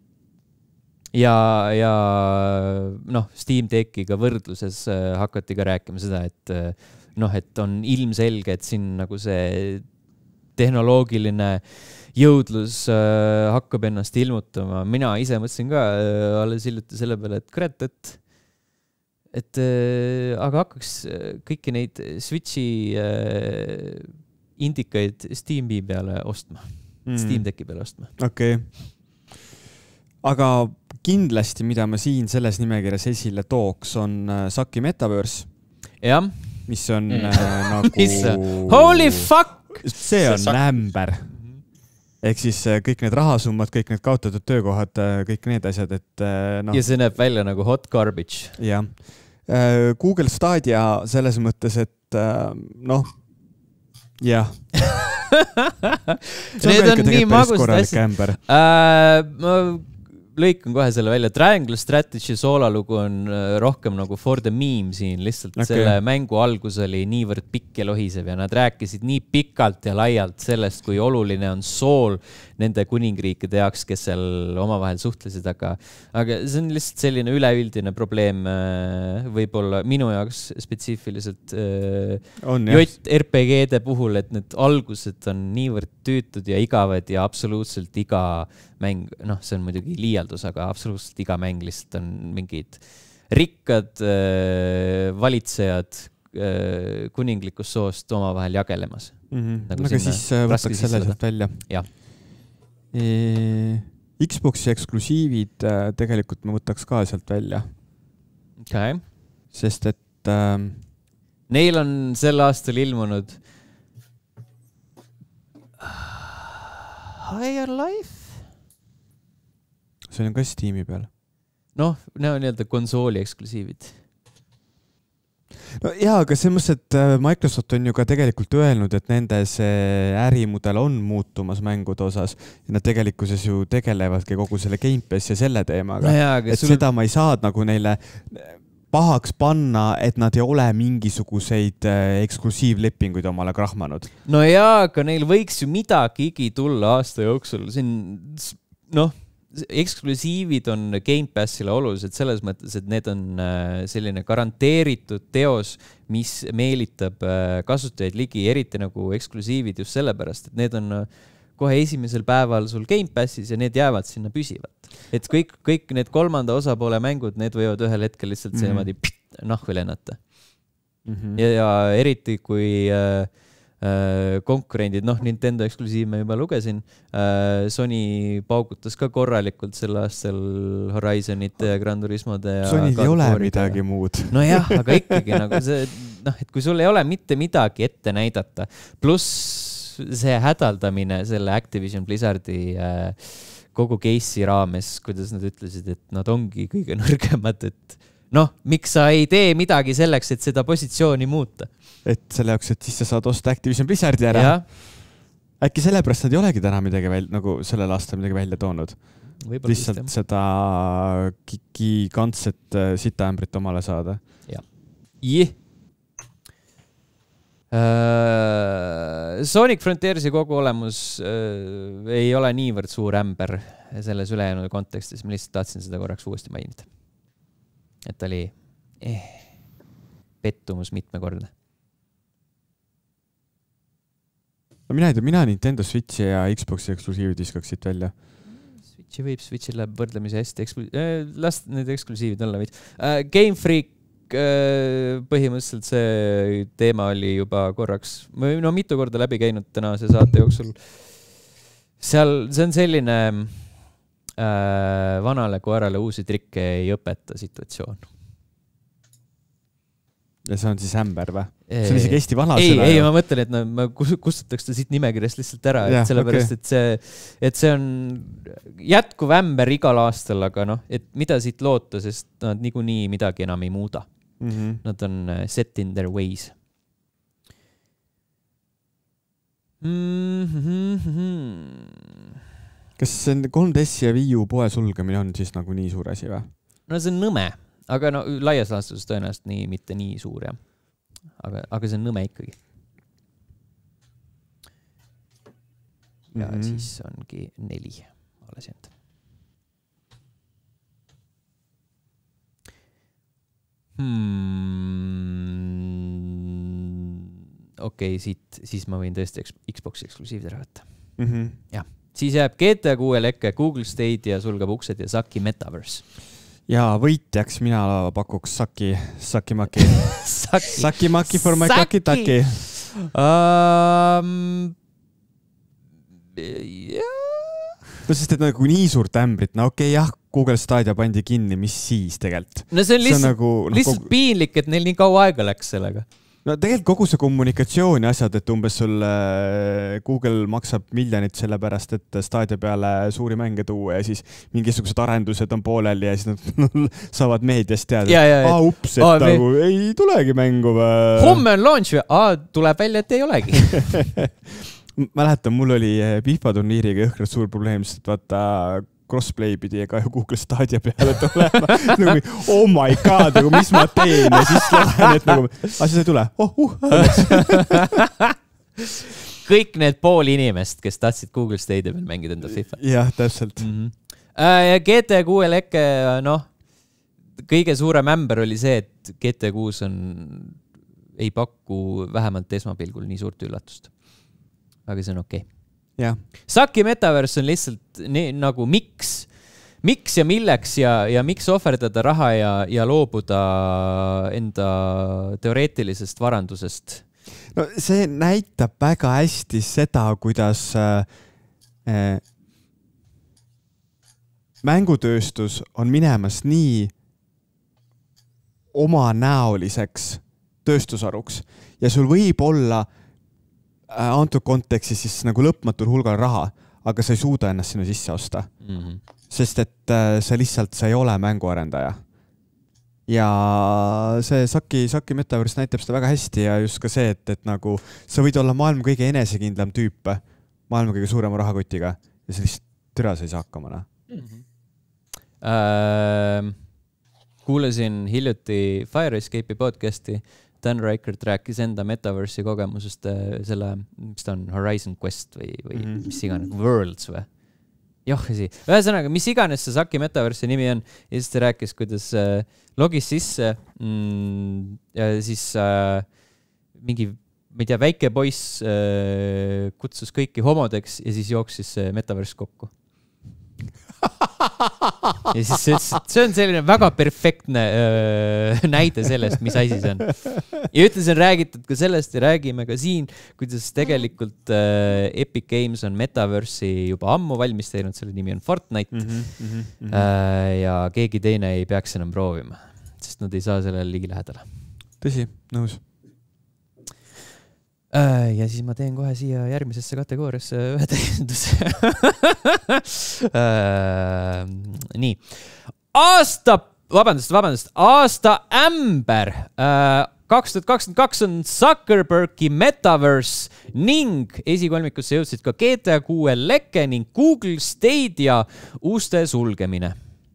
Ja noh, Steam Deckiga võrdluses hakati ka rääkima seda, et et on ilmselge, et siin nagu see tehnoloogiline jõudlus hakkab ennast ilmutama. Mina ise mõtlesin ka alles hiljuti selle peale, et kurat, et aga hakkaks kõiki neid Switchi indikaid Steam'i peale ostma. Steam Decki peale ostma. Okei. Aga kindlasti, mida ma siin selles nimekirjas esile tooks, on Saki Metaverse. Jah. Mis on nagu... Holy fuck! See on nämber. Ehk siis kõik need rahasummad, kõik need kaotatud töökohad, kõik need asjad, et Ja see näeb välja nagu hot garbage. Jah. Google Stadia selles mõttes, et jah. Need on nii magusad asjad. Ma lõikan kohe selle välja. Triangle Strategy soolalugu on rohkem nagu for the meme siin. Lihtsalt selle mängu algus oli niivõrd pikk ja lohisev ja nad rääkisid nii pikalt ja laialt sellest, kui oluline on sool nende kuningriikide jaoks, kes seal omavahel suhtlesid, aga see on lihtsalt selline üleüldine probleem võib-olla minu jaoks spetsiifiliselt JRPG-de puhul, et need algused on niivõrd tüütud ja igavad ja absoluutselt iga mäng, see on muidugi liialdus, aga absoluutselt iga mäng lihtsalt on mingid rikkad valitsejad kuninglikust soost omavahel jagelemas. Aga siis võtaks selle sealt välja. Jah. Xboxi eksklusiivid tegelikult ma võtaks ka sealt välja. Okay. Sest et neil on sel aastal ilmunud Higher Life? See on ka Steam'i peal. Noh, need on nii-öelda konsooli eksklusiivid. No jaa, aga see mõttes, et Microsoft on ju ka tegelikult öelnud, et nende see ärimudel on muutumas mängude osas ja nad tegelikkuses ju tegelevadki kogu selle Game Pass ja selle teemaga. Et seda ma ei saa nagu neile pahaks panna, et nad ei ole mingisuguseid eksklusiivlepinguid omale krahmanud. No jaa, aga neil võiks ju midagigi tulla aasta jooksul. Siin, eksklusiivid on Game Passile olulised selles mõttes, et need on selline garanteeritud teos, mis meelitab kasutajaid ligi, eriti nagu eksklusiivid just sellepärast, et need on kohe esimesel päeval sul Game Passis ja need jäävad sinna püsivalt. Et kõik need kolmanda osapoole mängud, need võivad ühel hetkel lihtsalt see nahku lennata. Ja eriti kui konkurendid, Nintendo eksklusiiv ma juba lugesin, Sony paugutas ka korralikult sel aastal Horizonite ja Gran Turismode ja Sonyl ei ole midagi muud. No jah, aga ikkagi nagu see, et kui sul ei ole mitte midagi ette näidata, pluss see hädaldamine selle Activision Blizzardi kogu case'i raames, kuidas nad ütlesid, et nad ongi kõige nõrgemad, et miks sa ei tee midagi selleks, et seda positsiooni muuta? Et selle jaoks, et siis sa saad osta Activision Blizzardi ära. Äkki sellepärast nad ei olegi täna midagi nagu sellel aastal midagi välja toonud. Lihtsalt seda gigantset sitaämbrit omale saada. Sonic Frontiersi kogu olemus ei ole niivõrd suur ämber selles ülejäänud kontekstis. Ma lihtsalt tahtsin seda korraks uuesti mainida. Et oli pettumus mitmekordne. Mina ei tea, mina Nintendo Switchi ja Xboxi eksklusiivid viskaks siit välja. Switchi läheb võrdlemisi hästi. Las need eksklusiivid olla. Game Freak põhimõtteliselt see teema oli juba korraks, mitu korda läbi käinud tänase saate jooksul. See on selline vanale koerale uusi trikke ei õpeta situatsioon. Ja see on siis ämber või? See on isegi Eesti vana sõna. Ei, ma mõtlen, et ma kustutaks ta siit nimekirjast lihtsalt ära, et sellepärast, et see on jätkuv ämber igal aastal, aga et mida siit loota, sest nad niikuinii midagi enam ei muuda. Nad on set in their ways. Kas see 3DS ja Wii U poe sulgemine on siis nagu nii suur asi või? No see on nõme. Aga laias laastus tõenäoliselt mitte nii suur, jah. Aga see on nõme ikkagi. ja siis ongi 4 alles jäänud. Okei, siis ma võin tõesti Xbox eksklusiivide ära võtta. Jah, siis jääb GTA 6 leke, Google Stadia sulgeb uksed ja Saki Metaverse. Ja võitjaks mina pakuks Saki Maki. Saki Maki for my Kaki Taki. No sest et nagu nii suurt ämbrit, no okei, jah, Google Stadia pandi kinni, mis siis tegelikult? No see on lihtsalt piinlik, et neil nii kaua aega läks sellega. No tegelikult kogu see kommunikatsiooni asjad, et umbes sul Google maksab miljonit selle pärast, et Stadia peale suuri mänge tuua ja siis mingisugused arendused on pooleli ja siis nad saavad meediast teada. Ups, et nagu ei tulegi mängu või? Homme on launch või? Tuleb välja, et ei olegi. Mäletan, mul oli FIFA turniiriga jõhkralt suur probleem, sest vaata crossplay pidi ega Google Stadia peale tulema. Nagu, oh my god, nagu, mis ma teen ja siis lähen, et nagu, asjad ei tule. Kõik need pool inimest, kes tahtsid Google Stadia peal mängida enda FIFA. Jah, täpselt. Ja GTA 6 leke, kõige suurem ämber oli see, et GTA 6 ei paku vähemalt esmapilgul nii suurt üllatust. Aga see on okei. Saki Metaverse on lihtsalt nagu miks ja milleks ja miks ohverdada raha ja loobuda enda teoreetilisest varandusest? No see näitab väga hästi seda, kuidas mängutööstus on minemas nii omanäoliseks tööstusharuks ja sul võib olla antud kontekstis siis nagu lõpmatul hulgal raha, aga sa ei suuda ennast sinna sisse osta. Sest et sa ei ole mänguarendaja. Ja see Saki Metaverse näitab seda väga hästi ja just ka see, et nagu sa võid olla maailma kõige enesekindlam tüüp, maailma kõige suurema rahakotiga ja see lihtsalt türa sa ei saa hakkama. Kuulasin hiljuti Fire Escape'i podcasti. Dan Reichert rääkis enda Metaverse'i kogemusest selle, mis ta on, Horizon Quest või mis iganes, Worlds või? Johhesi. Ühesõnaga, mis iganes see Saki Metaverse'i nimi on, ja siis ta rääkis, kuidas logis sisse ja siis mingi, ma ei tea, väike poiss kutsus kõiki homodeks ja siis jooksis Metaverse kokku. Ja siis see on selline väga perfektne näide sellest, mis asi see on. Ja ütles, on räägitud ka sellest ja räägime ka siin, kuidas tegelikult Epic Games on Metaverse'i juba ammu valmis teinud, selle nimi on Fortnite. Ja keegi teine ei peaks enam proovima, sest nad ei saa sellele ligi lähedale. Tõsi, nõus. Ja siis ma teen kohe siia järgmisesse kategooriasse ühe täienduse. Nii. Aasta ämber 2022 on Zuckerbergi Metaverse ning esikolmikusse jõudsid ka GTA 6 leke ning Google Stadia uste sulgemine.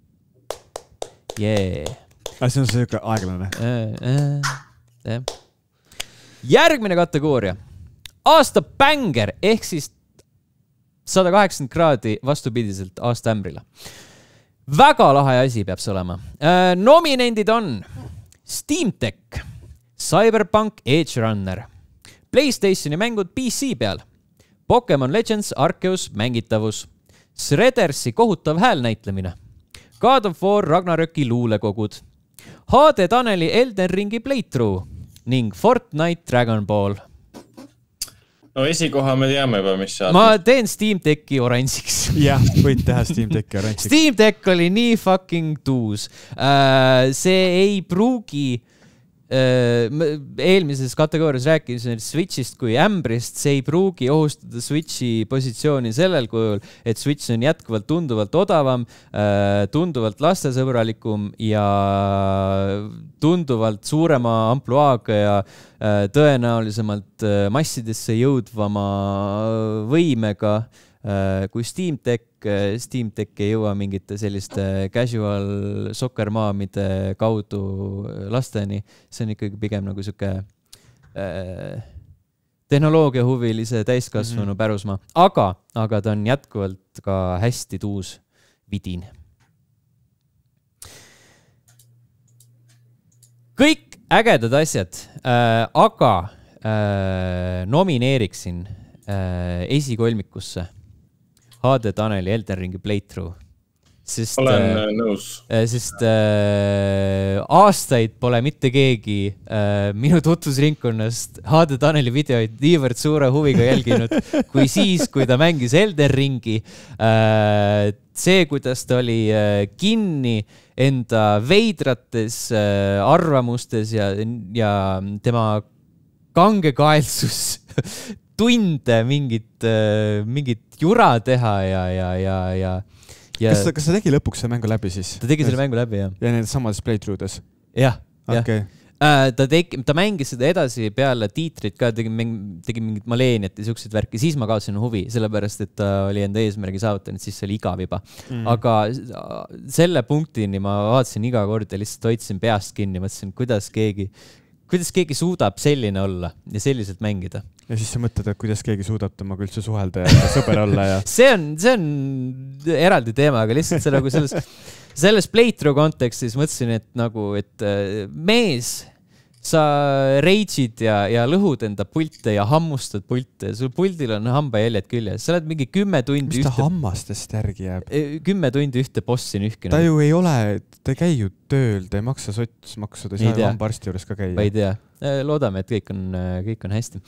See on selline aeglane. Järgmine kategooria. Aasta bänger ehk siis 180 kraadi vastupidiselt aasta ämbrile. Väga lahe asi peab see olema. Nominendid on Steam Deck, Cyberpunk Edge Runner, PlayStationi mängud PC peal, Pokemon Legends Arceus mängitavus, Shreddersi kohutav häälnäitlemine, God of War Ragnaröki luulekogud, HD Taneli Elden Ringi playthrough ning Fortnite Dragon Ball. No esikoha me teame juba, mis saab. Ma teen Steam Decki oranžiks. Jah, võid teha Steam Decki oranžiks. Steam Deck oli nii fucking tuus. See ei pruugi eelmises kategoorias rääkisin Switchist kui ämbrist, see ei pruugi ohustada Switchi positsiooni sellel kujul, et Switch on jätkuvalt tunduvalt odavam, tunduvalt lastesõbralikum ja tunduvalt suurema ampluaaga ja tõenäolisemalt massidesse jõudvama võimega kui Steam Deck. Steam Deck ei jõua mingite selliste casual soccer-maamide kaudu lasteni. See on ikkagi pigem nagu siuke tehnoloogiahuvilise täiskasvanu pärusmaa. Aga aga ta on jätkuvalt ka hästi tuus vidin. Kõik ägedad asjad, aga nomineeriksin esikolmikusse HD Taneli Elden Ringi playthrough. Olen nõus. Sest aastaid pole mitte keegi minu tutvusringkonnast HD Taneli videoid niivõrd suure huviga jälginud, kui siis, kui ta mängis Elden Ringi. See, kuidas ta oli kinni enda veidrates arvamustes ja tema kangekaelsus tunde mingit jura teha ja Kas ta tegi lõpuks see mängu läbi siis? Ta tegi selle mängu läbi, jah. Ja nendes samades playthrough'des? Jah. Okay. Ta mängis seda edasi peale tiitrit ka, tegi mingit maleeniat ja siukseid värki, siis ma kaotsin huvi, sellepärast, et ta oli enda eesmärgi saavutanud, siis see oli igav juba. Aga selle punktini ma vaatasin iga kord ja lihtsalt hoidsin peast kinni, mõtlesin, kuidas keegi suudab selline olla ja selliselt mängida. Ja siis sa mõtled, et kuidas keegi suudab temaga üldse suhelda ja sõber olla ja... See on eraldi teema, aga lihtsalt see nagu selles playthrough kontekstis mõtlesin, et mees, sa rage'id ja lõhud enda pulte ja hammustad pulte. Sul puldil on hambajäljed küljes. Sa oled mingi 10 tundi Mis ta hammastest järgi jääb? 10 tundi ühte bossi nühkinud. Ta ju ei ole, ta ei käi ju tööl, ta ei maksa sotsmaksu, ta ei saa ju hambaarsti juures ka käia. Ma ei tea. Loodame, et kõik on hästi.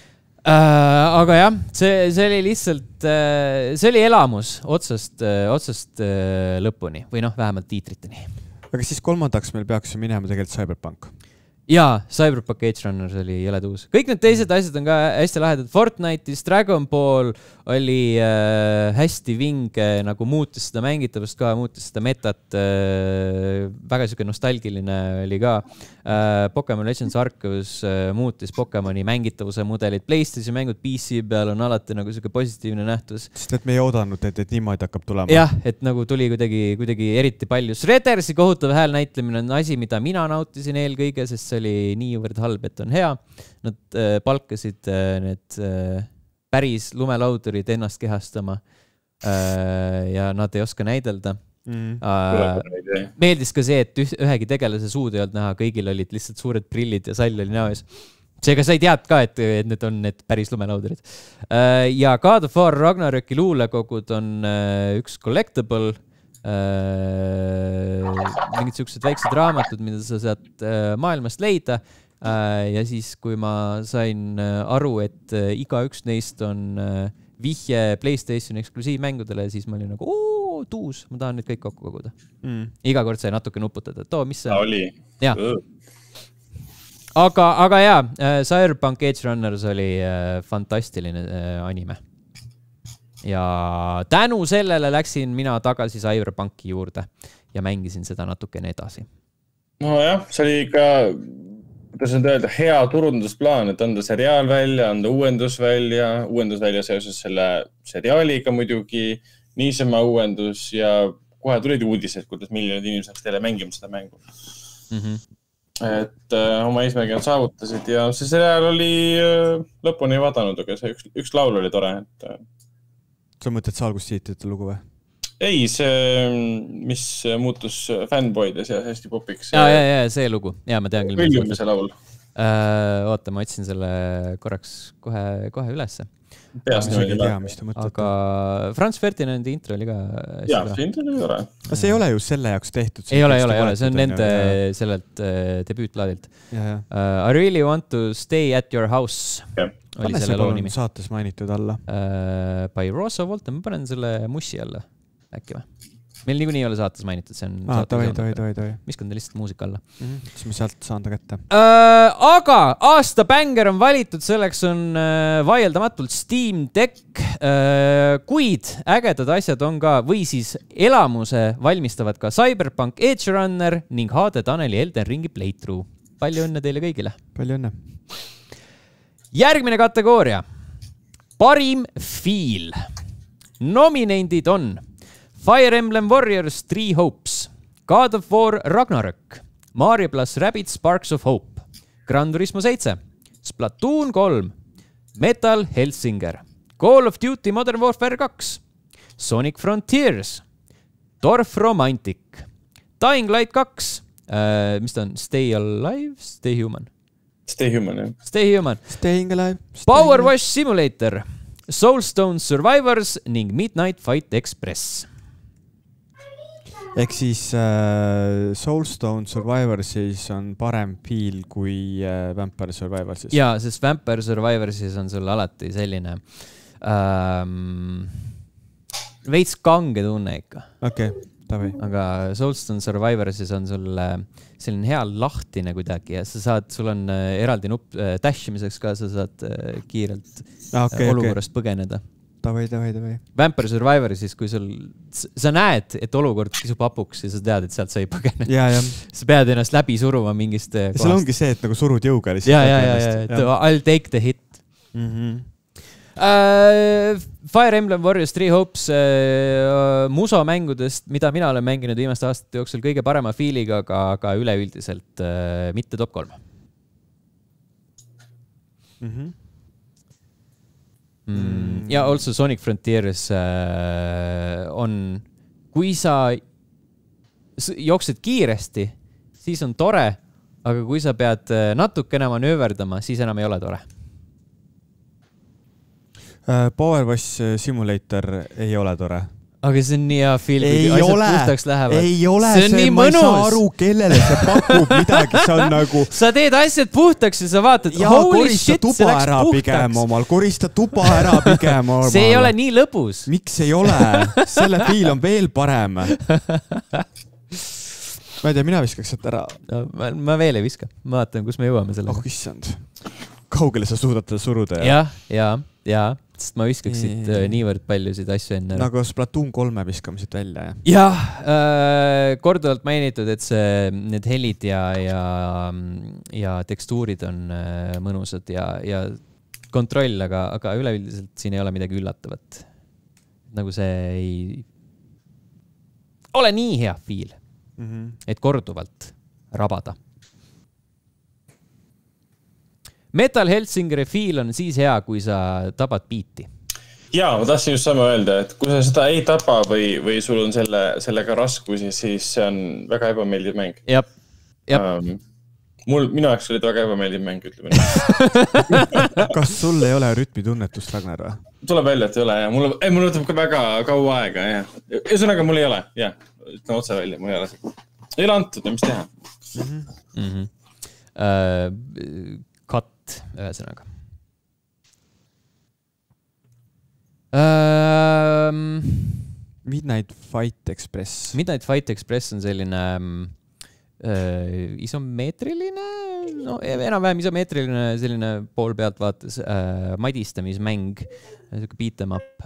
Aga jah, see oli lihtsalt, see oli elamus otsast lõpuni või vähemalt tiitriteni. Aga siis kolmandaks meil peaks ju minema tegelikult Cyberpunk. Jaa, Cyberpunk Edge Runners oli jõle tuus. Kõik need teised asjad on ka hästi lahedad. Fortnite'is Dragon Ball oli hästi vinge, nagu muutis seda mängitavust ka, muutis seda metat. Väga siuke nostalgiline oli ka. Pokemon Legends Arceus muutis Pokemoni mängitavuse mudelid. PlayStation mängud PC peal on alati nagu siuke positiivne nähtus. Sest et me ei oodanud, et niimoodi hakkab tulema. Jah, et nagu tuli kuidagi eriti palju. Shreddersi kohutav hääl näitlemine on asi, mida mina nautisin eelkõige, sest see oli niivõrd halb, et on hea. Nad palkasid need päris lumelaudurid ennast kehastama ja nad ei oska näidelda. Meeldis ka see, et ühegi tegelase suud ei olnud näha, kõigil olid lihtsalt suured prillid ja sall oli näoes. Seega sa ei tead ka, et need on need päris lumelaudurid. Ja God of War Ragnaröki luulekogud on üks collectible, mingid siuksed väiksed raamatud, mida sa saad maailmast leida ja siis, kui ma sain aru, et iga üks neist on vihje PlayStation eksklusiivmängudele, siis ma olin nagu, tuus, ma tahan nüüd kõik kokku koguda. Iga kord sai natuke nuputada, et mis see oli. Ja. Aga jaa, Cyberpunk Edge Runners oli fantastiline anime. Ja tänu sellele läksin mina tagasi Cyberpunki juurde ja mängisin seda natukene edasi. No jah, see oli ka, kuidas nüüd öelda, hea turundusplaan, et anda seriaal välja, anda uuendus välja seoses selle seriaaliga muidugi, niisama uuendus ja kohe tulid uudised, kuidas miljonid inimesed teile mängima seda mängu. Et oma eesmärgi nad saavutasid ja see seriaal oli lõpuni ei vaadanud, aga see üks laul oli tore, et sa mõtled salgustiitrite lugu või? Ei, see, mis muutus fanboydes ja hästi popiks. Ja, see lugu. Ja, ma tean küll. Küljumise laul. Oota, ma otsin selle korraks kohe ülesse. Peast ei tea, mis ta mõtled. Aga Franz Ferdinandi intro oli ka... Jaa, see intro oli tore. See ei ole ju selle jaoks tehtud. Ei ole. See on nende sellelt debüütlaadilt. I really want to stay at your house. Pane see palun saates mainitud alla. By Rosa Walton, ma panen selle mussi alla. Äkki või? Meil niikuinii ei ole saates mainitud, see on... Toi. Miskan ta lihtsalt muusika alla. Siis me sealt saan ta kätte. Aga aasta bänger on valitud, selleks on vaieldamatult Steam Deck, kuid ägedad asjad on ka, või siis elamuse valmistavad ka Cyberpunk Edge Runner ning HD Taneli Elden Ringi playthrough. Palju õnne teile kõigile. Palju õnne. Järgmine kategooria. Parim feel. Nominendid on Fire Emblem Warriors 3 Hopes, God of War Ragnarök, Mario plus Rabbids Sparks of Hope, Gran Turismo 7, Splatoon 3, Metal Hellsinger, Call of Duty Modern Warfare 2, Sonic Frontiers, Dorf Romantic, Dying Light 2, mis ta on? Stay Alive? Stay Human? Stay Human, jah. Stay Human. Staying Alive. Power Wash Simulator, Soulstone Survivors ning Midnight Fight Express. Ehk siis Soulstone Survivorsis on parem feel kui Vampire Survivorsis. Jaa, sest Vampire Survivorsis on sul alati selline veits kange tunne ikka. Okei, tavai. Aga Soulstone Survivorsis on sul selline hea lahtine kuidagi ja sul on eraldi nupp dashimiseks ka, sa saad kiirelt olukorrast põgeneda. Tavai. Vampire Survivorsis, kui sa näed, et olukord kisub hapuks ja sa tead, et sealt sa ei põgene. Sa pead ennast läbi suruma mingist kohast. Seal ongi see, et nagu surud jõuga. I'll take the hit. Fire Emblem Warriors 3 Hopes muso mängudest, mida mina olen mänginud viimaste aastate jooksul kõige parema feeliga, aga üleüldiselt mitte top 3. Ja also Sonic Frontiers on, kui sa jooksed kiiresti, siis on tore, aga kui sa pead natukene manööverdama, siis enam ei ole tore. Power Wash Simulator ei ole tore. Aga see on nii hea film, kui asjad puhtaks lähevad. Ei ole, see on nii mõnus. Ma ei saa aru, kellele see pakub midagi. See on nagu... Sa teed asjad puhtaks ja sa vaatad, holy shit, see läks puhtaks. Korista tuba ära pigem omal. See ei ole nii lõbus. Miks ei ole? Selle feel on veel parem. Ma ei tea, mina viskaks sealt ära. Ma veel ei viska. Ma vaatan, kus me jõuame selle. Oh, issand. Kaugele sa suudad teda suruda? Ja. Sest ma viskaksid niivõrd paljusid asju enne. Nagu Splatoon 3 viskamisid välja, jah? Jah, korduvalt mainitud, et need helid ja tekstuurid on mõnusad ja kontroll, aga üleüldiselt siin ei ole midagi üllatavat. Nagu see ei ole nii hea feel, et korduvalt rabada. Metal Hellsingeri feel on siis hea, kui sa tabad biiti. Jaa, ma tahtsin just sama öelda, et kui sa seda ei tapa või sul on sellega raskusi, siis see on väga ebameeldiv mäng. Jep. Minu jaoks oli väga ebameeldiv mäng, ütleme nii. Kas sul ei ole rütmitunnetust, Ragnar? Või? Tuleb välja, et ei ole, jah. Mul võtab ka väga kaua aega, jah. Ühesõnaga, mul ei ole, jah. Ütlen otse välja, mul ei ole. Ei ole antud, mis teha. Ühesõnaga. Midnight Fight Express. Midnight Fight Express on selline isomeetriline, enam-vähem isomeetriline selline pool pealt vaates madistamismäng, beat em up,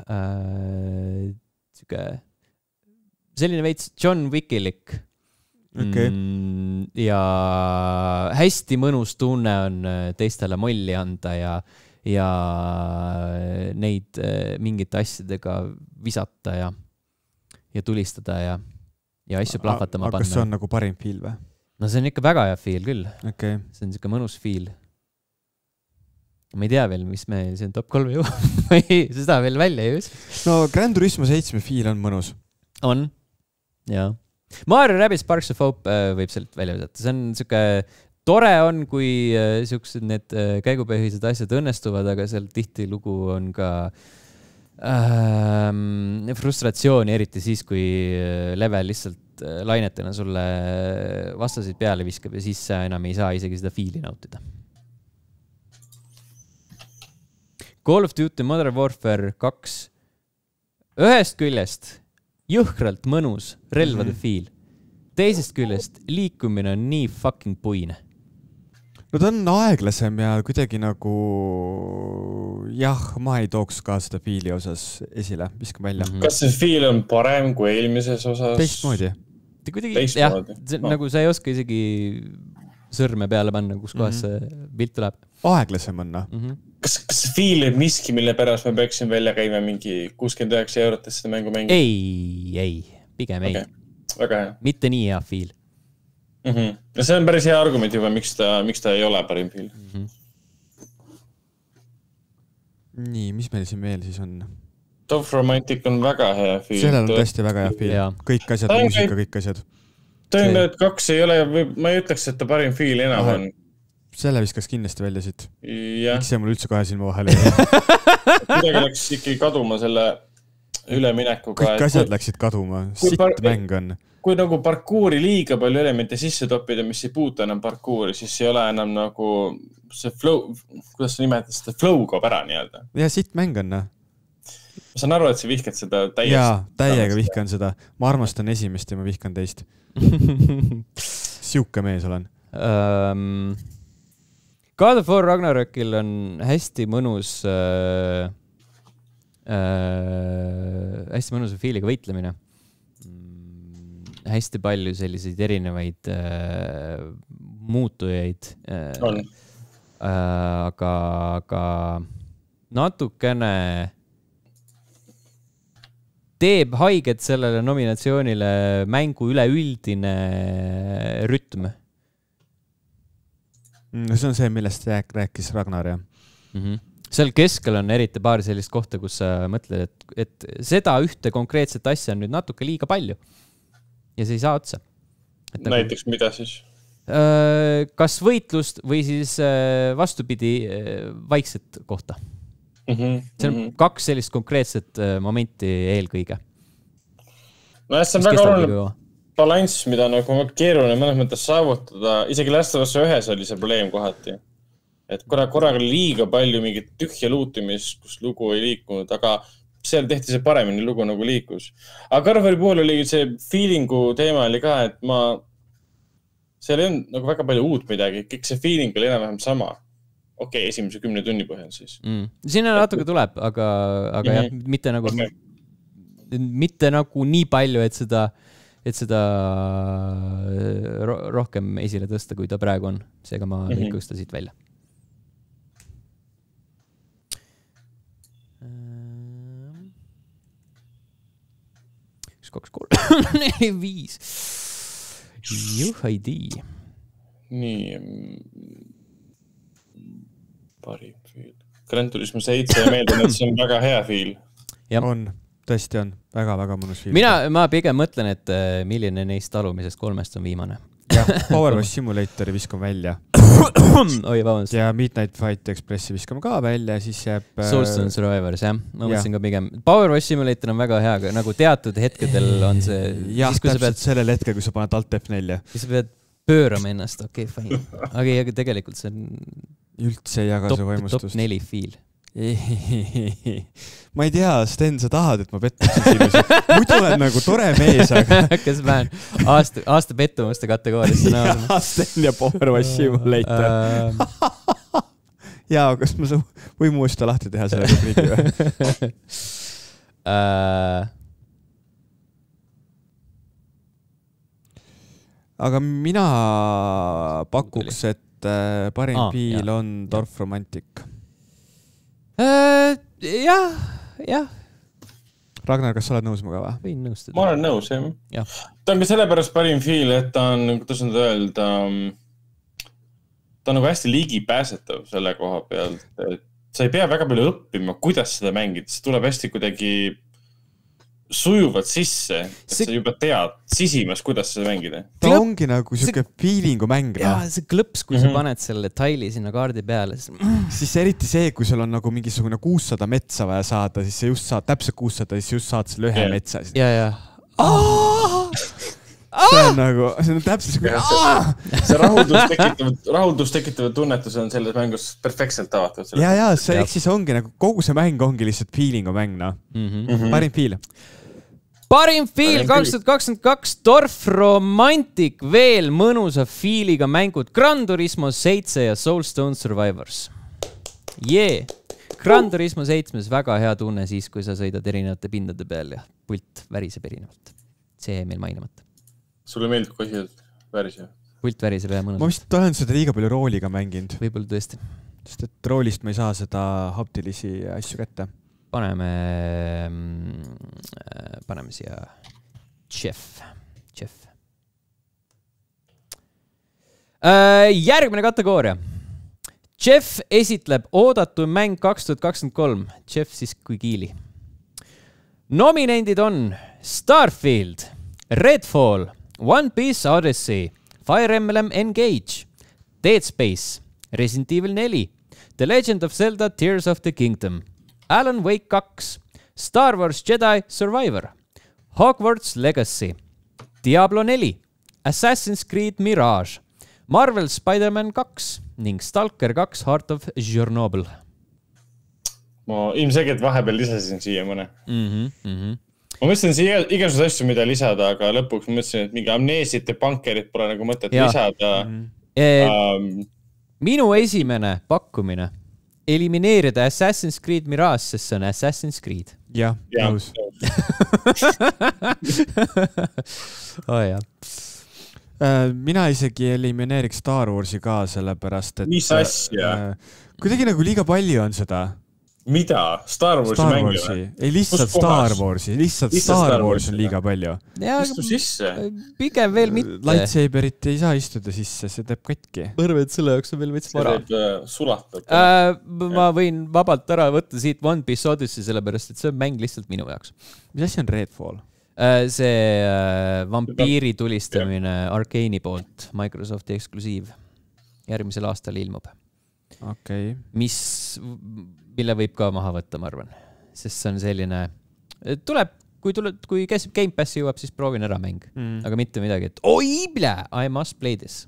selline veits John Wickilik. Okay. Ja hästi mõnus tunne on teistele molli anda ja neid mingite asjadega visata ja tulistada ja asju plahvatama panna. Aga see on nagu parim feel või? No see on ikka väga hea feel küll. Okay. See on siuke mõnus feel. Ma ei tea veel, mis me siin top 3 jõuab. Seda veel välja ei üs. No Gran Turismo 7 feel on mõnus. On, jaa. Mario Rabbids Sparks of Hope võib sealt välja võtta. See on siuke tore on, kui siuksed need käigupõhised asjad õnnestuvad, aga seal tihti lugu on ka frustratsiooni, eriti siis, kui level lihtsalt lainetena sulle vastasid peale viskab ja siis sa enam ei saa isegi seda fiili nautida. Call of Duty Modern Warfare 2 ühest küljest jõhkralt mõnus relvade feel. Teisest küljest liikumine on nii fucking puine. No ta on aeglasem ja kuidagi nagu ma ei tooks ka seda feeli osas esile, viskam välja. Kas see feel on parem kui eelmises osas? Teistmoodi. Nagu sa ei oska isegi sõrme peale panna, kus kohas see pilt tuleb. Aeglasem on. Kas feel on miski, mille pärast ma peaksin välja käima mingi 69 eurotest seda mängu mängida? Ei, pigem ei. Väga hea. Mitte nii hea feel. Ja see on päris hea argument juba, miks ta ei ole parim feel. nii, mis meil siin veel siis on? Top Romantic on väga hea film. Sellel on tõesti väga hea film. Kõik asjad, muusika, kõik asjad. Dying Light 2 ei ole, ma ei ütleks, et ta parim fiil enam on. Selle viskaks kindlasti välja siit. Ja. Miks see mul üldse kahe silma vahel ei midagi läks ikkagi kaduma selle üleminekuga. Kõik asjad läksid kaduma. Sitt mäng on. Kui nagu parkuuri liiga palju elemente sisse toppida, mis ei puuta enam parkuuri, siis ei ole enam nagu see flow, kuidas sa nimetad seda, flow kaob ära nii-öelda. Ja sitt mäng on. Ma saan aru, et sa vihkad seda täiesti. Jaa, täiega vihkan seda. Ma armastan esimest ja ma vihkan teist. Siuke mees olen. God of War Ragnarökil on hästi mõnus hästi mõnusa fiiliga võitlemine. Hästi palju selliseid erinevaid muutujaid. Aga natukene teeb haiget sellele nominatsioonile mängu üleüldine rütm. See on see, millest rääkis Ragnar, jah. Seal keskel on eriti paar sellist kohta, kus sa mõtled, et seda ühte konkreetset asja on nüüd natuke liiga palju. Ja see ei saa otsa. Näiteks mida siis? Kas võitlust või siis vastupidi vaikset kohta. See on kaks sellist konkreetset momenti eelkõige. No see on väga oluline balanss, mida nagu keeruline mõnes mõttes saavutada. Isegi Last of Us 1 oli see probleem kohati. Et korraga oli liiga palju mingit tühja luutimist, kus lugu ei liikunud, aga seal tehti see paremini lugu nagu liikus. Aga Carveri puhul oli see feelingu teema oli ka, et seal ei olnud nagu väga palju uut midagi. Kõik see feeling oli enam-vähem sama. Okei, esimese 10 tunni põhjal siis. Sinna natuke tuleb, aga jah, mitte nagu nii palju, et seda rohkem esile tõsta, kui ta praegu on. Seega ma lõikuks ta siit välja. 1, 2, 3, 4, 5. Juhaidi. Nii. Parim fiil. Gran Turismo 7 ja meeldin, et see on väga hea fiil. On, tõesti on. Väga mõnus fiil. Ma pigem mõtlen, et milline neist alumisest 3 on viimane. Jah, Power Wash Simulatori viskan välja. Oi, vabandust. Ja Midnight Fight Expressi viskame ka välja, siis jääb... Soulstone Survivors, jah. Ma mõtlesin ka pigem. Power Wash Simulator on väga hea, nagu teatud hetkedel on see... Jah, täpselt sellel hetkel, kui sa paned Alt F4. Siis sa pead pöörama ennast, okei, fine. Aga tegelikult see on... Üldse ei jaga see vaimustust. Top 4 fiil. Ma ei tea, Sten, sa tahad, et ma pettuksin sinus. Muidu olen nagu tore mees, aga... Kas ma aasta pettumuste kategoorisse näosin? Jaa, Sten ja Power Wash Simulator. Jaa, kas ma võin muusta lahti teha selle rubriigi või? Aga mina pakuks, et parim fiil on Dorf Romantic. Jah. Ragnar, kas sa oled nõus muga või? Võin nõustada. Ma olen nõus, jah. Ta on ka sellepärast parim fiil, et ta on, kuidas nüüd öelda, ta on nagu hästi ligipääsetav selle koha pealt. Sa ei pea väga palju õppima, kuidas seda mängida. See tuleb hästi kuidagi sujuvad sisse, et sa juba tead sisimas, kuidas seda mängida. Ta ongi nagu siuke feelingu mäng. Jaa, see klõps, kui sa paned selle taili sinna kaardi peale. Siis eriti see, kui sul on nagu mingisugune 600 metsa vaja saada, siis sa just saad täpselt 600, siis just saad selle ühe metsa. Jaa. See on nagu, see on täpselt siuke... See rahuldust tekitav tunnetus on selles mängus perfektselt avatud. Jaa, see ehk siis ongi nagu, kogu see mäng ongi lihtsalt feelingu mäng, no. Parim fiil. Parim fiil 2022, Dorf Romantic, veel mõnusa fiiliga mängud Gran Turismo 7 ja Soulstone Survivors. Gran Turismo 7 väga hea tunne siis, kui sa sõidad erinevate pindade peal ja pult väriseb erinevalt. See jäi meil mainimata. Sulle meeldib, kui asjad väriseb? Pult väriseb ja mõnus. Ma vist olen seda liiga palju rooliga mänginud. Võib-olla tõesti. Sest et roolist ma ei saa seda haptilisi asju kätte. Paneme siia Chef. Järgmine kategooria. Jeff esitleb oodatud mäng 2023. Jeff siis kui Kiili. Nominendid on Starfield, Redfall, One Piece Odyssey, Fire Emblem Engage, Dead Space, Resident Evil 4, The Legend of Zelda Tears of the Kingdom, Alan Wake 2, Star Wars Jedi Survivor, Hogwarts Legacy, Diablo 4, Assassin's Creed Mirage, Marvel Spider-Man 2 ning Stalker 2 Heart of Chernobyl. Ma ilmselgelt vahepeal lisasin siia mõne. Ma mõtlesin siia igasugused asju, mida lisada, aga lõpuks mõtlesin, et mingi amneesit ja bunkerit pole nagu mõtet lisada. Minu esimene pakkumine elimineerida Assassin's Creed Mirage, sest see on Assassin's Creed. Jah, nõus. Mina isegi elimineeriks Star Warsi ka sellepärast, et mis asja? Kuidagi nagu liiga palju on seda. Mida? Star Warsi mängi või? Ei, lihtsalt Star Warsi. Lihtsalt Star Wars on liiga palju. Istu sisse. Pigem veel mitte. Lightsaberit ei saa istuda sisse, see teeb katki. Ma arvan, et selle jaoks on veel veits vara. See teeb sulatab. Ma võin vabalt ära võtta siit One Piece Odyssey, sellepärast, et see on mäng lihtsalt minu jaoks. Mis asi on Redfall? See vampiiri tulistamine Arcane'i poolt, Microsofti eksklusiiv. Järgmisel aastal ilmub. Okay. Mille võib ka maha võtta, ma arvan. Sest see on selline... Kui käsib Game Passi jõuab, siis proovin ära mäng. Aga mitte midagi, et I must play this.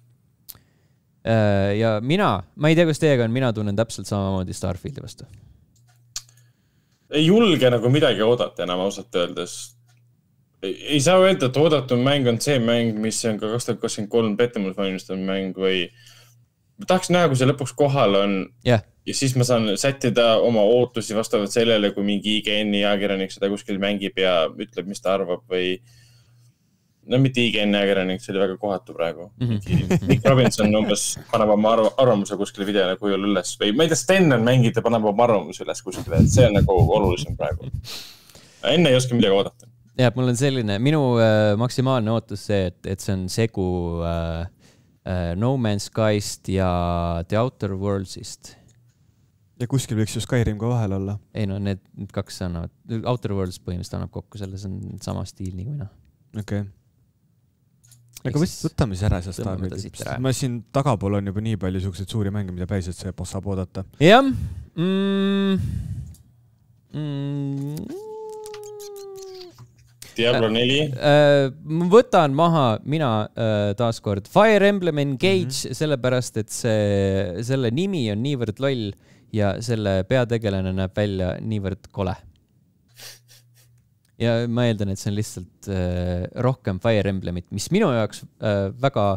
Ja ma ei tea, kus teiega on, mina tunnen täpselt samamoodi Starfieldi vastu. Ei julge nagu midagi oodata enam ausalt öeldes. Ei saa öelda, et oodatud mäng on see mäng, mis on ka 2023 pettumus valmistav mäng või tahaks näha, kui see lõpuks kohal on ja siis ma saan sättida oma ootusi vastavalt sellele, kui mingi IGN-i ajakirjanik seda kuskil mängib ja ütleb, mis ta arvab või mitte IGN-i ajakirjanik, see oli väga kohatu praegu. Nick Robinson umbes paneb oma arvamuse kuskil videole kujul üles või ma ei tea, Sten on mängida, paneb oma arvamuse üles kuskil, et see on nagu olulisem praegu. Enne ei oska midagi oodata. Ja, mul on selline, minu maksimaalne ootus see, et see on segu No Man's Skyst ja The Outer Worldsist. Ja kuskil võiks ju Skyrim ka vahel olla. Ei no, need kaks annavad, Outer Worlds põhimõtteliselt annab kokku, selles on sama stiil nagu mina. Okei. Aga võtame siis ära see Starfield. Ma siin tagapool on juba nii palju suhkeid suuri mänge, mida päriselt see saab oodata. Jah. Diablo 4. Võtan maha mina taaskord Fire Emblem Engage, sellepärast, et selle nimi on niivõrd loll ja selle peategelane näeb välja niivõrd kole. Ja ma eeldan, et see on lihtsalt rohkem Fire Emblemit, mis minu jaoks väga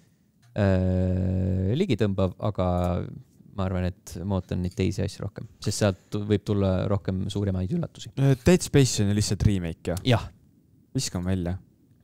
ligitõmbav, aga ma arvan, et ma ootan neid teisi asju rohkem, sest sealt võib tulla rohkem suuremaid üllatusi. Dead Space on lihtsalt remake, jah? Jah. Viskam välja.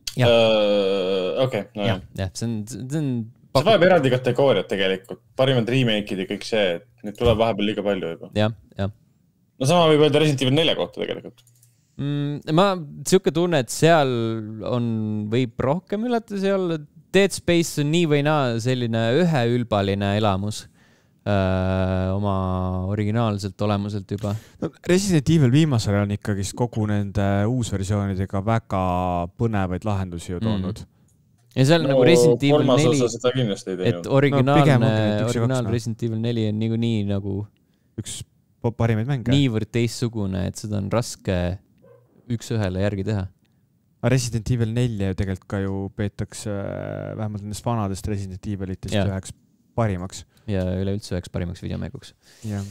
Okei, no jah. See on... See vajab eraldi kategooriat tegelikult. Parimad remake'id ja kõik see, et need tuleb vahepeal liiga palju juba. Jah. No sama võib öelda Resident Evil 4 kohta tegelikult. Ma siuke tunne, et seal võib rohkem üllatusi olla. Dead Space on nii või naa selline üheülbaline elamus oma originaalselt olemuselt juba. No, Resident Evil viimasel on ikkagi kogu nende uusversioonidega väga põnevaid lahendusi ju toonud. Ja seal nagu Resident Evil 4, et originaalne Resident Evil 4 on nii nagu üks parimaid mänge. Niivõrd teistsugune, et seda on raske üks ühele järgi teha. Resident Evil 4 tegelikult ka ju peetakse vähemalt nendest vanadest Resident Evilitest üheks parimaks. Ja üleüldse üheks parimaks videomänguks. Jah.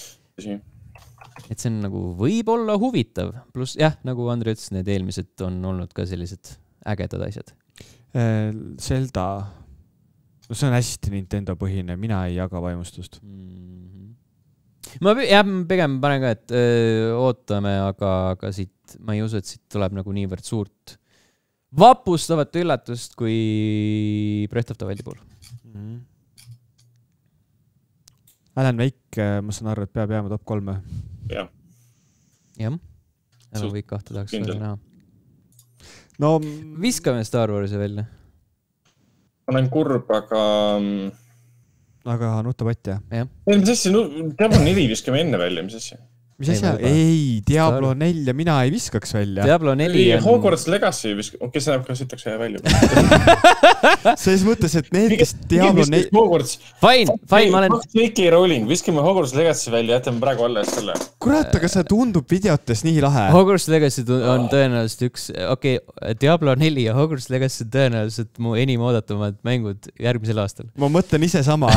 Et see on nagu võib-olla huvitav. Plus jah, nagu Andrei ütles, need eelmised on olnud ka sellised ägedad asjad. Zelda, see on hästi Nintendo põhine, mina ei jaga vaimustust. Ma pigem panen ka, et ootame, aga siit, ma ei usu, et siit tuleb nagu niivõrd suurt vapustavat üllatust kui Breath of the Wildi puhul. Alan Wake, ma saan arvu, et peab jääma top 3. Jah. Alan Wake 2 tahaks väga näha. No, viskame Star Warsi välja. Ma olen kurb, aga... aga nutapott jah. Mis asja, Diablo 4 viskame enne välja, mis asja? Mis asja? Ei, Diablo 4 mina ei viskaks välja. Diablo 4 on... Hogwarts Legacy viskame, kes näeb, kas ütleks välja. Selles mõttes, et need, kes Diablo 4... Fine, ma olen... J.K. Rowling, viskame Hogwarts Legacy välja, jätame praegu alles selle. Kurat, aga see tundub videotes nii lahe. Hogwarts Legacy on tõenäoliselt üks... Diablo 4 ja Hogwarts Legacy on tõenäoliselt mu enim oodatumad mängud järgmisel aastal. Ma mõtlen ise sama.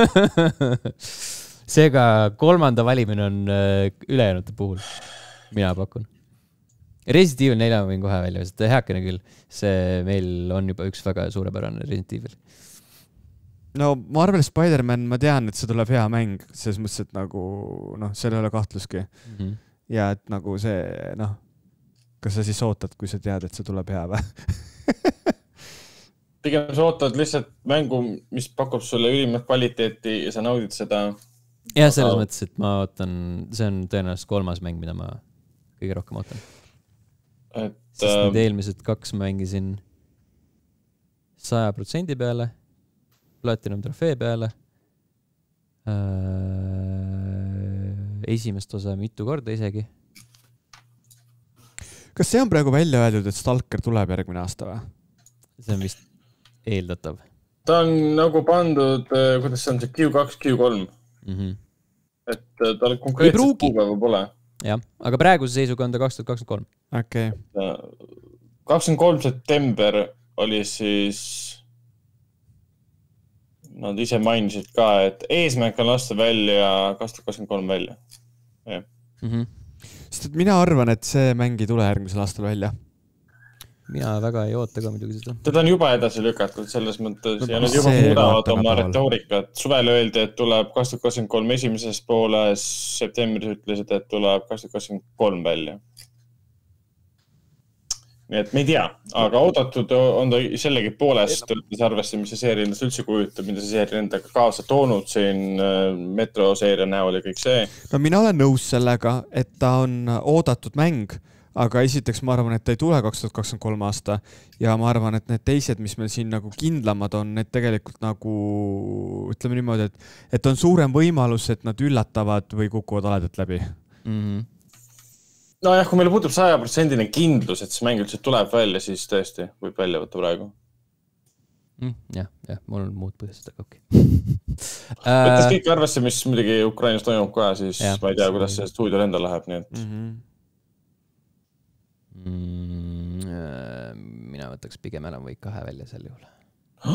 Seega kolmanda valimine on ülejäänute puhul. Mina pakun. Resident Evil 4 võin kohe välja, sest heakene küll. See meil on juba üks väga suurepärane Resident Evil. No ma arvan, Spider-Man, ma tean, et see tuleb hea mäng. Selles mõttes, et nagu, seal ei ole kahtluski. Ja et nagu see, kas sa siis ootad, kui sa tead, et see tuleb hea või? Pigem sa ootad lihtsalt mängu, mis pakub sulle ülimat kvaliteeti ja sa naudid seda. Ja selles mõttes, et ma ootan, see on tõenäoliselt kolmas mäng, mida ma kõige rohkem ootan. Sest need eelmised 2 mängisin 100% peale, Platinum trofee peale, esimest osa mitu korda isegi. Kas see on praegu välja öeldud, et Stalker tuleb järgmine aasta või? See on vist eeldatav. Ta on nagu pandud, kuidas see on see Q2, Q3. Et tal konkreetselt kuupäeva pole. Jah, aga praeguse seisuga on ta 2023. Okei. 23 september oli siis, nad ise mainisid ka, et eesmärk on lasta välja 2023 välja. Sest et mina arvan, et see mäng ei tule järgmisel aastal välja. Mina väga ei oota ka muidugi seda. Teda on juba edasi lükatud selles mõttes ja nad juba muudavad oma retoorikat. Suvel öeldi, et tuleb 2023 esimeses pooles, septembris ütlesid, et tuleb 2023 välja. Nii et me ei tea, aga oodatud on ta sellegi poolest, võttes arvesse, mis see seeria endast üldse kujutab, mida see seeria endaga kaasa toonud siin Metro seeria näol ja kõik see. No mina olen nõus sellega, et ta on oodatud mäng, aga esiteks ma arvan, et ta ei tule 2023 aasta ja ma arvan, et need teised, mis meil siin nagu kindlamad on, need tegelikult nagu, ütleme niimoodi, et on suurem võimalus, et nad üllatavad või kukuvad aledalt läbi. No jah, kui meil puudub 100% kindlus, et see mäng üldse tuleb välja, siis tõesti võib välja võtta praegu. Jah, mul on muud põhjused, aga okei. Võttes kõik arvesse, mis muidugi Ukrainas toimub ka, siis ma ei tea, kuidas see stuudio enda läheb, nii et... Mina võtaks pigem Alan Wake 2 välja sel juhul.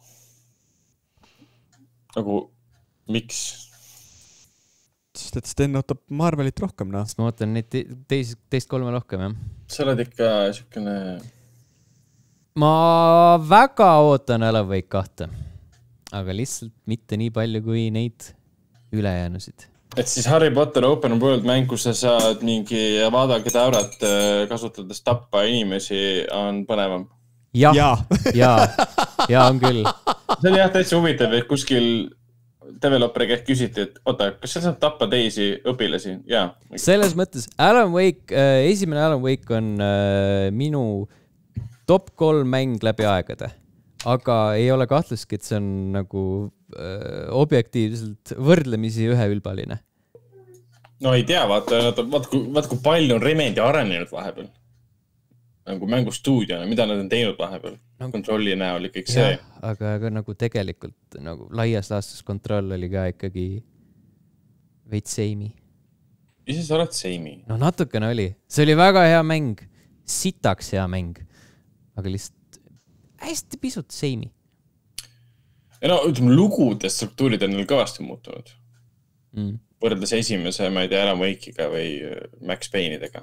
Nagu, miks? Sest et Sten ootab Marvelit rohkem, Sest ma ootan neid teist kolme rohkem, jah. Sa oled ikka siukene... Ma väga ootan Alan Wake 2, aga lihtsalt mitte nii palju kui neid ülejäänusid. Et siis Harry Potter Open World mäng, kus sa saad mingi vaadake taurat kasutades tappa inimesi, on põnevam. Ja on küll. See oli jah täitsa huvitav, et kuskil developeri käest küsiti, et oota, kas sa saad tappa teisi õpilasi? Jaa. Selles mõttes, esimene Alan Wake on minu top 3 mäng läbi aegade. Aga ei ole kahtluski, et see on nagu objektiivselt võrdlemisi üheülbaline. No ei tea, vaata kui palju on Remedi arenenud vahepeal. Nagu mängustuudiona, mida nad on teinud vahepeal. Kontrolli näol ja kõik see. Aga nagu tegelikult nagu laias laastus kontroll oli ka ikkagi veits seimi. Ise sa oled seimi? No natukene oli. See oli väga hea mäng. Sitaks hea mäng. Aga lihtsalt hästi pisut seimi. Ja no, ütleme, lugude struktuurid on neil kõvasti muutunud. Võrreldes esimese, ma ei tea, Alan Wake'iga või Max Payne'idega.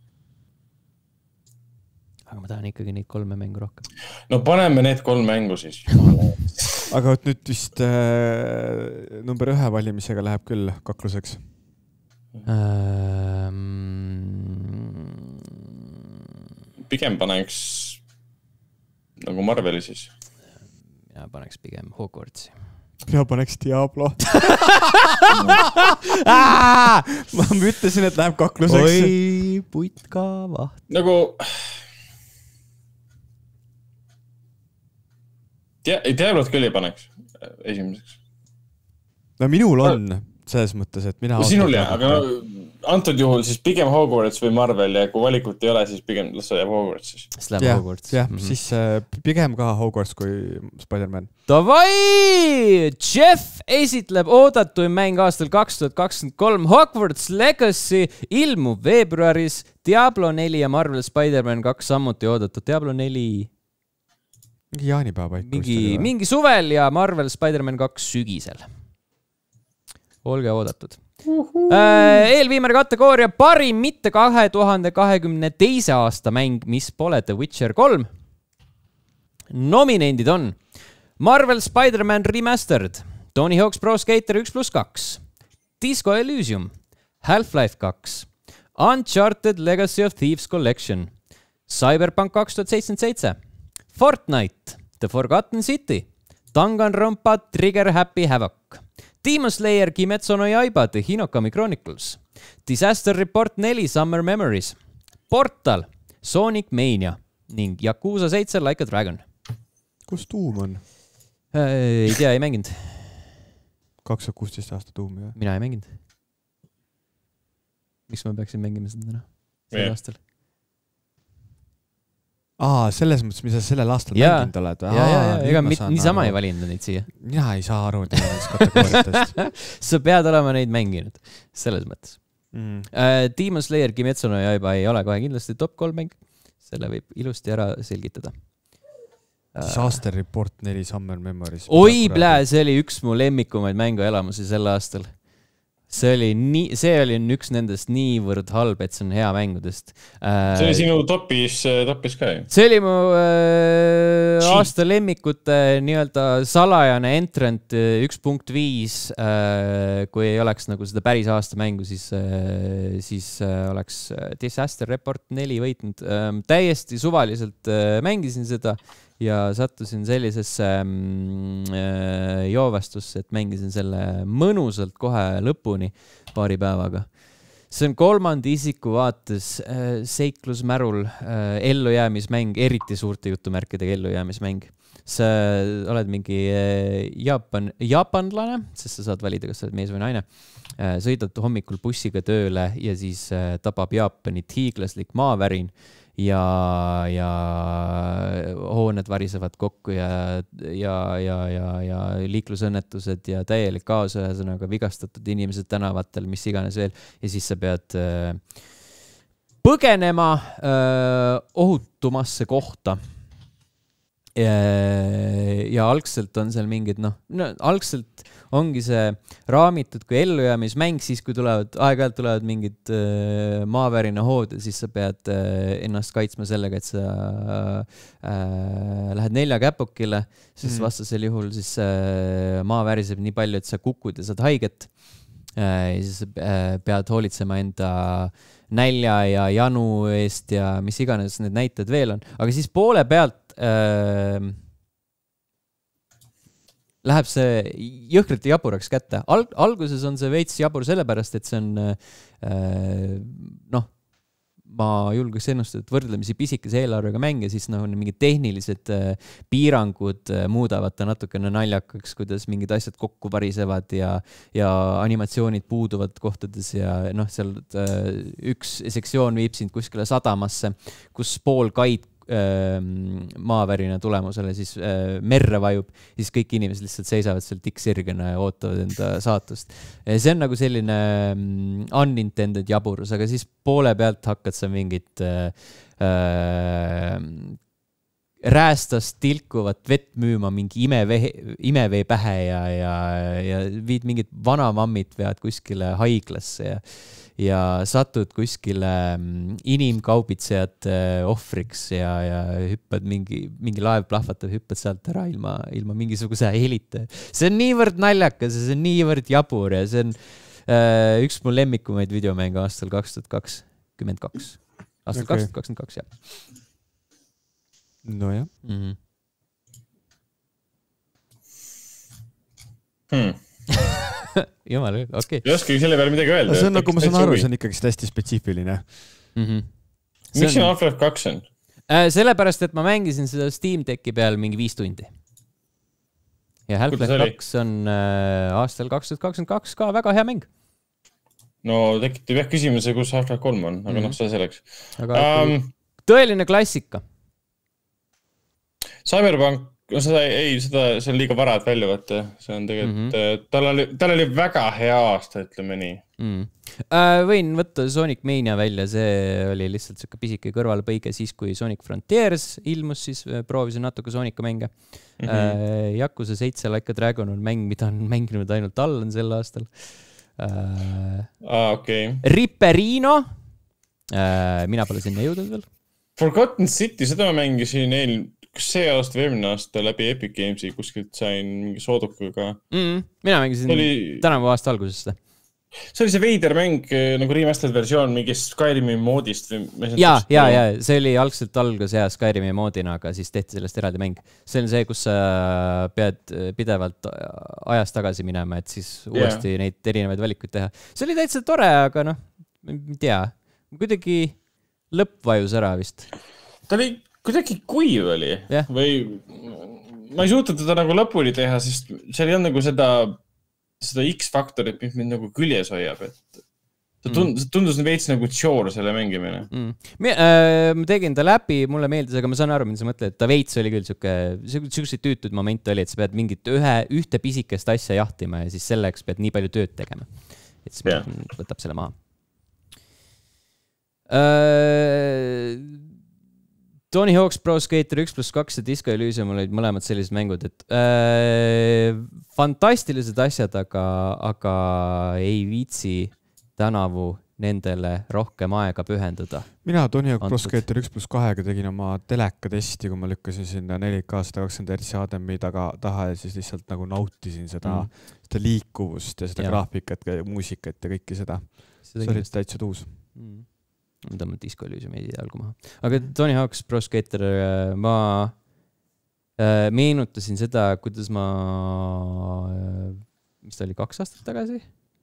Aga ma tahan ikkagi neid 3 mängu rohkem. No paneme need 3 mängu siis. Aga nüüd vist number 1 valimisega läheb küll kakluseks. Pigem paneks nagu Marveli siis. Mina paneks pigem Hogwartsi. Mina paneks Diablo. Ma ütlesin, et läheb kakluseks. Oi, puitka vaht. Nagu... Diablot küll ei paneks esimeseks. no minul on selles mõttes, et mina... Sinul jah, aga antud juhul siis pigem Hogwarts või Marvel ja kui valikut ei ole, siis pigem las läheb Hogwarts siis. Siis pigem ka Hogwarts kui Spider-Man. Davai! Jeff esitleb oodatuim mäng aastal 2023. Hogwarts Legacy ilmub veebruaris. Diablo 4 ja Marvel Spider-Man 2 samuti oodatud. Diablo 4... Mingi jaanipäeva mingi suvel ja Marvel Spider-Man 2 sügisel. Olge oodatud. Eelviimane kategooria parim mitte 2022. aasta mäng, mis pole The Witcher 3. Nominendid on Marvel Spider-Man Remastered, Tony Hawk's Pro Skater 1+2, Disco Elysium, Half-Life 2, Uncharted Legacy of Thieves Collection, Cyberpunk 2077, Fortnite, The Forgotten City, Danganronpa Trigger Happy Havoc, Demon Slayer Kimetsu no Yaiba The Hinokami Chronicles, Disaster Report 4 Summer Memories, Portal, Sonic Mania ning Yakuza 7 Like a Dragon. Kus Doom on? Ei tea, ei mänginud. 2016 aasta Doom, jah? Mina ei mänginud. Miks ma peaksin mängima seda täna? Sellel aastal. Selles mõttes, mis sa sellel aastal mänginud oled. Ega niisama ei valinud neid siia. Mina ei saa aru nendest kategooriatest. Sa pead olema neid mänginud, selles mõttes. Demon Slayer Kimetsu no Yaiba ei ole kohe kindlasti top 3 mäng. Selle võib ilusti ära selgitada. Disaster Report 4 Summer Memories. Oi, see oli üks mu lemmikumaid mänguelamusi sel aastal. See oli üks nendest niivõrd halb, et see on hea mängudest. See oli sinu topis ka ju? See oli mu aasta lemmikute nii-öelda salajane entrant 1.5. Kui ei oleks nagu seda päris aasta mängu, siis oleks Disaster Report 4 võitnud. Täiesti suvaliselt mängisin seda ja sattusin sellisesse joovastusse, et mängisin selle mõnusalt kohe lõpuni paari päevaga. See on kolmanda isiku vaates seiklusmärul ellujäämismäng, eriti suurte jutumärkidega ellujäämismäng. Sa oled mingi jaapanlane, sest sa saad valida, kas sa oled mees või naine. Sõidad hommikul bussiga tööle ja siis tabab Jaapanit hiiglaslik maavärin. Ja hooned varisevad kokku ja liiklusõnnetused ja täielik kaos, ühesõnaga vigastatud inimesed tänavatel, mis iganes veel. Ja siis sa pead põgenema ohutumasse kohta. Ja algselt on seal mingid, algselt ongi see raamitud kui ellujäämismäng, siis kui aeg-ajalt tulevad mingid maavärina hood, siis sa pead ennast kaitsma sellega, et sa lähed 4 käpukile, sest vastasel juhul siis maa väriseb nii palju, et sa kukud ja saad haiget. Ja siis pead hoolitsema enda nälja ja janu eest ja mis iganes need näited veel on. Aga siis poole pealt läheb see jõhkralt jaburaks kätte. Alguses on see veits jabur sellepärast, et see on ma julgeks ennustada, et võrdlemisi pisikese eelarvega mäng ja siis mingid tehnilised piirangud muudavad ta natukene naljakaks, kuidas mingid asjad kokku varisevad ja animatsioonid puuduvad kohtades ja seal üks sektsioon viib sind kuskile sadamasse, kus pool kaid maavärina tulemusele siis merre vajub, siis kõik inimesed lihtsalt seisavad seal tikksirgena ja ootavad enda saatust. See on nagu selline unintended jaburus, aga siis poole pealt hakkad sa mingit räästast tilkuvat vett müüma mingi imevee pähe ja viid mingid vanamammid vead kuskile haiglasse ja satud kuskile inimkaubitsejad ohvriks ja hüppad mingi laev plahvatab, hüppad sealt ära ilma mingisuguse helita. See on niivõrd naljakas ja see on niivõrd jabur ja see on üks mu lemmikumaid videomänge aastal 2022. Aastal 2022, jah. No jah. Jumal, okei. Ei oskagi selle peale midagi öelda. See on nagu, ma saan aru, see on ikkagi hästi spetsiifiline. Miks siin Half-Life 2 on? Sellepärast, et ma mängisin seda Steam Decki peal mingi 5 tundi. ja Half-Life 2 on aastal 2022 ka väga hea mäng. No tekitab jah küsimuse, kus Half-Life 3 on, aga see selleks. Aga tõeline klassika. Cyberpunk, see on liiga vara, et välja võtta. See on tegelikult, tal oli väga hea aasta, ütleme nii. Võin võtta Sonic Mania välja, see oli lihtsalt siuke pisike kõrvalepõige siis, kui Sonic Frontiers ilmus, siis proovisin natuke Sonica mänge. Yakuza 7 Like a Dragon on mäng, mida on mänginud ainult Allan sel aastal. Okay. Ripperino. Mina pole sinna jõudnud veel. Forgotten City, seda ma mängisin kas see aasta või eelmine aasta läbi Epic Gamesi, kuskilt sain mingi soodukuga. Mina mängisin tänavu aasta alguses seda. See oli see veider mäng, nagu remastered versioon mingist Skyrimi moodist. Ja, see oli algselt algus Skyrimi moodina, aga siis tehti sellest eraldi mäng. See on see, kus sa pead pidevalt ajast tagasi minema, et siis uuesti neid erinevaid valikuid teha. See oli täitsa tore, aga ei tea, kuidagi lõpp vajus ära vist. Ta oli kuidagi kuiv oli või ma ei suutnud teda nagu lõpuni teha, sest see ei olnud nagu seda X-faktorit, mis mind nagu küljes hoiab, et tundus veits nagu tšoor selle mängimine. Ma tegin ta läbi, mulle meeldis, aga ma saan aru, mida sa mõtled, et ta veits oli küll siukse tüütud moment oli, et sa pead mingit ühte pisikest asja jahtima ja siis selleks pead nii palju tööd tegema. Et siis võtab selle maha. Tony Hawk's Pro Skater 1+2 ja Disco Elysium olid mõlemad sellised mängud, et fantastilised asjad, aga ei viitsi tänavu nendele rohkem aega pühendada. Mina Tony Hawk Pro Skater 1+2 tegin oma teleka testi, kui ma lükkasin sinna 4K 120 Hz HDMI taha ja siis lihtsalt nagu nautisin seda liikuvust ja seda graafikat ja muusikat ja kõike seda. See oli täitsa tuus. Ma tõmban Disco Elysium eidi algu maha. Aga Tony Hawk's Pro Skater, ma meenutasin seda, kuidas ma, mis ta oli 2 aastat tagasi?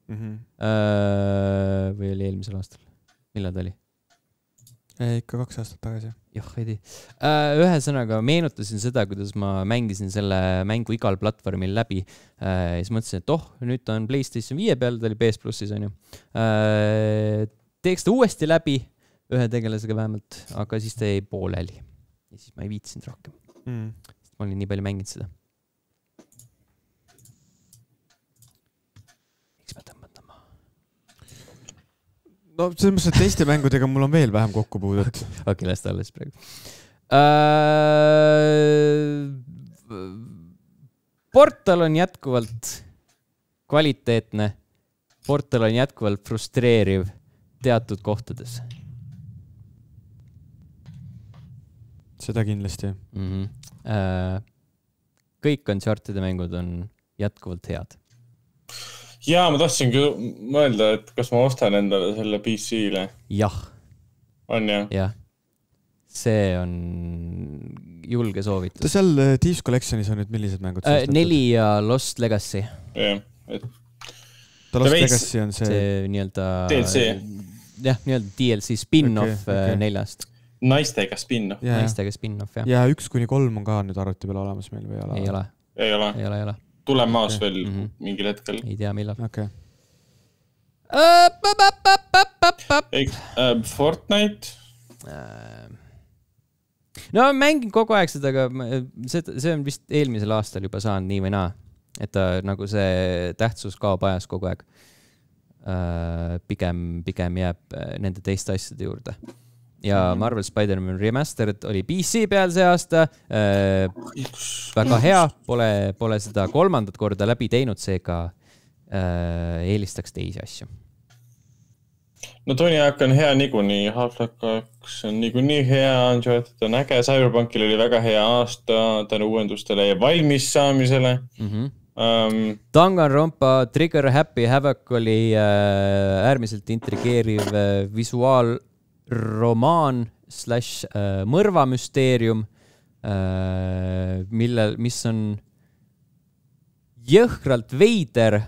Või oli eelmisel aastal? Millal ta oli? Ikka 2 aastat tagasi. Jah, ei tea. Ühesõnaga meenutasin seda, kuidas ma mängisin selle mängu igal platvormil läbi. Ja siis mõtlesin, et nüüd ta on PlayStation 5 peal, ta oli PS Plusis, on ju. Teeks ta uuesti läbi, ühe tegelasega vähemalt, aga siis ta jäi pooleli. Ja siis ma ei viitsinud rohkem. Ma olin nii palju mänginud seda. Miks ma tõmban ta maha? No, selles mõttes, et teiste mängudega mul on veel vähem kokkupuudet. Okei, las ta alles praegu. Portal on jätkuvalt kvaliteetne. Portal on jätkuvalt frustreeriv teatud kohtades. Seda kindlasti. Kõik Uncharted'i mängud on jätkuvalt head. Jaa, ma tahtsin küll mõelda, et kas ma ostan endale selle PC-le. Jah. On jah? Jah. See on julge soovitus. Seal Thieves Collectionis on nüüd millised mängud? 4 ja Lost Legacy. Jah, et Lost Legacy on see nii-öelda DLC. Jah, nii-öelda DLC spin-off 4-ast. Naistega spin-off. Naistega spin-off, jah. Ja 1-3 on ka nüüd arvuti peal olemas meil või ei ole? Ei ole. Tule maas veel mingil hetkel. Ei tea, millal. Okay. Fortnite? No mängin kogu aeg seda, aga see on vist eelmisel aastal juba saanud nii või naa. Et nagu see tähtsus kaob ajas kogu aeg. Pigem jääb nende teiste asjade juurde. Ja Marvel Spider-Man Remastered oli PC peal see aasta. Väga hea, pole seda 3. korda läbi teinud, seega eelistaks teisi asju. No Tony Hawk on hea niikuinii, Half-Life 2 on niikuinii hea, Uncharted on äge, Cyberpunkil oli väga hea aasta, tänu uuendustele ja valmis saamisele. Danganronpa Trigger Happy Havoc oli äärmiselt intrigeeriv visuaalromaan / mõrvamüsteerium, mis on jõhkralt veider,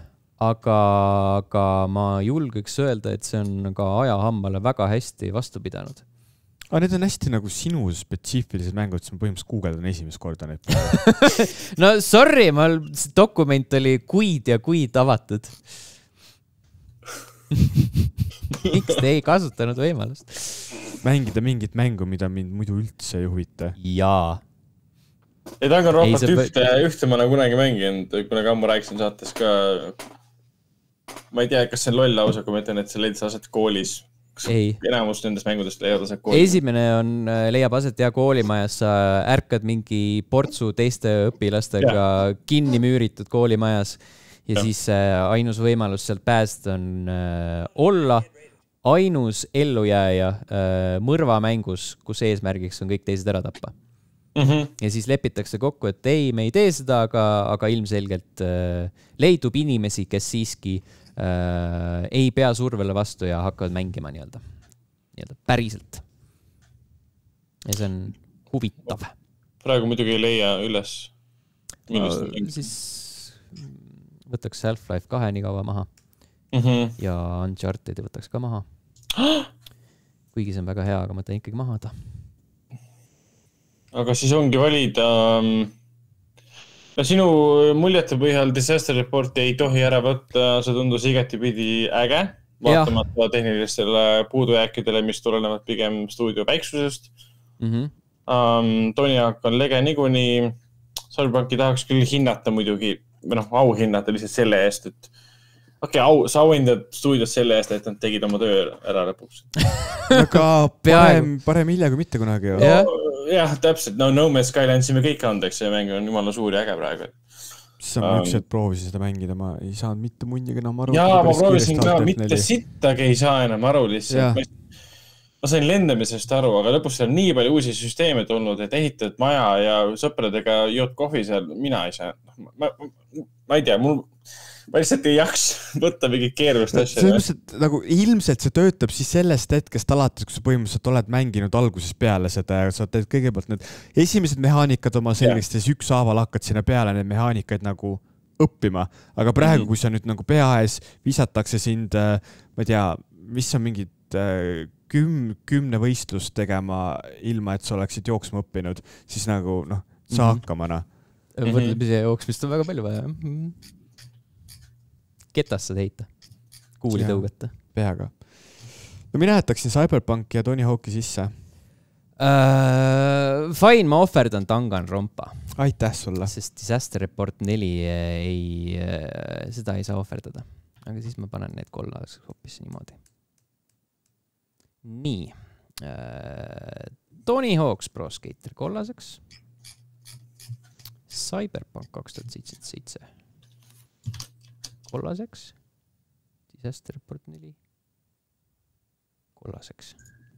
aga ma julgeks öelda, et see on ka ajahammale väga hästi vastu pidanud. Aga need on hästi nagu sinu spetsiifilised mängud, siis ma põhimõtteliselt guugeldan esimest korda neid. No sorry, see dokument oli kuid ja kuid avatud. Miks te ei kasutanud võimalust? Mängida mingit mängu, mida mind muidu üldse ei huvita. Jaa. Ei, ta on ka rohkem ühte ma nagu kunagi mänginud, kunagi ammu rääkisin saates ka. Ma ei tea, kas see on loll lausa, kui ma ütlen, et see leidis aset koolis. Ei. Enamus nendest mängudest leiavad aset koolis. Esimene leiab aset ja koolimajas. Sa ärkad mingi portsu teiste õpilastega kinni müüritud koolimajas. Ja siis ainus võimalus sealt pääst on olla ainus ellujääja mõrvamängus, kus eesmärgiks on kõik teised ära tappa. Ja siis lepitakse kokku, et ei, me ei tee seda, aga ilmselgelt leidub inimesi, kes siiski ei pea survele vastu ja hakkavad mängima nii-öelda päriselt. Ja see on huvitav. Praegu muidugi ei leia üles. Siis võtaks Half-Life 2 nii kaua maha. Ja Uncharted võtaks ka maha. Kuigi see on väga hea, aga ma teen ikkagi maha ta. Aga siis ongi valida... Sinu muljete põhjal Disaster Reporti ei tohi ära võtta, see tundus igatipidi äge, vaatamata tehnilistele puudujääkidele, mis tulenevad pigem stuudio väiksusest. Tony Hawk on lege niikuinii, Cyberpunki tahaks küll hinnata muidugi, või au hinnata lihtsalt selle eest, et sa auhindad stuudios selle eest, et nad tegid oma töö ära lõpuks. Aga parem hilja kui mitte kunagi. Jah, täpselt. No Man's Sky andsime kõik andeks, see mäng on jumala suur ja äge praegu. Siis ma üks hetk proovisin seda mängida, ma ei saanud mitte munniga enam aru. Jaa, ma proovisin ka, mitte sittagi ei saa enam aru lihtsalt. Ma sain lendamisest aru, aga lõpus seal nii palju uusi süsteeme tulnud, et ehitad maja ja sõpradega jood kohvi seal, mina ei saa. Ma ei tea, ma lihtsalt ei jaks võtta mingit keerulist asja. Nagu ilmselt see töötab siis sellest hetkest alates, kui sa põhimõtteliselt oled mänginud alguses peale seda ja sa teed kõigepealt need esimesed mehaanikad oma selgest ja siis ükshaaval hakkad sinna peale need mehaanikaid nagu õppima. Aga praegu, kui sa nüüd nagu pea ees visatakse sind, ma ei tea, mis on mingid 10 võistlust tegema ilma, et sa oleksid jooksma õppinud, siis nagu sa hakkamana. Võrdlemise jooksmist on väga palju vaja. Ketasse heita, kuuli tõugata. Peaga. No mina jätaksin Cyberpunk ja Tony Hawk'i sisse. Fine, ma ohverdan Danganronpa. Aitäh sulle. Sest Disaster Report 4 seda ei saa ohverdada. Aga siis ma panen need kollaseks hoopis niimoodi. Nii. Tony Hawk's Pro Skater kollaseks. Cyberpunk 2077 kollaseks. Disaster Report 4 kollaseks.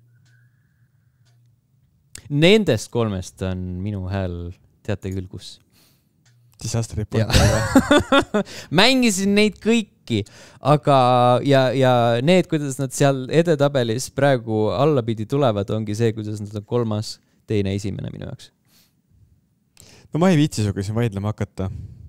Nendest kolmest on minu hääl, teate küll kus. Disaster Report. Mängisin neid kõiki, aga ja need, kuidas nad seal edetabelis praegu allapidi tulevad, ongi see, kuidas nad on kolmas, teine, esimene minu jaoks. No ma ei viitsi suga siin vaidlema hakata.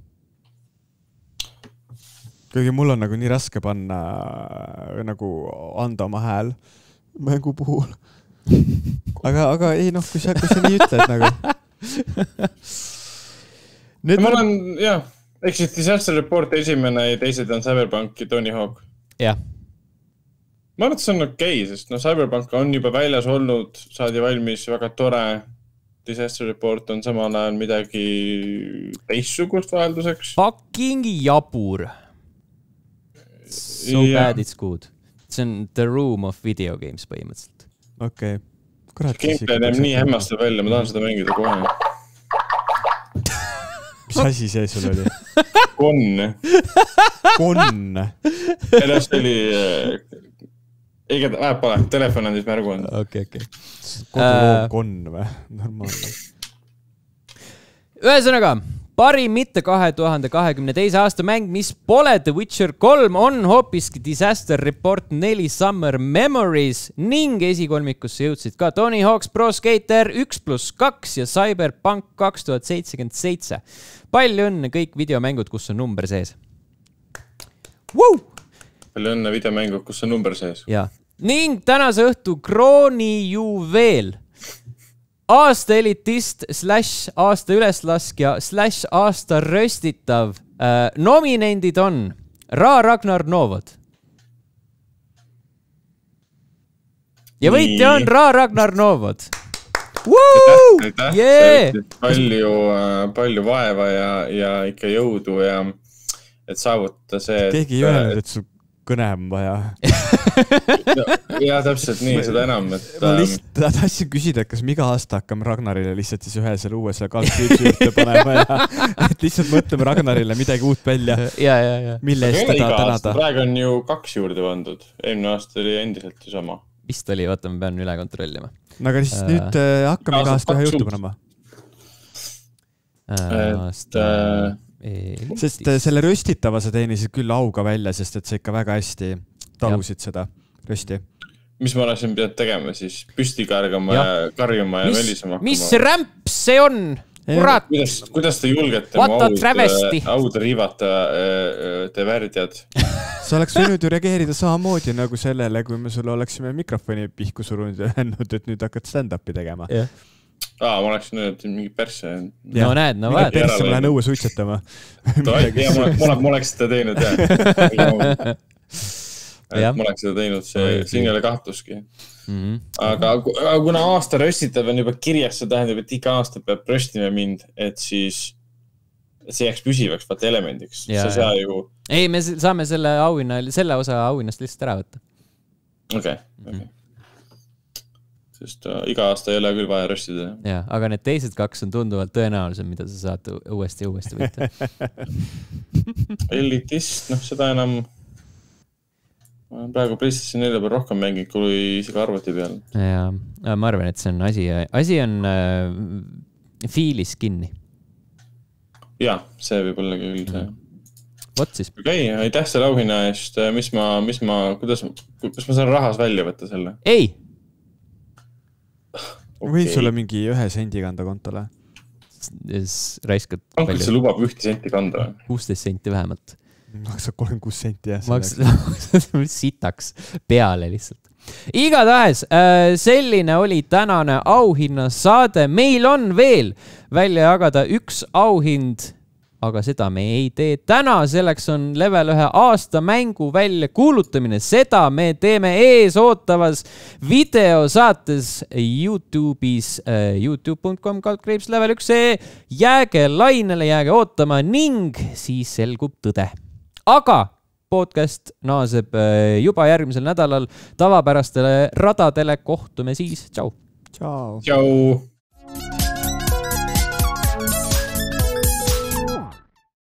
Kuigi mul on nagu nii raske panna, nagu anda oma hääl mängu puhul. Aga ei kui sa nii ütled nagu. Ma olen, eks siis Disaster Report esimene ja teised on Cyberpunk ja Tony Hawk. Jah. Ma arvan, et see on okei, sest Cyberpunk on juba väljas olnud, saadi valmis, väga tore. Disaster Report on samal ajal midagi teissugust vahelduseks. Fucking jabur. So bad it's good. See on the room of video games põhimõtteliselt. Okei. Gameplay näeb nii hämmastav välja, ma tahan seda mängida kohe. Mis asi see sul oli? Konn. Ennast oli... Pole, telefon on siis märgu on. Okei. Koduloog konn või? Normaalne. Ühesõnaga, parim mitte 2022. aasta mäng, mis pole The Witcher 3, on hoopiski Disaster Report 4 Summer Memories ning esikolmikusse jõudsid ka Tony Hawk's Pro Skater 1+2 ja Cyberpunk 2077. Palju õnne kõik videomängud, kus on number sees. Palju õnne videomängud, kus on number sees. Ja, ning tänase õhtu kroonijuveel. Aasta elitist / aasta üleslaskja / aasta röstitav. Nominendid on Ragnar Novod. Ja võitja on Ragnar Novod. Yeah! Palju vaeva ja ikka jõudu ja et saavutada see. Keegi ei öelnud, et sul kõne on vaja. Ja täpselt nii, seda enam. Ma lihtsalt tahtsin küsida, et kas me iga aasta hakkame Ragnarile lihtsalt siis ühe selle uue selle kalkriipsi juurde panema ja et lihtsalt mõtleme Ragnarile midagi uut välja. Ja. Mille eest teda tänada. Praegu on ju 2 juurde pandud. Eelmine aasta oli endiselt ju sama. Vist oli, vaata, ma pean üle kontrollima. No aga siis nüüd hakkame iga aasta ühe juurde panema. Sest selle röstitava sa teenisid küll auga välja, sest et sa ikka väga hästi talusid seda rösti. Mis ma olen siin pidanud tegema siis? Püsti karjuma ja välisema? Mis rämps see on? Kurat! Kuidas te julgete auda riivata te värdjad? Sa oleks võinud ju reageerida samamoodi nagu sellele, kui me sulle oleksime mikrofoni pihku surunud ja öelnud, et nüüd hakkad stand-upi tegema. Ma oleks nüüd mingi persse. No näed, no vaat. Persse ma lähen õue suitsetama. Ma oleks seda teinud, Ma oleks seda teinud, siin ei ole kahtluski. Aga kuna aasta röstitav on juba kirjas, see tähendab, et iga aasta peab röstima mind, et siis see jääks püsivaks vaata elemendiks. Ei, me saame selle osa auhinnast lihtsalt ära võtta. Okei. Sest iga aasta ei ole küll vaja röstida. Ja, aga need teised 2 on tunduvalt tõenäolisem, mida sa saad uuesti võtta. Elitist, seda enam praegu PlayStation 4 peal rohkem mängid, kui isegi arvuti peal. Ja, ma arvan, et see on asi on fiilis kinni. Ja, see võib olla küll see. Vot siis. Okei, aitäh selle auhinna eest. Kas ma saan rahas välja võtta selle? Ei! Võid sulle mingi 1 sendi kanda kontole? Raiskad palju. See lubab 1 senti kanda? 16 senti vähemalt. Maksab 36 senti, jah. Maksab sitaks peale lihtsalt. Igatahes, selline oli tänane auhinnasaade. Meil on veel välja jagada 1 auhind, aga seda me ei tee täna. Selleks on level 1 aasta mängu välja kuulutamine. Seda me teeme eesootavas videosaates YouTube'is youtube.com/level 1. Jääge lainele, jääge ootama ning siis selgub tõde. Aga podcast naaseb juba järgmisel nädalal tavapärastele radadele. Kohtume siis. Tšau! Tšau!